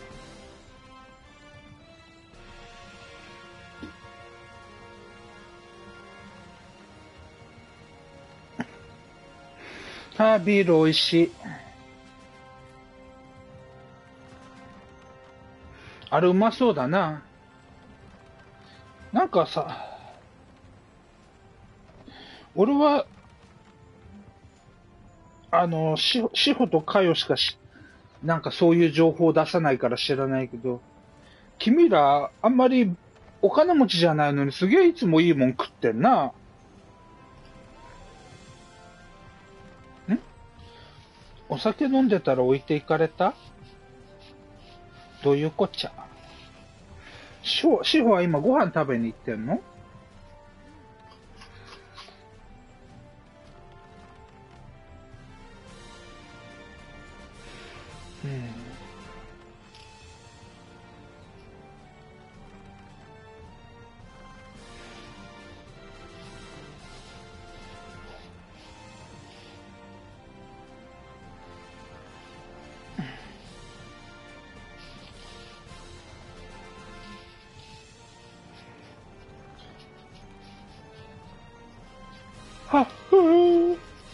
ああ、ビール美味しい。あれうまそうだな。なんかさ、俺は、あの、し、志保とかよしかし、なんかそういう情報を出さないから知らないけど、君ら、あんまりお金持ちじゃないのにすげえいつもいいもん食ってんな。ん？お酒飲んでたら置いていかれた？どういうこっちゃ。志保、志保は今ご飯食べに行ってんの？うん。はっふー。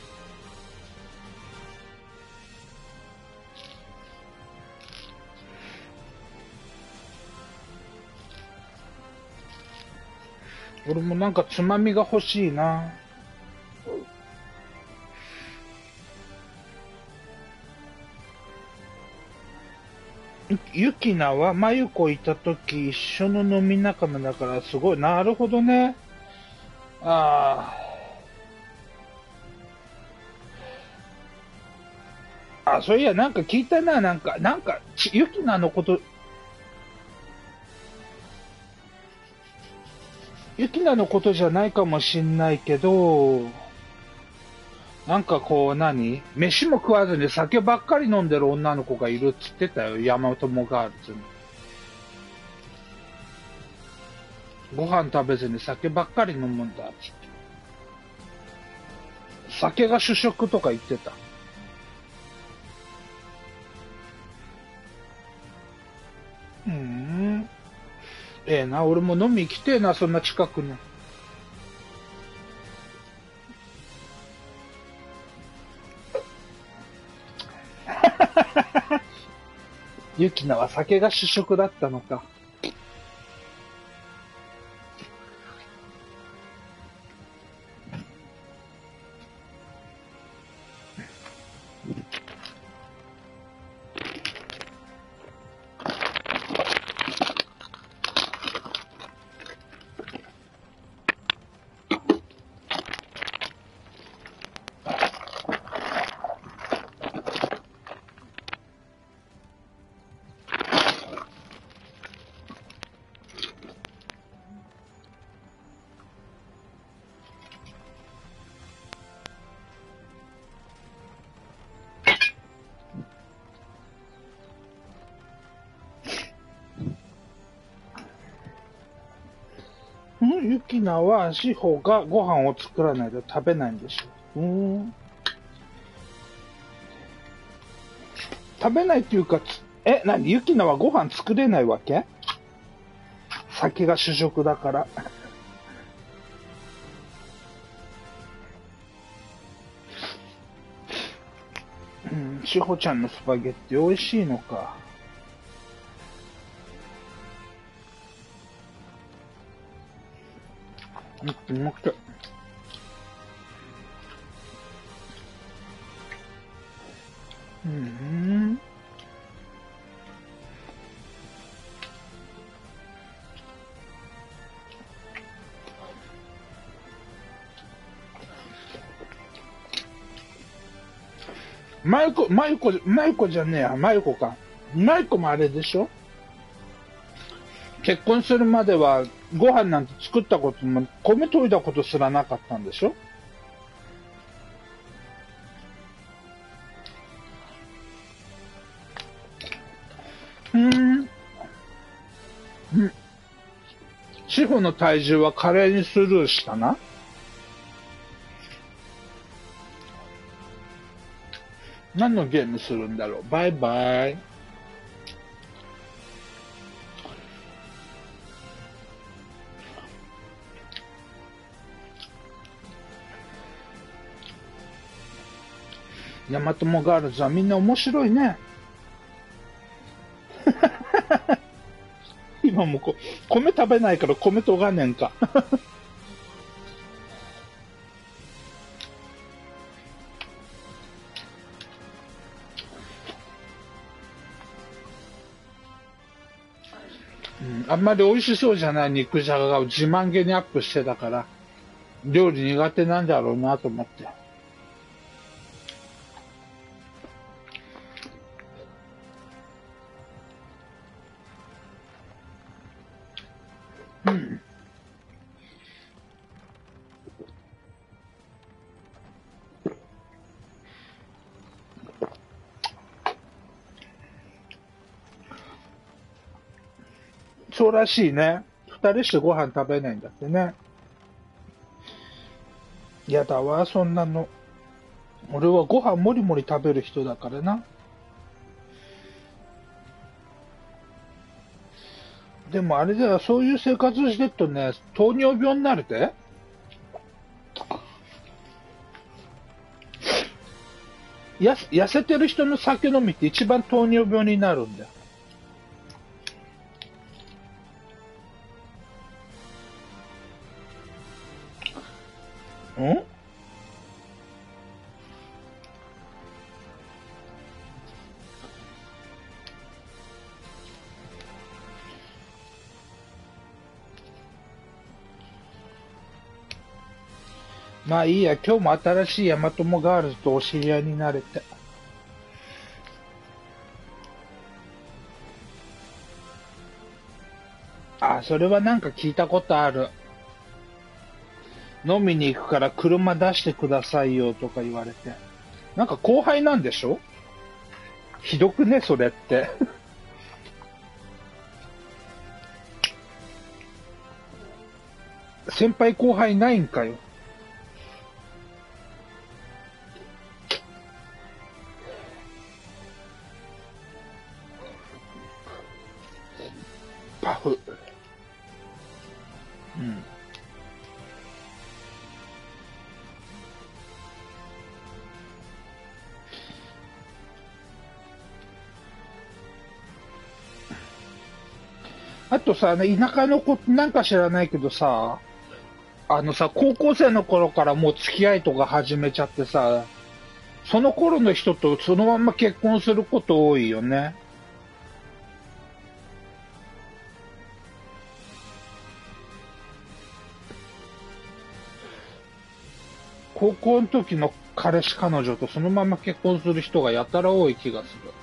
俺もなんかつまみが欲しいな。ゆきなはまゆこいたとき一緒の飲み仲間だからすごい。なるほどね。ああ。あ、そういや、なんか聞いたな。なんか、なんか、ちゆきなのこと、ゆきなのことじゃないかもしんないけど、なんかこう何飯も食わずに酒ばっかり飲んでる女の子がいるっつってたよ。山友ガールズに。ご飯食べずに酒ばっかり飲むんだっつって。酒が主食とか言ってた。うーん。ええな、俺も飲み行きてえな、そんな近くに。ゆきなは酒が主食だったのか。 ユキナは志保がご飯を作らないと食べないんでしょ。うーん。食べないっていうか、え、なに、ユキナはご飯作れないわけ？酒が主食だから。うん、志保ちゃんのスパゲッティ美味しいのか。うん、うまくて。うん。マユコ、マユコ、マユコじゃねえや、マユコか。マユコもあれでしょ？結婚するまではご飯なんて作ったことも、米研いだことすらなかったんでしょ？うーん。うん。志保の体重は華麗にスルーしたな。何のゲームするんだろう。バイバイ。ヤマトモガールズはみんな面白いね。今もこ米食べないから米とがねんか。うん、あんまり美味しそうじゃない肉じゃがが自慢げにアップしてたから、料理苦手なんだろうなと思って。うん。そうらしいね。二人してご飯食べないんだってね。やだわ、そんなの。俺はご飯もりもり食べる人だからな。でもあれだよ、そういう生活してるとね、糖尿病になるで。やす痩せてる人の酒飲みって一番糖尿病になるんだよ。ん？まあいいや、今日も新しいヤマトモガールズとお知り合いになれて。あ、それはなんか聞いたことある。飲みに行くから車出してくださいよとか言われて。なんか後輩なんでしょ？ひどくね、それって。先輩後輩ないんかよ。パフ。うん。あとさ、田舎の子なんか知らないけどさ、あのさ、高校生の頃からもう付き合いとか始めちゃってさ、その頃の人とそのまま結婚すること多いよね。高校の時の彼氏彼女とそのまま結婚する人がやたら多い気がする。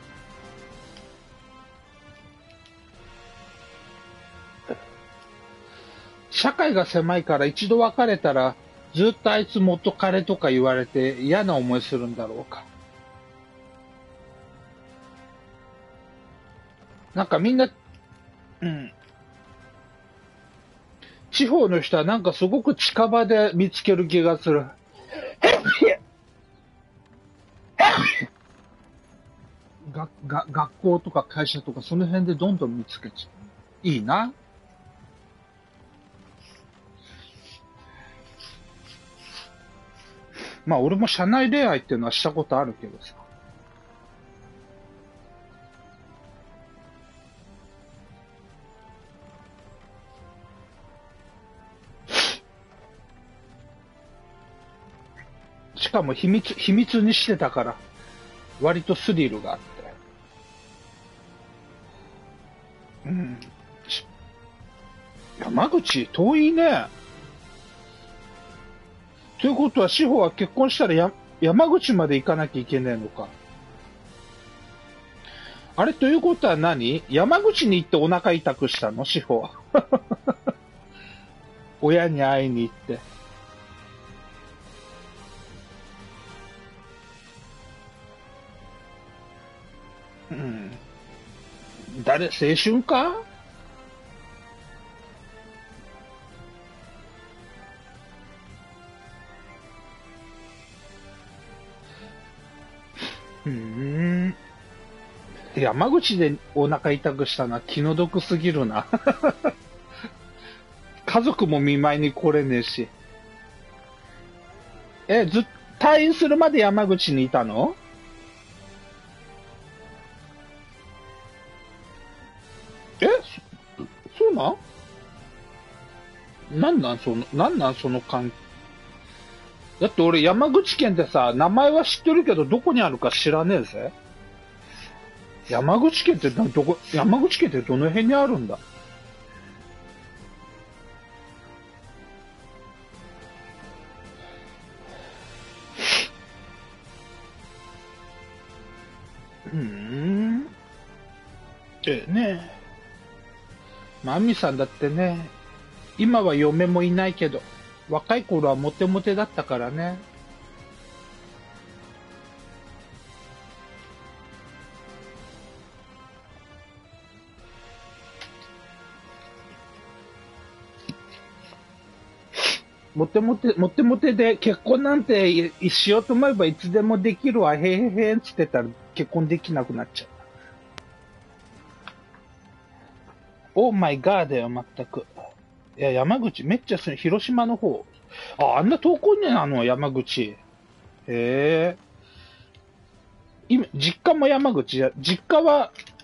社会が狭いから一度別れたらずっとあいつ元彼とか言われて嫌な思いするんだろうか。なんかみんな、うん。 地方の人はなんかすごく近場で見つける気がする。がが学校とか会社とかその辺でどんどん見つけちゃう。いいな。まあ俺も社内恋愛っていうのはしたことあるけどさ。しかも秘密、秘密にしてたから、割とスリルがあって。うん。山口、遠いね。ということは、志保は結婚したらや山口まで行かなきゃいけねえのか。あれ、ということは何？山口に行ってお腹痛くしたの？志保は。親に会いに行って。うん。誰、青春か？うーん。山口でお腹痛くしたのは気の毒すぎるな。家族も見舞いに来れねえし。え、ずっ、退院するまで山口にいたの？え、そ、そうなんなんなんその、なんなんその関係。だって俺山口県でさ、名前は知ってるけどどこにあるか知らねえぜ。山口県ってな、どこ、山口県ってどの辺にあるんだ？うーん。ええねえ。まあ、アミさんだってね、今は嫁もいないけど、若い頃はモテモテだったからね。モテモテ、モテモテで結婚なんてしようと思えばいつでもできるわ、へへへんつってたら結婚できなくなっちゃう。オーマイガーだよ、まったく。いや、山口、めっちゃす広島の方。あ、あんな遠くにあの、山口。へえ。今、実家も山口や、実家は